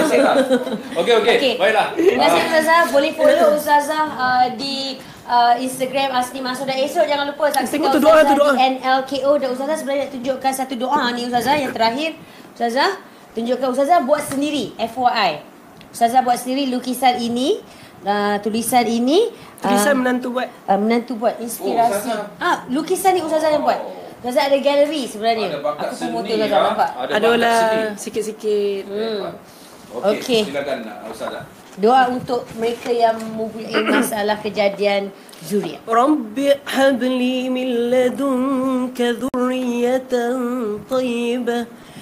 Okey okey. Okey. Baiklah. Terima kasih Ustazah. Boleh follow Ustazah uh, di uh, Instagram Asni Mansur, dan esok jangan lupa saksikan tu doa, tu doa. di N L K O. Dan Ustazah sebenarnya nak tunjukkan satu doa ni Ustazah yang terakhir. Ustazah tunjukkan, Ustazah buat sendiri, F Y I. Ustazah buat sendiri lukisan ini, uh, tulisan ini. Tulisan uh, menantu buat. Uh, menantu buat inspirasi. Oh, ah, lukisan ni Ustazah yang buat. Ustazah ada galeri sebenarnya. Ada bakat Aku promote seni, Ustazah ha? nampak. Ada Ada bakat lah seni. sikit-sikit. Hmm. Okey. Okey. Silakan Ustazah. Doa untuk mereka yang mempunyai masalah kejadian zuriat. Rabbi habli min ladunka dhurriyatan tayyibah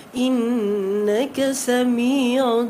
innaka sami'ud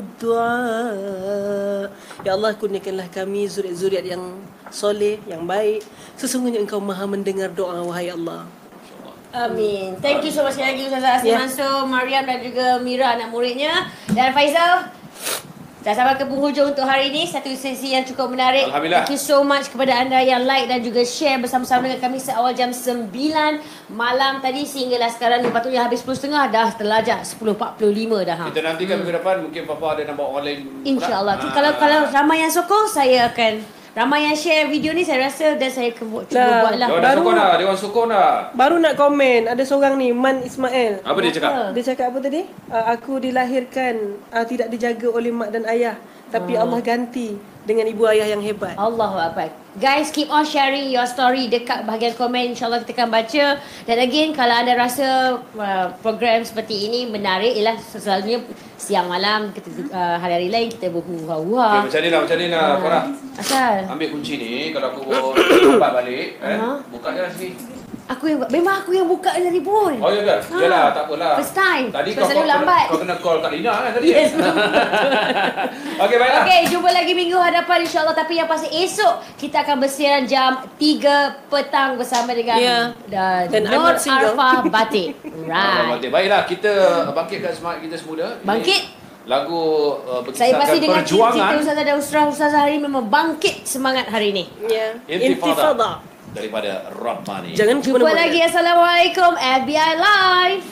du'a. Ya Allah, kurniakanlah kami zuriat-zuriat yang soleh, yang baik. Sesungguhnya Engkau Maha mendengar doa, wahai Allah. Amin. Thank you so much sekali lagi Ustazah Asni Yeah. Mansur, Mariam dan juga Mira anak muridnya, dan Faizal. Dah sampai ke penghujung untuk hari ini. Satu sesi yang cukup menarik. Alhamdulillah. Thank you so much kepada anda yang like dan juga share bersama-sama dengan kami seawal jam sembilan malam tadi sehinggalah sekarang ni. Patutnya habis sepuluh tiga puluh dah terlajak sepuluh empat puluh lima dah. Ha. Kita nantikan minggu depan mungkin Papa ada nak bawa orang lain. InsyaAllah. Ha. Kalau kalau ramai yang sokong, saya akan, ramai yang share video ni saya rasa, dan saya cuba, cuba Lah. buat lah. Dia orang Baru- sokong dah, dia orang sokong dah. Baru nak komen, ada seorang ni, Man Ismail. Apa dia cakap? Dia cakap apa tadi? Uh, aku dilahirkan uh, tidak dijaga oleh mak dan ayah, tapi Allah ganti dengan ibu ayah yang hebat. Allahu Akbar. Guys, keep on sharing your story dekat bahagian komen. InsyaAllah kita akan baca. Dan again, kalau anda rasa uh, program seperti ini menarik, ialah selalunya siang malam, kita, uh, hari-hari lain kita berhura-hura. Okay, macam ni lah, macam ni lah Farah. Asal? Ambil kunci ni, kalau aku bawa tempat balik, eh, Aha. buka je lah sikit. Aku yang buka. Memang aku yang buka dari pun. Oh, ya ke? Ha. Yalah, tak apalah. First time. Tadi Sebab kau, selalu kau, lambat. Kena, kau kena call Kak Lina kan tadi? Yes, Okey, baiklah. Okey, jumpa lagi minggu hadapan insyaAllah. Tapi yang pasti esok kita akan bersiaran jam tiga petang bersama dengan yeah. uh, Dan Nur I'm not single. Arfah Batik. Right. Batik. Baiklah, kita bangkitkan semangat kita semula. Bangkit. Ini lagu uh, Saya pasti berkisahkan dengan perjuangan. cerita Ustazah dan Ustazah hari ini memang bangkit semangat hari ini. Ya. Intifada. Intifada. Daripada Rabbani. Jangan Jumpa lagi. Assalamualaikum. F B I Live.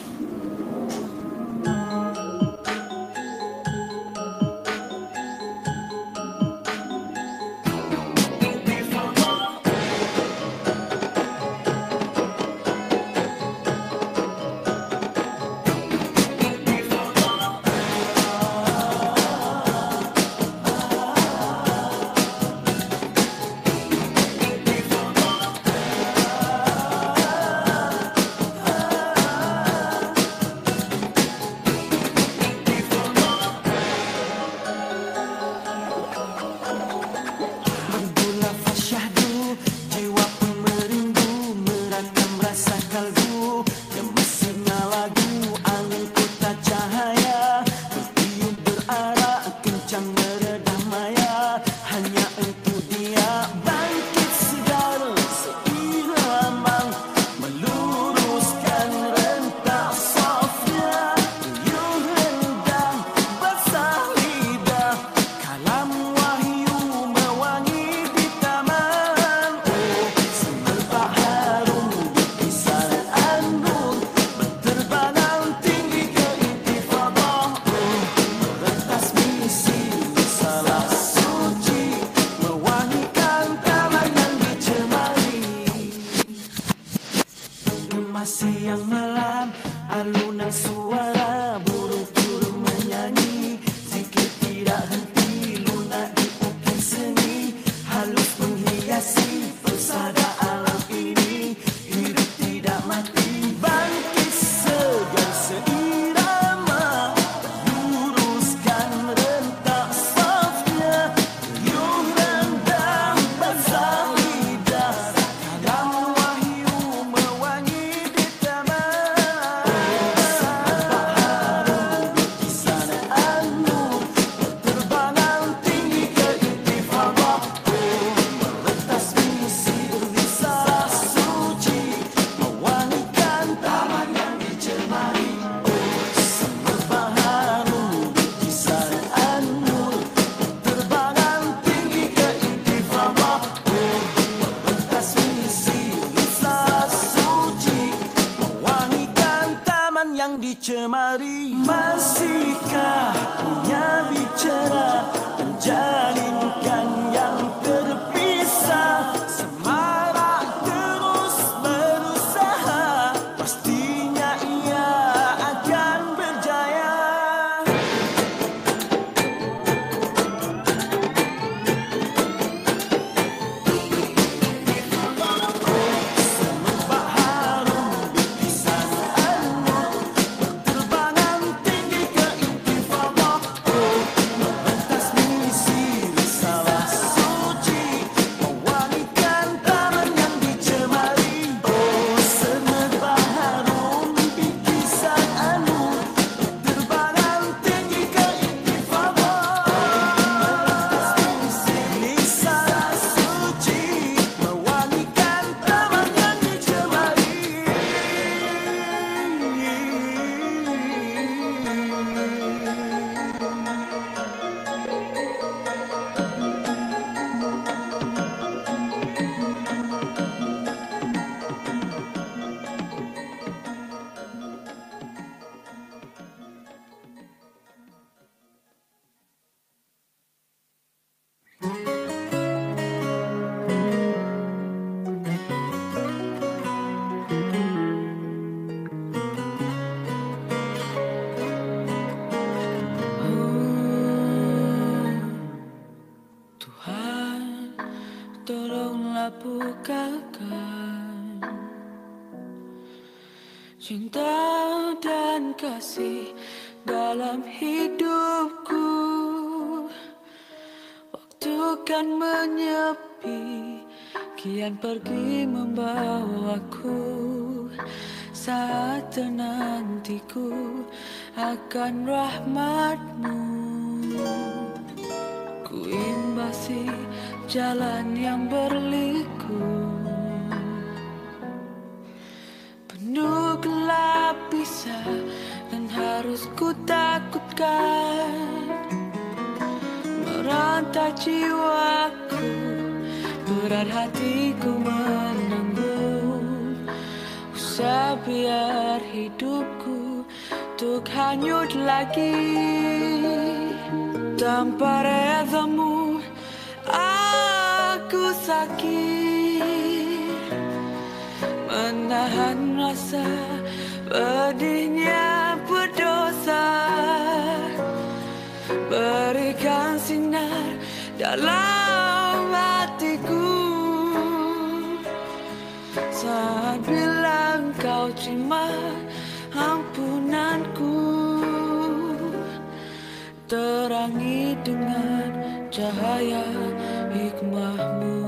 Siang malam alunan suara burung-burung menyanyi, zikir tidak henti lunak di ukir seni, halus menghiasi pesada alam ini, hidup tidak mati bangkit segar seirama, luruskan rentak safnya, riuh rendang basah lidah, kalam wahyu mewangi. Yang dicemari, masihkah punya bicara menjalinkan yang terpisah, semarak terus berusaha, pastinya ia akan berjaya. Tolonglah bukakan cinta dan kasih dalam hidupku. Waktu kan menyepi, kian pergi membawaku. Saat nantiku akan rahmat-Mu, ku imbasi jalan yang berliku, penuh gelap bisa dan harus ku takutkan, merantai jiwaku, berat hatiku menanggung. Usah biar hidupku tuk hanyut lagi, tanpa redamu aku sakit, menahan rasa pedihnya berdosa. Berikan sinar dalam hatiku saat bilang kau terima ampunanku. Terangi dengan cahaya hikmah-Mu.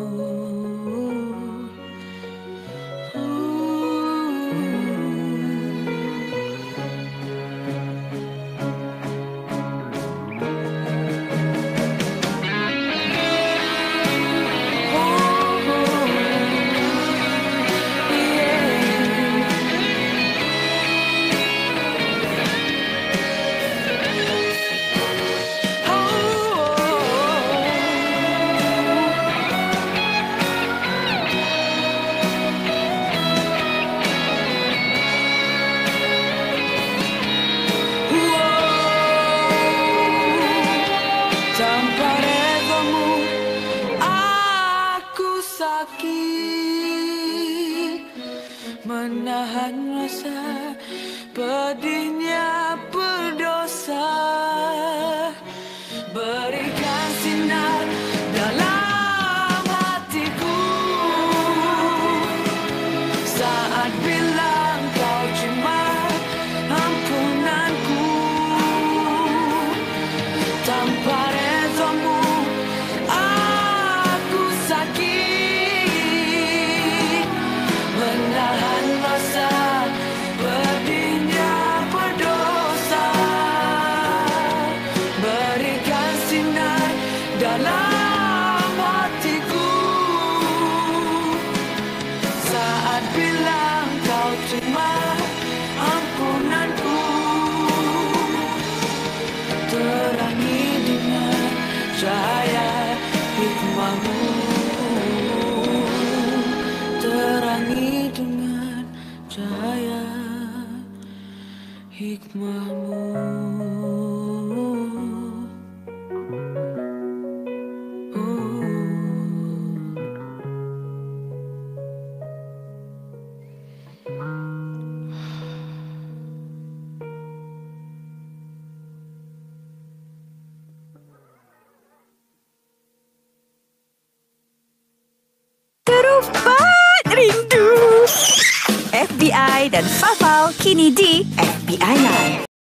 Menahan rasa pedihnya berdosa. Berikan sinar dalam hatiku saat bilang kau cuma ampunanku. Tanpa redamu aku sakit, menahan rasa pedihnya berdosa. Berikan sinar dalam hatiku saat bilang kau terima ampunanku. Terangi dengan cahaya hikmah-Mu. Terangi dengan cahaya hikmah-Mu. Terupat rindu. F B I dan Fafau kini di F B I Live.